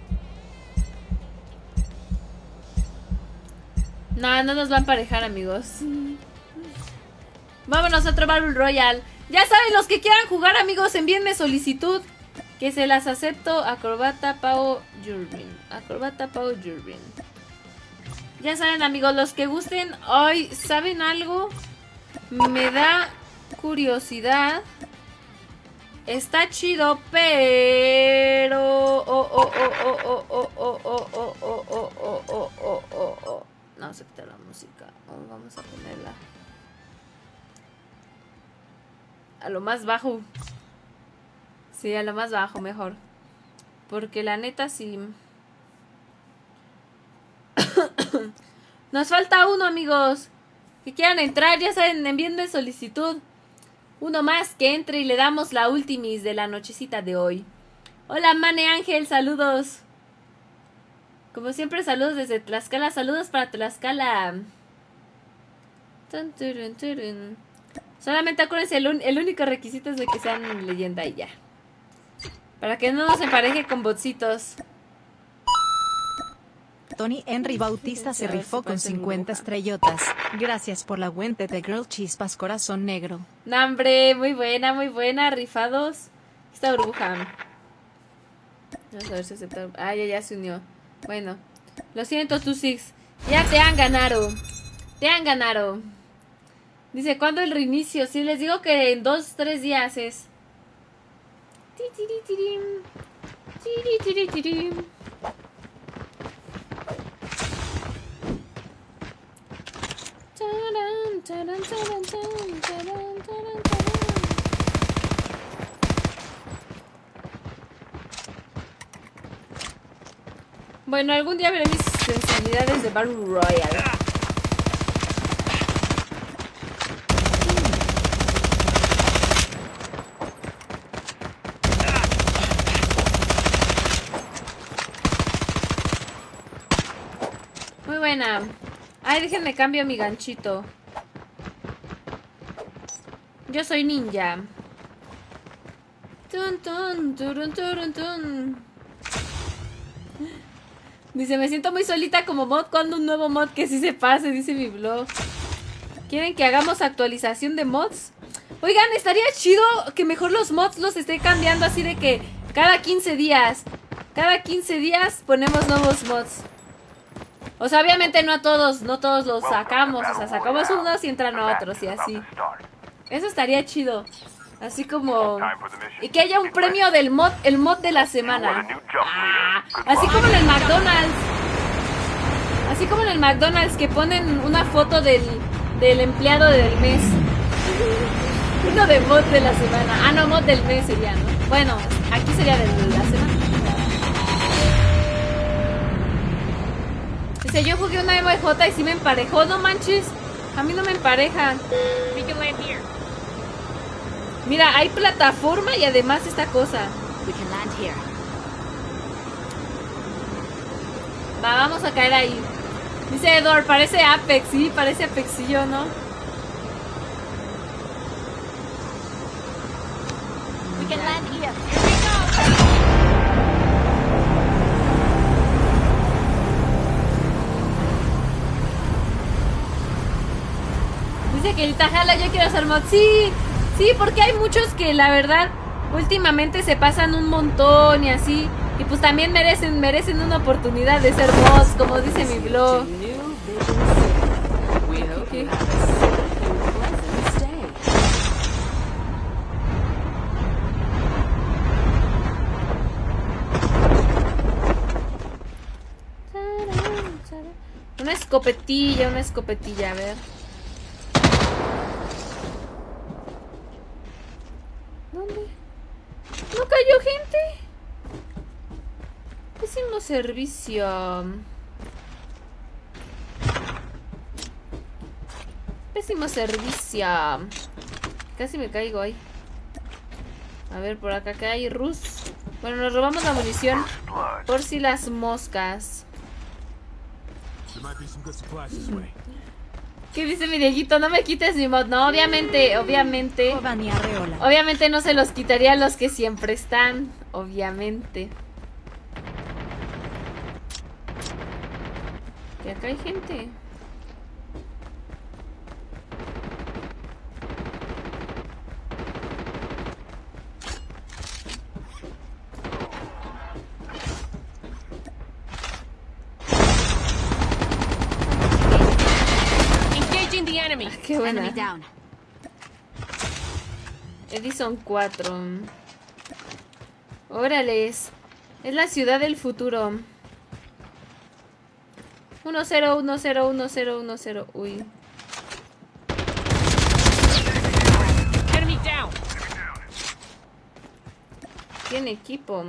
No, no nos va a emparejar, amigos. Vámonos a otro Battle Royale. Ya saben, los que quieran jugar, amigos, envíenme solicitud. Que se las acepto. Acrobata, Pau, Jurbin. Acrobata, Pau, Jurbin. Ya saben, amigos, los que gusten. Hoy, ¿saben algo? Me da curiosidad. Está chido, pero... Oh, oh, oh, oh, oh, oh, oh, oh, oh, oh, oh, oh, oh, oh, oh. No, se quita la música. Oh, vamos a ponerla a lo más bajo. Sí, a lo más bajo, mejor. Porque la neta sí. Nos falta uno, amigos. Que quieran entrar, ya saben, envíenme solicitud. Uno más que entre y le damos la ultimis de la nochecita de hoy. Hola, Mane Ángel, saludos. Como siempre, saludos desde Tlaxcala. Saludos para Tlaxcala. Tun, turun, turun. Solamente acuérdense, el, un, el único requisito es de que sean leyenda y ya. Para que no nos empareje con botcitos. Tony Henry Bautista se rifó con cincuenta estrellotas. Gracias por la buena de Girl Chispas Corazón Negro. No, hombre, muy buena, muy buena. Rifados. Esta burbuja. Vamos a ver si acepta. Ah, ya, ya se unió. Bueno, lo siento, tú Six. Ya te han ganado. Te han ganado. Dice, ¿cuándo el reinicio? Sí, les digo que en dos, tres días es. Bueno, algún día veré mis sensibilidades de Battle Royale. Muy buena. Ay, déjenme cambio mi ganchito. Yo soy ninja. Tun, tun, turun, turun, tun. Dice, me siento muy solita como mod. ¿Cuándo un nuevo mod que sí se pase? Dice mi blog. ¿Quieren que hagamos actualización de mods? Oigan, estaría chido que mejor los mods los esté cambiando así de que cada quince días. Cada quince días ponemos nuevos mods. O sea, obviamente no a todos, no todos los sacamos. O sea, sacamos unos y entran otros y así. Eso estaría chido. Así como... Y que haya un premio del mod, el mod de la semana. Ah, así como en el McDonald's. Así como en el McDonald's que ponen una foto del, del empleado del mes. Uno de mod de la semana. Ah, no, mod del mes sería, ¿no? Bueno, aquí sería de la semana. Dice, yo jugué una M J y sí me emparejó. No manches, a mí no me empareja. Mira, hay plataforma y además esta cosa. Va, vamos a caer ahí. Dice Edward, parece Apex. Sí, parece Apexillo, ¿no? We can land here. Dice que el Tajala, yo quiero hacer mod. Sí, sí, porque hay muchos que la verdad últimamente se pasan un montón y así. Y pues también merecen, merecen una oportunidad de ser mods, como dice mi blog. Okay. Una escopetilla, una escopetilla, a ver. ¿Dónde? ¿No cayó gente? Pésimo servicio. Pésimo servicio. Casi me caigo ahí. A ver, por acá que hay Rus. Bueno, nos robamos la munición por si las moscas. ¿Qué dice mi Dieguito? No me quites mi mod. No, obviamente, obviamente. Obviamente no se los quitaría a los que siempre están. Obviamente. Y acá hay gente. Ah, qué buena. Edison cuatro. Órale, es la ciudad del futuro. uno cero uno cero uno cero uno cero. Uy. Tiene equipo.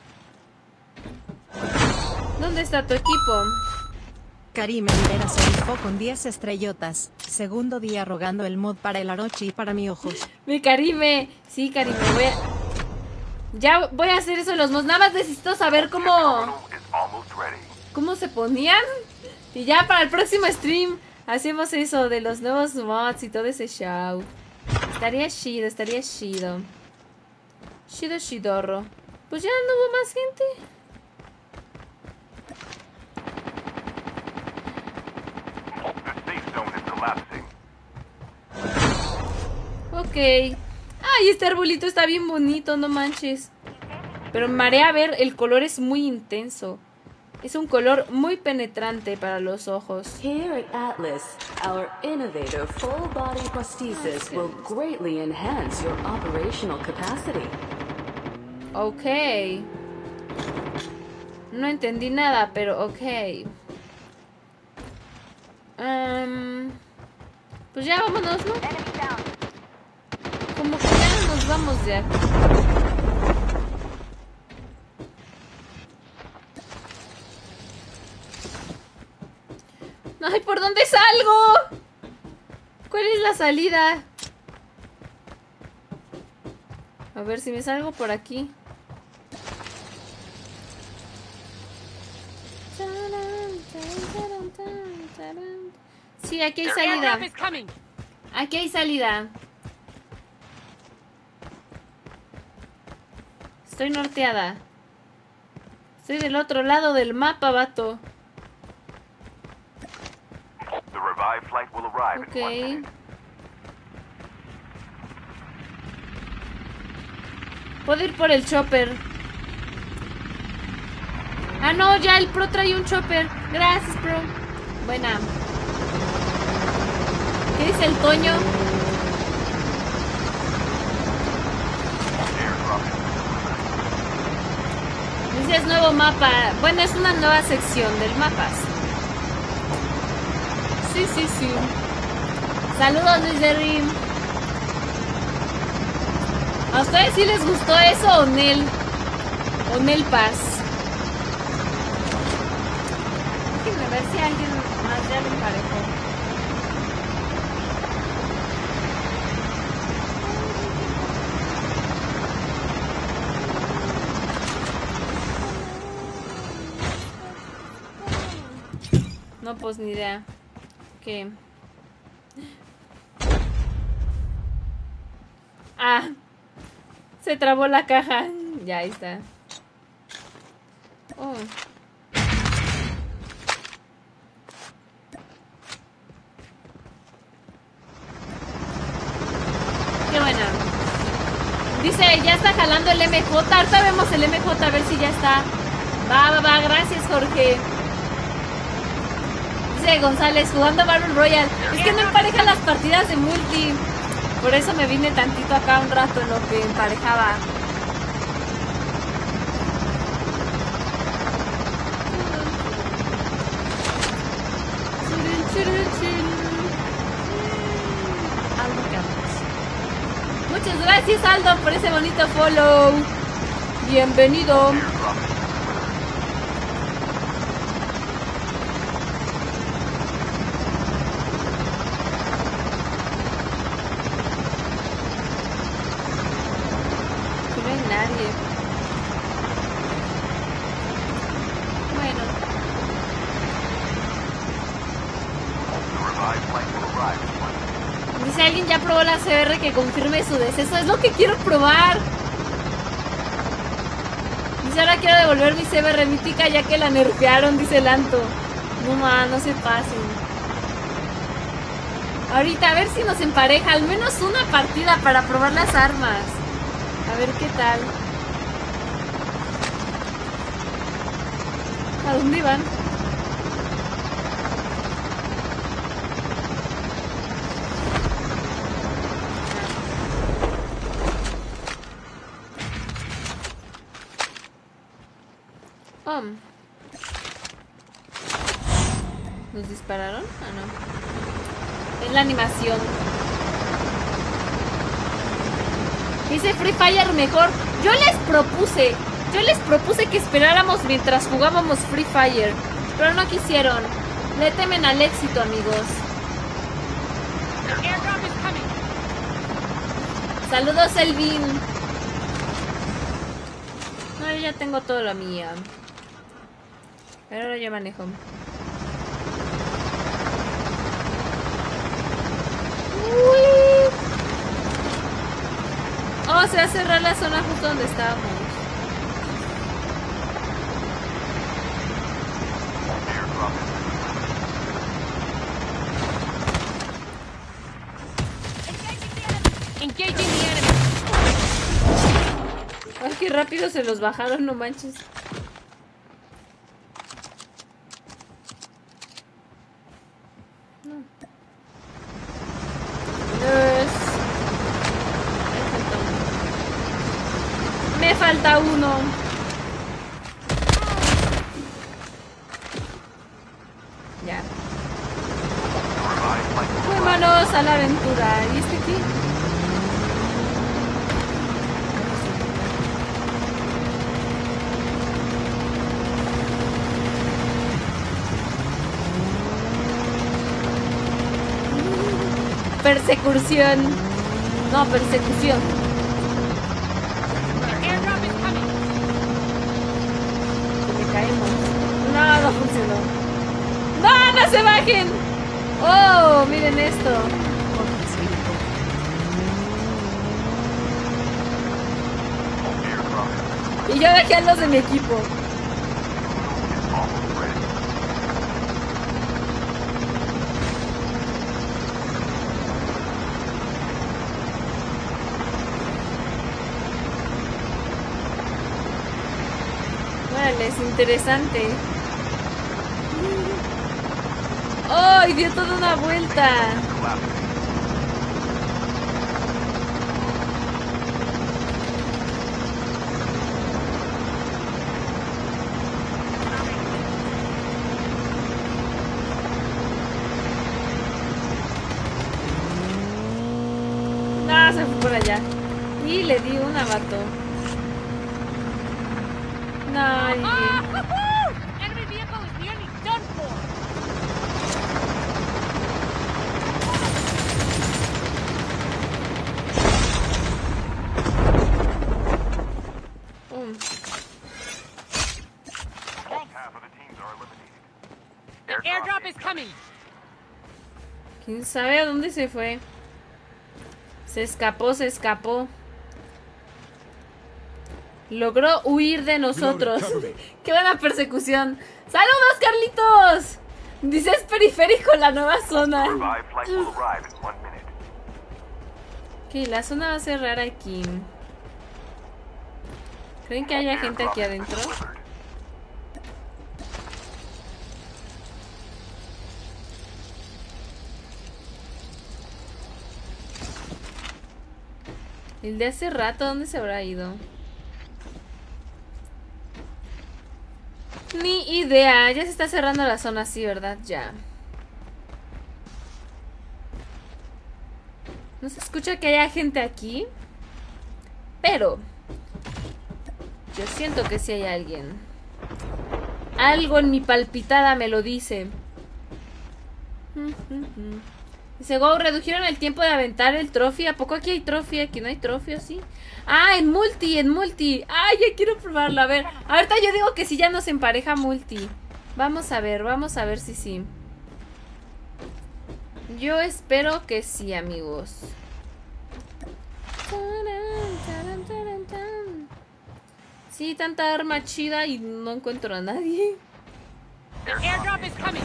¿Dónde está tu equipo? Karime Rivera se rifó con diez estrellotas. Segundo día rogando el mod para el Arochi y para mi ojos. Mi Karime. Sí, Karime. Voy a... Ya voy a hacer eso de los mods. Nada más necesito saber cómo... ¿Cómo se ponían? Y ya para el próximo stream hacemos eso de los nuevos mods y todo ese show. Estaría chido, estaría chido. Chido, chidorro. Pues ya no hubo más gente. Ok. Ay, este arbolito está bien bonito, no manches. Pero me marea ver, el color es muy intenso. Es un color muy penetrante para los ojos. Here at Atlas, our innovative full body prosthesis will greatly enhance your operational capacity. Ok. No entendí nada, pero ok. Um, pues ya vámonos, ¿no? Como que ya nos vamos de aquí. Ay, ¿por dónde salgo? ¿Cuál es la salida? A ver si me salgo por aquí. Sí, aquí hay salida. Aquí hay salida. Estoy norteada. Estoy del otro lado del mapa, vato. The revived flight will arrive in one Ok. minute. Puedo ir por el chopper. Ah, no, ya el pro trae un chopper. Gracias, pro. Buena. ¿Qué dice el Toño? Dice es nuevo mapa. Bueno, es una nueva sección del mapa. Sí, sí, sí. Saludos, Luis de Rim. ¿A ustedes sí les gustó eso o Nel? O Nel Paz. Déjenme ver si alguien más ya lo emparejó. No, pues ni idea. ¿Qué? Ah. Se trabó la caja. Ya, ahí está. Oh. Qué buena. Dice, ya está jalando el M J. Ahorita vemos el M J a ver si ya está. Va, va, va. Gracias, Jorge. Dice González, jugando Battle Royale. Es que no empareja las partidas de multi. Por eso me vine tantito acá un rato en lo que emparejaba. Aldo Campos. Muchas gracias, Aldo, por ese bonito follow. Bienvenido. Ya probó la C R que confirme su deceso. Es lo que quiero probar. Dice, ahora quiero devolver mi C R mítica ya que la nerfearon, dice el Anto. No más, no se pasen. Ahorita a ver si nos empareja al menos una partida para probar las armas. A ver qué tal. ¿A dónde van? ¿Nos dispararon? Ah, no. Es la animación. Dice Free Fire mejor. Yo les propuse, yo les propuse que esperáramos mientras jugábamos Free Fire, pero no quisieron. Le temen al éxito, amigos. Saludos, Elvin. No, yo ya tengo todo lo mío. Pero ahora yo manejo. Uy. Oh, se va a cerrar la zona justo donde estábamos. Engaging the enemy. Ay, qué rápido se los bajaron, no manches. Me falta uno. Ya. Vámonos a la aventura. ¿Y este qué? Persecución. No, persecución. Me caemos. No, no funcionó. ¡No, no se bajen! ¡Oh, miren esto! Y yo dejé a los de mi equipo. Órale, es interesante. ¡Ay! Dio toda una vuelta. No, se fue por allá. Y le di un abato. No, y bien. ¿Quién sabe a dónde se fue? Se escapó, se escapó. Logró huir de nosotros. ¡Qué buena persecución! ¡Saludos, Carlitos! Dices periférico la nueva zona. Ok, la zona va a ser rara aquí. ¿Creen que haya gente aquí adentro? El de hace rato, ¿dónde se habrá ido? Ni idea, ya se está cerrando la zona así, ¿verdad? Ya. No se escucha que haya gente aquí. Pero yo siento que sí hay alguien. Algo en mi palpitada me lo dice. Dice, wow, redujeron el tiempo de aventar el trophy. ¿A poco aquí hay trophy? Aquí no hay trophy, ¿sí? Ah, en multi, en multi. Ay, ya quiero probarlo. A ver, ahorita yo digo que si ya nos empareja multi. Vamos a ver, vamos a ver si sí. Yo espero que sí, amigos. Sí, tanta arma chida y no encuentro a nadie. The airdrop is coming.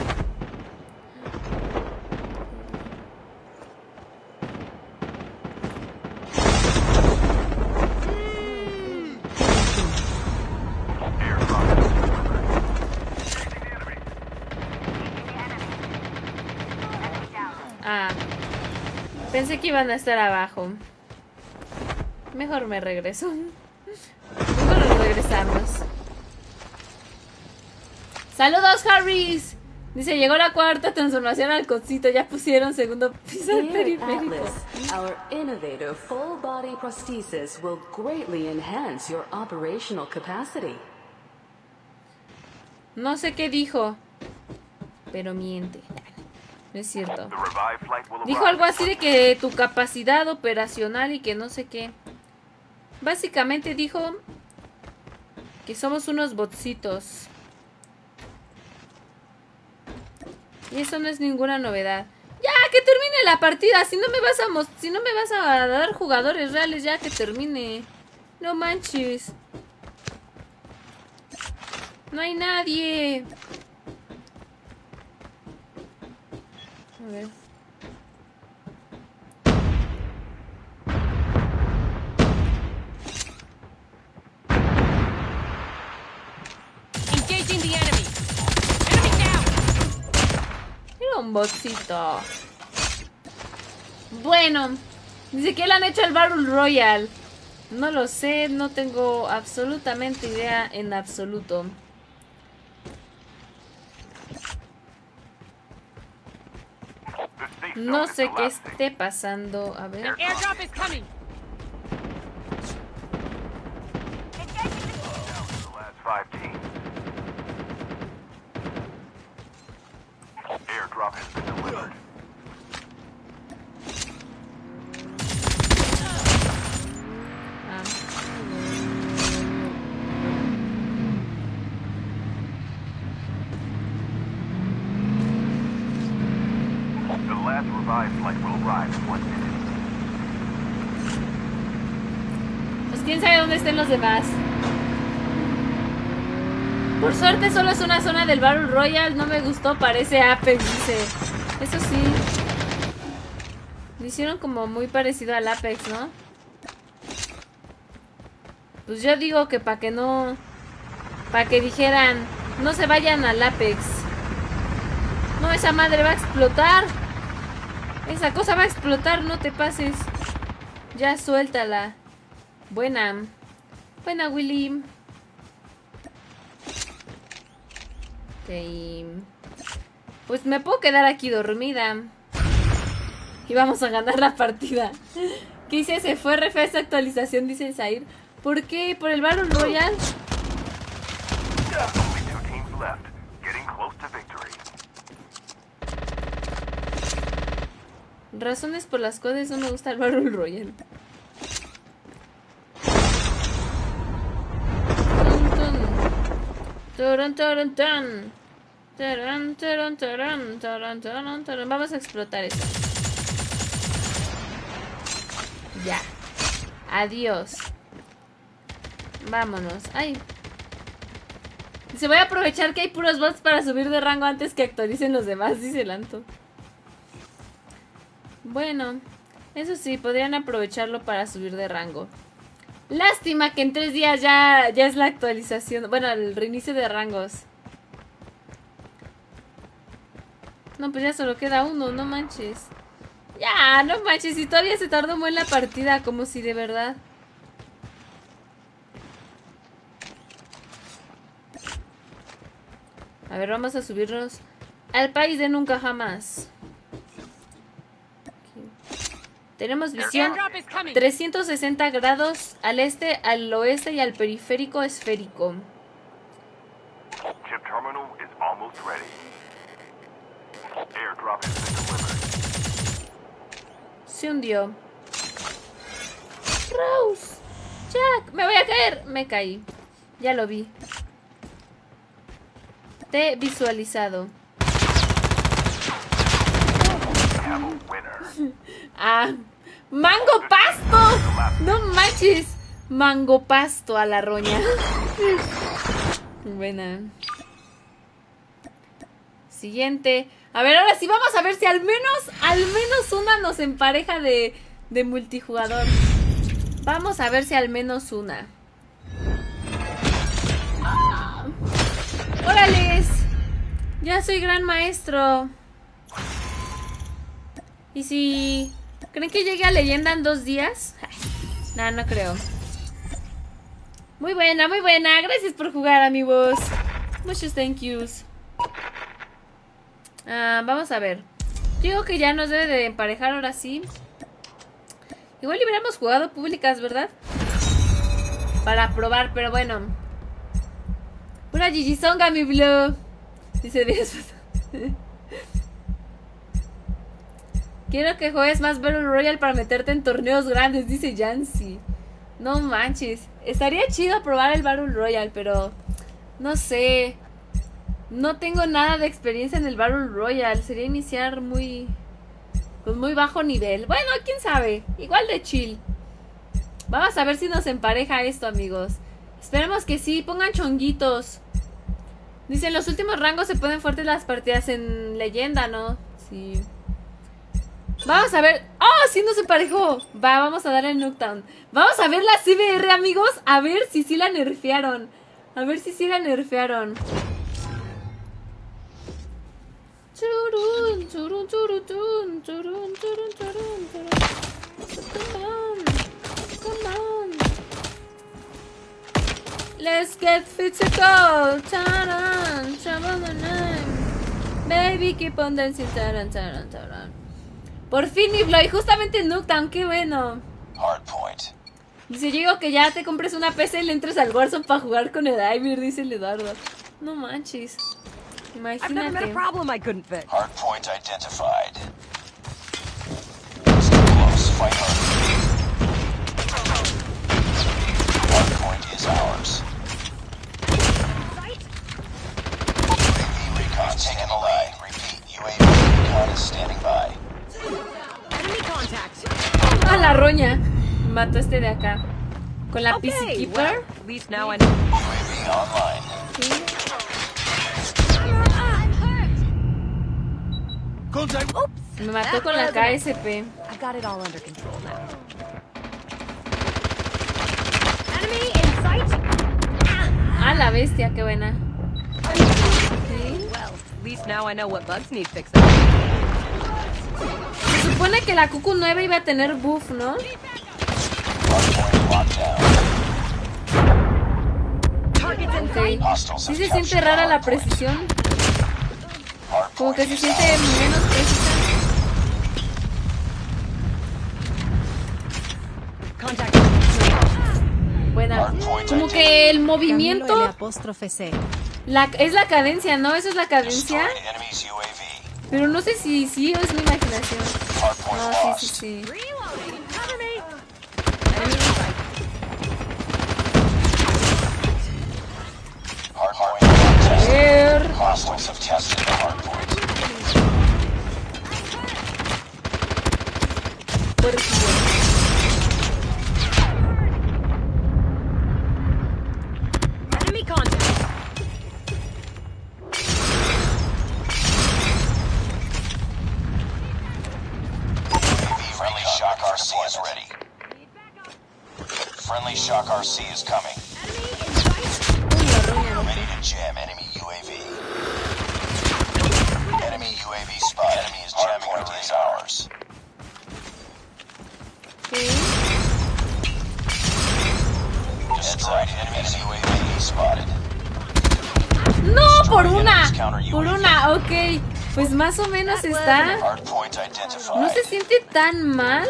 Ah, pensé que iban a estar abajo. Mejor me regreso. Mejor nos regresamos. ¡Saludos, Harris! Dice, llegó la cuarta transformación al cosito. Ya pusieron segundo piso del periférico. Atlas, our innovative full body prosthesis will greatly enhance your operational capacity. No sé qué dijo, pero miente. No es cierto. Dijo algo así de que tu capacidad operacional y que no sé qué. Básicamente dijo que somos unos botcitos. Y eso no es ninguna novedad. Ya, que termine la partida. Si no me vas a mos- si no me vas a dar jugadores reales, ya que termine. No manches. No hay nadie. A ver. Engaging the enemy. Enemy down. Era un botcito. Bueno, dice que le han hecho el Battle Royale. No lo sé, no tengo absolutamente idea en absoluto. No sé qué esté pasando. A ver. Airdrop is coming. Five teams. Airdrop has been delivered. Ah. The last revived flight will arrive in one minute. Pues quién sabe dónde estén los demás. Por suerte solo es una zona del Battle Royale. No me gustó, parece Apex, dice. Eso sí. Lo hicieron como muy parecido al Apex, ¿no? Pues yo digo que para que no Para que dijeran, no se vayan al Apex. No, esa madre va a explotar. Esa cosa va a explotar, no te pases. Ya suéltala. Buena. Buena, Willy. Ok. Pues me puedo quedar aquí dormida. Y vamos a ganar la partida. ¿Qué hice? Se fue re fea esta actualización, dice el Zair. ¿Por qué? ¿Por el Battle Royale? Razones por las cuales no me gusta el Battle Royale. Turun, turun, turun. Turun, turun, turun, turun, turun, turun. Vamos a explotar eso. Ya. Adiós. Vámonos. Ay. Se voy a aprovechar que hay puros bots para subir de rango antes que actualicen los demás, dice Lanto. Bueno, eso sí, podrían aprovecharlo para subir de rango. Lástima que en tres días ya, ya es la actualización. Bueno, el reinicio de rangos. No, pues ya solo queda uno, no manches. Ya, no manches, y todavía se tardó muy en la partida, como si de verdad. A ver, vamos a subirnos al país de nunca jamás. Tenemos visión trescientos sesenta grados al este, al oeste y al periférico esférico. Chip terminal is almost ready. Airdrop has been delivered. Se hundió. Rose, Jack, me voy a caer. Me caí. Ya lo vi. Te he visualizado. Ah, mango pasto. No manches. Mango pasto a la roña. Buena. Siguiente. A ver, ahora sí vamos a ver si al menos, al menos una nos empareja de, de multijugador. Vamos a ver si al menos una. ¡Ah! ¡Órales! Ya soy gran maestro. ¿Y si creen que llegue a leyenda en dos días? No, no creo. Muy buena, muy buena. Gracias por jugar, amigos. Muchos thank yous. Ah, vamos a ver. Digo que ya nos debe de emparejar ahora sí. Igual hubiéramos jugado públicas, ¿verdad? Para probar, pero bueno. Una Gigizonga, mi blue. Dice Díaz. Quiero que juegues más Battle Royale para meterte en torneos grandes, dice Jancy. No manches. Estaría chido probar el Battle Royale, pero no sé. No tengo nada de experiencia en el Battle Royale. Sería iniciar muy... con muy bajo nivel. Bueno, quién sabe. Igual de chill. Vamos a ver si nos empareja esto, amigos. Esperemos que sí. Pongan chonguitos. Dicen, los últimos rangos se ponen fuertes las partidas en leyenda, ¿no? Sí. Vamos a ver. ¡Oh! Sí nos emparejó. Va, vamos a darle el Nuketown. Vamos a ver la C B R, amigos. A ver si sí la nerfearon. A ver si sí la nerfearon. Churun, churun, churun, churun, churun, churun, churun, churun. Come on. Come on. Let's get physical. Taran, taran, baby, keep on dancing. Taran, taran, taran. Por fin, mi Floyd, justamente Nuketown, qué bueno. Hardpoint. Dice, yo digo que ya te compres una P C y le entres al Warzone para jugar con el Ivy, dice el Eduardo. No manches. Imagínate. Hardpoint identified. Stay close. Fight hard. Hardpoint is ours. U A V recon taking the lead. Repeat. U A V recon is standing by. Enemy contact. A la roña. Mató este de acá. Con la Okay, Peacekeeper. well, at least now I know. U A V online. Sí. Me mató con la K S P. I've got it all under control now. Enemy in sight. A la bestia, qué buena. ¿Sí? Well, at least now I know what bugs need fixing. Se supone que la Q Q nueve iba a tener buff, ¿no? Okay. Sí se siente rara la precisión. Como que se siente menos precisa. Buena. Como que el movimiento apóstrofe C. la, es la cadencia, ¿no? Eso es la cadencia. Pero no sé si sí o es mi imaginación. No, sí, sí, sí. Ver. Enemy contact. Friendly Shock R C is ready. Friendly Shock R C is coming. Ready to jam enemy U A V. Enemy U A V spot. Enemy is jamming. Point is ours. Destroyed enemy's U A V spotted. No, por una. Por una, ok. Pues más o menos está. Hardpoint identified. No se siente tan mal.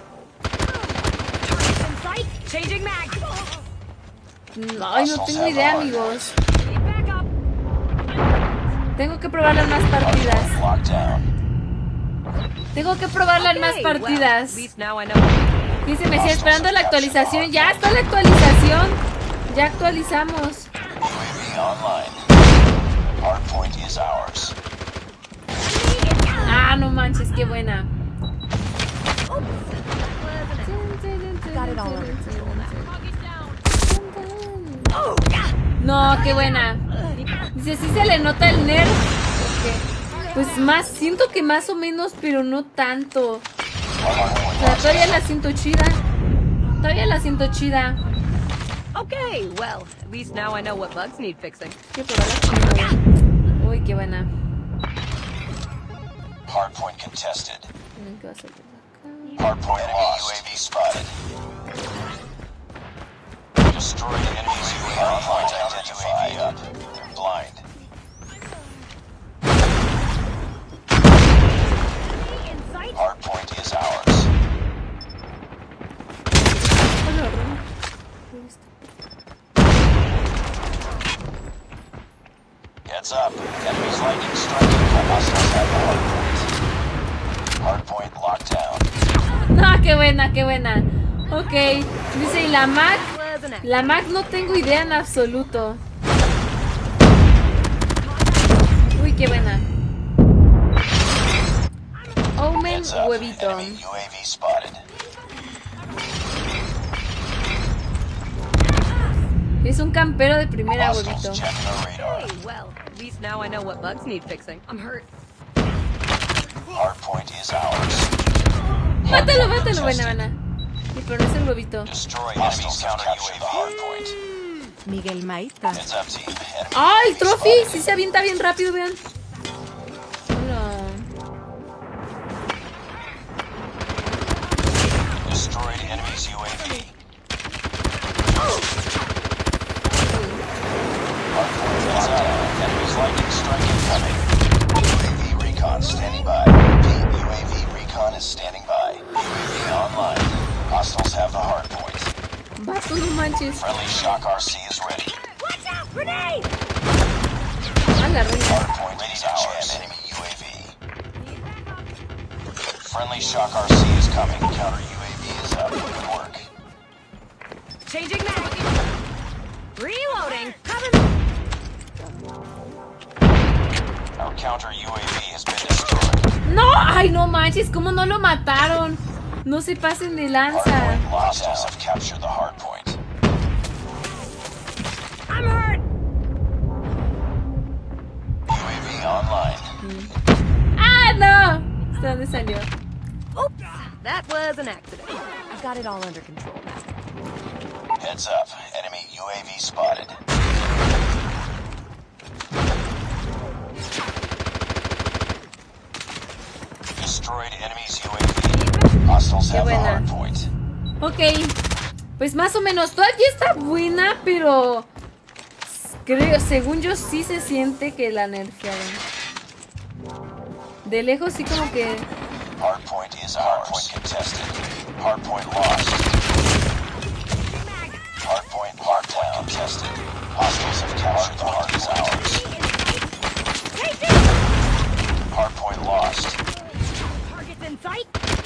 Changing mag. Ay, no tengo idea, amigos. Tengo que probarla en más partidas. Tengo que probarla en más partidas. Dice, me sigue esperando la actualización. Ya está la actualización. Ya actualizamos. Ah, no manches, qué buena. No, qué buena. Dice, sí se le nota el nerf. Okay. Pues más, siento que más o menos, pero no tanto. O sea, todavía la siento chida. Todavía la siento chida. Okay, well, at least now I know what bugs need fixing. Qué chida. Uy, qué buena. Hardpoint contested. Hardpoint lost. U A V spotted. Destroyed enemy's U A V. Hardpoint identified. Up. They're blind. Hardpoint is ours. Heads up. Enemy's lightning striking. Hostiles have the hardpoint. Hardpoint locked down. No, qué buena, qué buena. Ok. Dice, ¿y la Mac? La Mac no tengo idea en absoluto. Uy, qué buena. Omen huevito. Es un campero de primera, huevito. Hey, well, at least now I know what bugs need fixing. I'm hurt. Hardpoint is ours. Mátalo, mátalo, buena, buena. Sí, pero no es el huevito. Miguel Maita. ¡Ay, el trophy! Sí se avienta bien rápido, vean. Hola. Destroyed enemy's U A V. Enemy's lightning strike incoming. U A V recon standing by. U A V recon is standing by. U A V online. Hostiles have the hard point. Vato, no manches. Friendly Shock R C is ready. Watch out, grenade! Ah, la reina. Hard point ready to jam enemy U A V. Friendly Shock R C is coming. Counter U A V is up. Good work. Changing mag. Reloading. Cover me. Our counter U A V has been destroyed. No, ay, no manches, ¿cómo no lo mataron? No se pasen de lanza. Hostiles have captured the hard point. I'm hurt. U A V online. ¡Ah, no! ¿De dónde salió? Oops, that was an accident. I've got it all under control now. Heads up. Enemy U A V spotted. Destroyed enemy's U A V. Hostiles Qué have the buena. hard point. Ok, pues más o menos, todavía está buena, pero creo, según yo sí se siente que la nerfearon. De lejos sí como que... Hard point is hard point contested. Hard point lost. Hard point hard point contested. Hostiles have captured the hard is ours. Hard point lost. Targets in sight.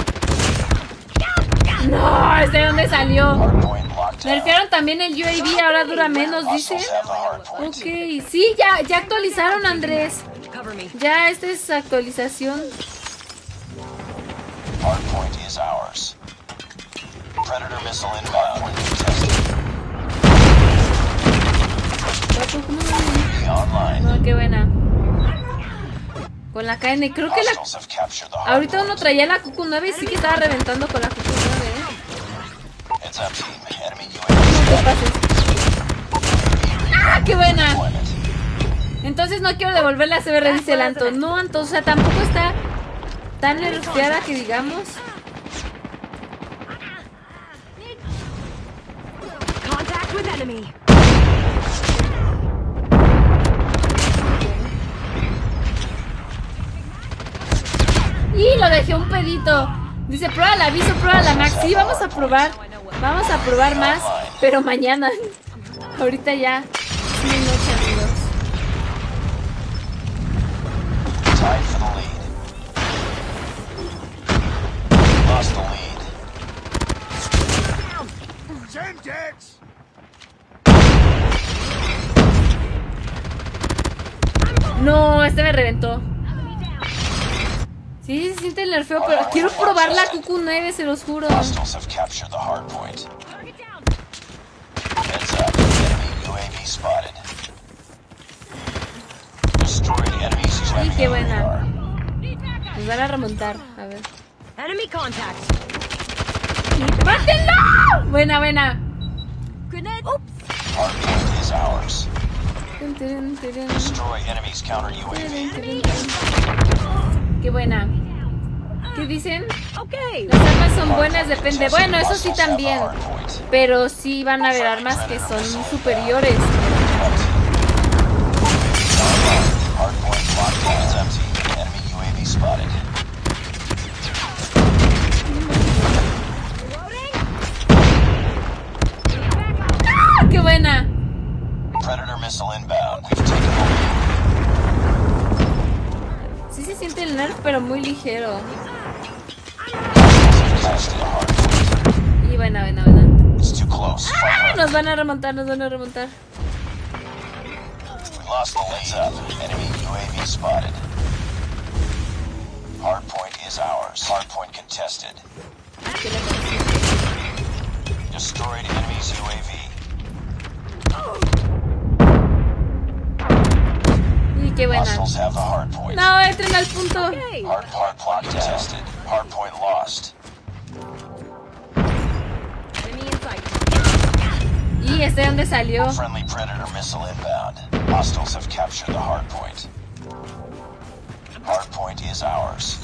No, ¿es de dónde salió? Hard point locked down. Nerfearon también el U A V, ahora dura menos, dice. Hostiles have the hard point. Ok, sí, ya, ya actualizaron, Andrés. Cover me. Ya, esta es actualización. Hard point is ours. Predator missile inbound. Point contested. Be online. No, qué buena. Con la K N, creo que la... Hostiles have captured the hard Ahorita point. uno traía la Q Q nueve y sí que estaba reventando con la Q Q nueve, ¿eh? Heads up, team. Enemy U A V. No te pases. ¡Ah, qué buena! Deployment. Entonces no quiero devolverle a C B R, dice el Anto. No, Anto, o sea, tampoco está tan nerfeada que digamos. Contact with enemy. Y lo dejé un pedito. Dice, prueba la aviso, prueba la Max. Sí, vamos a probar. Vamos a probar más, pero mañana. Ahorita ya es muy noche, amigos. Tied for the lead. Lost the lead. Semtex! No, este me reventó. Sí, se siente el nerfeo, pero quiero probar la Q Q nueve, se los juro. Hostiles have captured the hard point. Heads up. Enemy U A V spotted. Destroyed enemy's U A V. Sí, qué buena. radar. Nos van a remontar, a ver. Enemy contact. ¡Mátenlo! Buena, buena. Grenade. Oops. Hard point is ours. Tun, turun, turun, Destroy enemy's counter U A turun, V. turun, turun. Qué buena. ¿Qué dicen? Okay. Las armas son buenas, depende. Bueno, eso sí Hostiles have the también. hard point. Pero sí van a haber armas que son superiores. Hard point locked down. It's empty. Enemy U A V spotted. ¡Ah, qué buena! Predator missile inbound. We've taken the lead. Sí se siente el nerf, pero muy ligero. Captured the hard point. Y buena, buena, buena. It's too close. ¡Ah! Nos van a remontar, nos van a remontar. We lost the lead. Up. Enemy U A V spotted. Hard point is ours. Hard point contested. Destroyed enemy's U A V. Y qué buena. Hostiles have the hard point. No, entren al punto. Hard hard point contested. Hard point lost. Enemy in sight. Y este de dónde salió. Friendly Predator missile inbound. Hostiles have captured the hard point. Hard point is ours.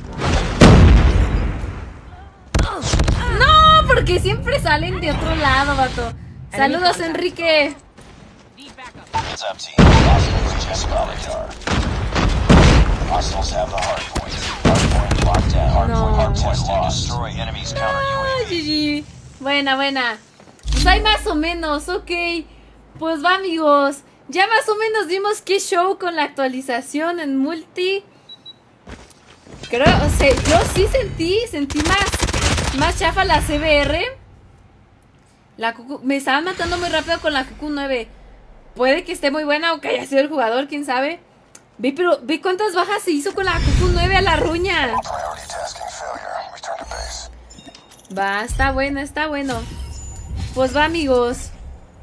No, porque siempre salen de otro lado, vato. Saludos, Enrique. It's up team. Hostiles just spotted car. Hostiles have the hard point. Hard point locked down. Hard No. point hard point lost. Destroy enemy's counter U Ay, A V. G G. Buena, buena. Pues hay más o menos, ok. Pues va, amigos. Ya más o menos vimos qué show con la actualización en multi. Creo, o sea, yo sí sentí, sentí más, más chafa la C B R. La Q Q, me estaban matando muy rápido con la Q Q nueve. Puede que esté muy buena o que haya sido el jugador, quién sabe. Ve, pero ve cuántas bajas se hizo con la Q Q nueve a la ruña. Priority tasking failure. Return to base. Va, está bueno, está bueno. Pues va, amigos.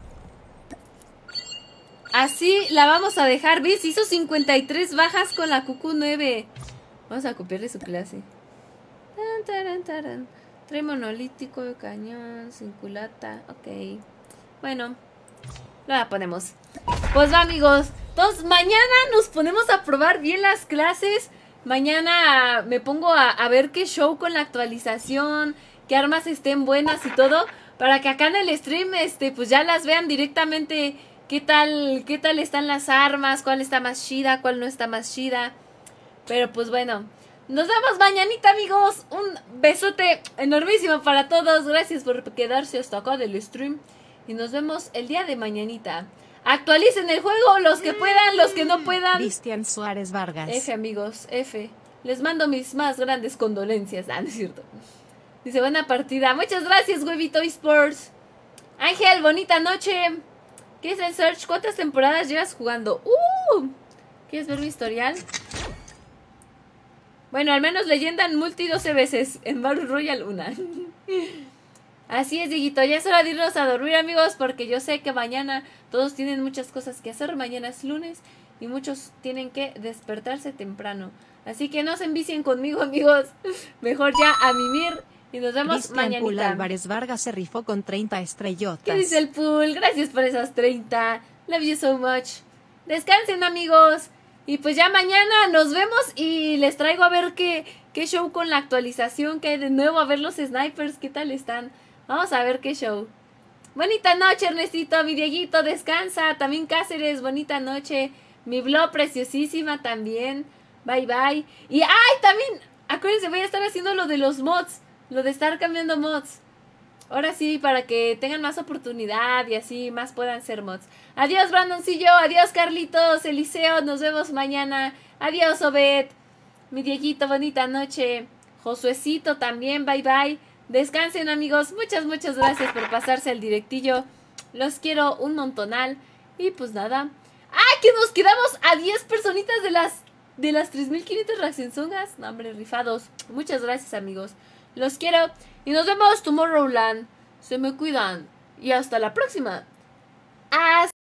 Así la vamos a dejar. ¿Ves? Hizo cincuenta y tres bajas con la Q Q nueve. Vamos a copiarle su clase. Tan, taran, taran. Trae monolítico, cañón, sin culata. Ok. Bueno, la ponemos. Pues va, amigos. Entonces, mañana nos ponemos a probar bien las clases. mañana me pongo a, a ver qué show con la actualización, qué armas estén buenas y todo, para que acá en el stream, este, pues ya las vean directamente, qué tal, qué tal están las armas, cuál está más chida, cuál no está más chida. Pero pues bueno, nos vemos mañanita, amigos. Un besote enormísimo para todos. Gracias por quedarse hasta acá del stream. Y nos vemos el día de mañanita. Actualicen el juego, los que puedan, los que no puedan. Cristian Suárez Vargas. F, amigos, F. Les mando mis más grandes condolencias. Ah, no es cierto. Dice, buena partida. Muchas gracias, Huevito Esports. Ángel, bonita noche. ¿Qué es el search? ¿Cuántas temporadas llevas jugando? ¡Uh! ¿Quieres ver mi historial? Bueno, al menos leyenda en multi doce veces. En Battle Royale una. Así es, Dieguito. Ya es hora de irnos a dormir, amigos, porque yo sé que mañana todos tienen muchas cosas que hacer. Mañana es lunes y muchos tienen que despertarse temprano. Así que no se envicien conmigo, amigos. Mejor ya a mimir y nos vemos Cristian mañanita. Pool Álvarez Vargas se rifó con treinta estrellotas. ¿Qué dice el Pool? Gracias por esas treinta. Love you so much. Descansen, amigos. Y pues ya mañana nos vemos y les traigo a ver qué, qué show con la actualización que hay de nuevo. A ver los snipers, qué tal están. Vamos a ver qué show. Bonita noche, Ernestito, mi Dieguito, descansa. También Cáceres, bonita noche. Mi blog preciosísima también. Bye, bye. Y ¡ay! También, acuérdense, voy a estar haciendo lo de los mods. Lo de estar cambiando mods. Ahora sí, para que tengan más oportunidad y así más puedan ser mods. Adiós, Brandoncillo. Adiós, Carlitos. Eliseo, nos vemos mañana. Adiós, Obed. Mi Dieguito, bonita noche. Josuecito también, bye, bye. Descansen, amigos. Muchas, muchas gracias por pasarse al directillo. Los quiero un montonal. Y pues nada. ¡Ah! Que nos quedamos a diez personitas de las de las tres mil quinientas reaccionzonas. No, hombre, rifados. Muchas gracias, amigos. Los quiero. Y nos vemos Tomorrowland. Se me cuidan. Y hasta la próxima. Hasta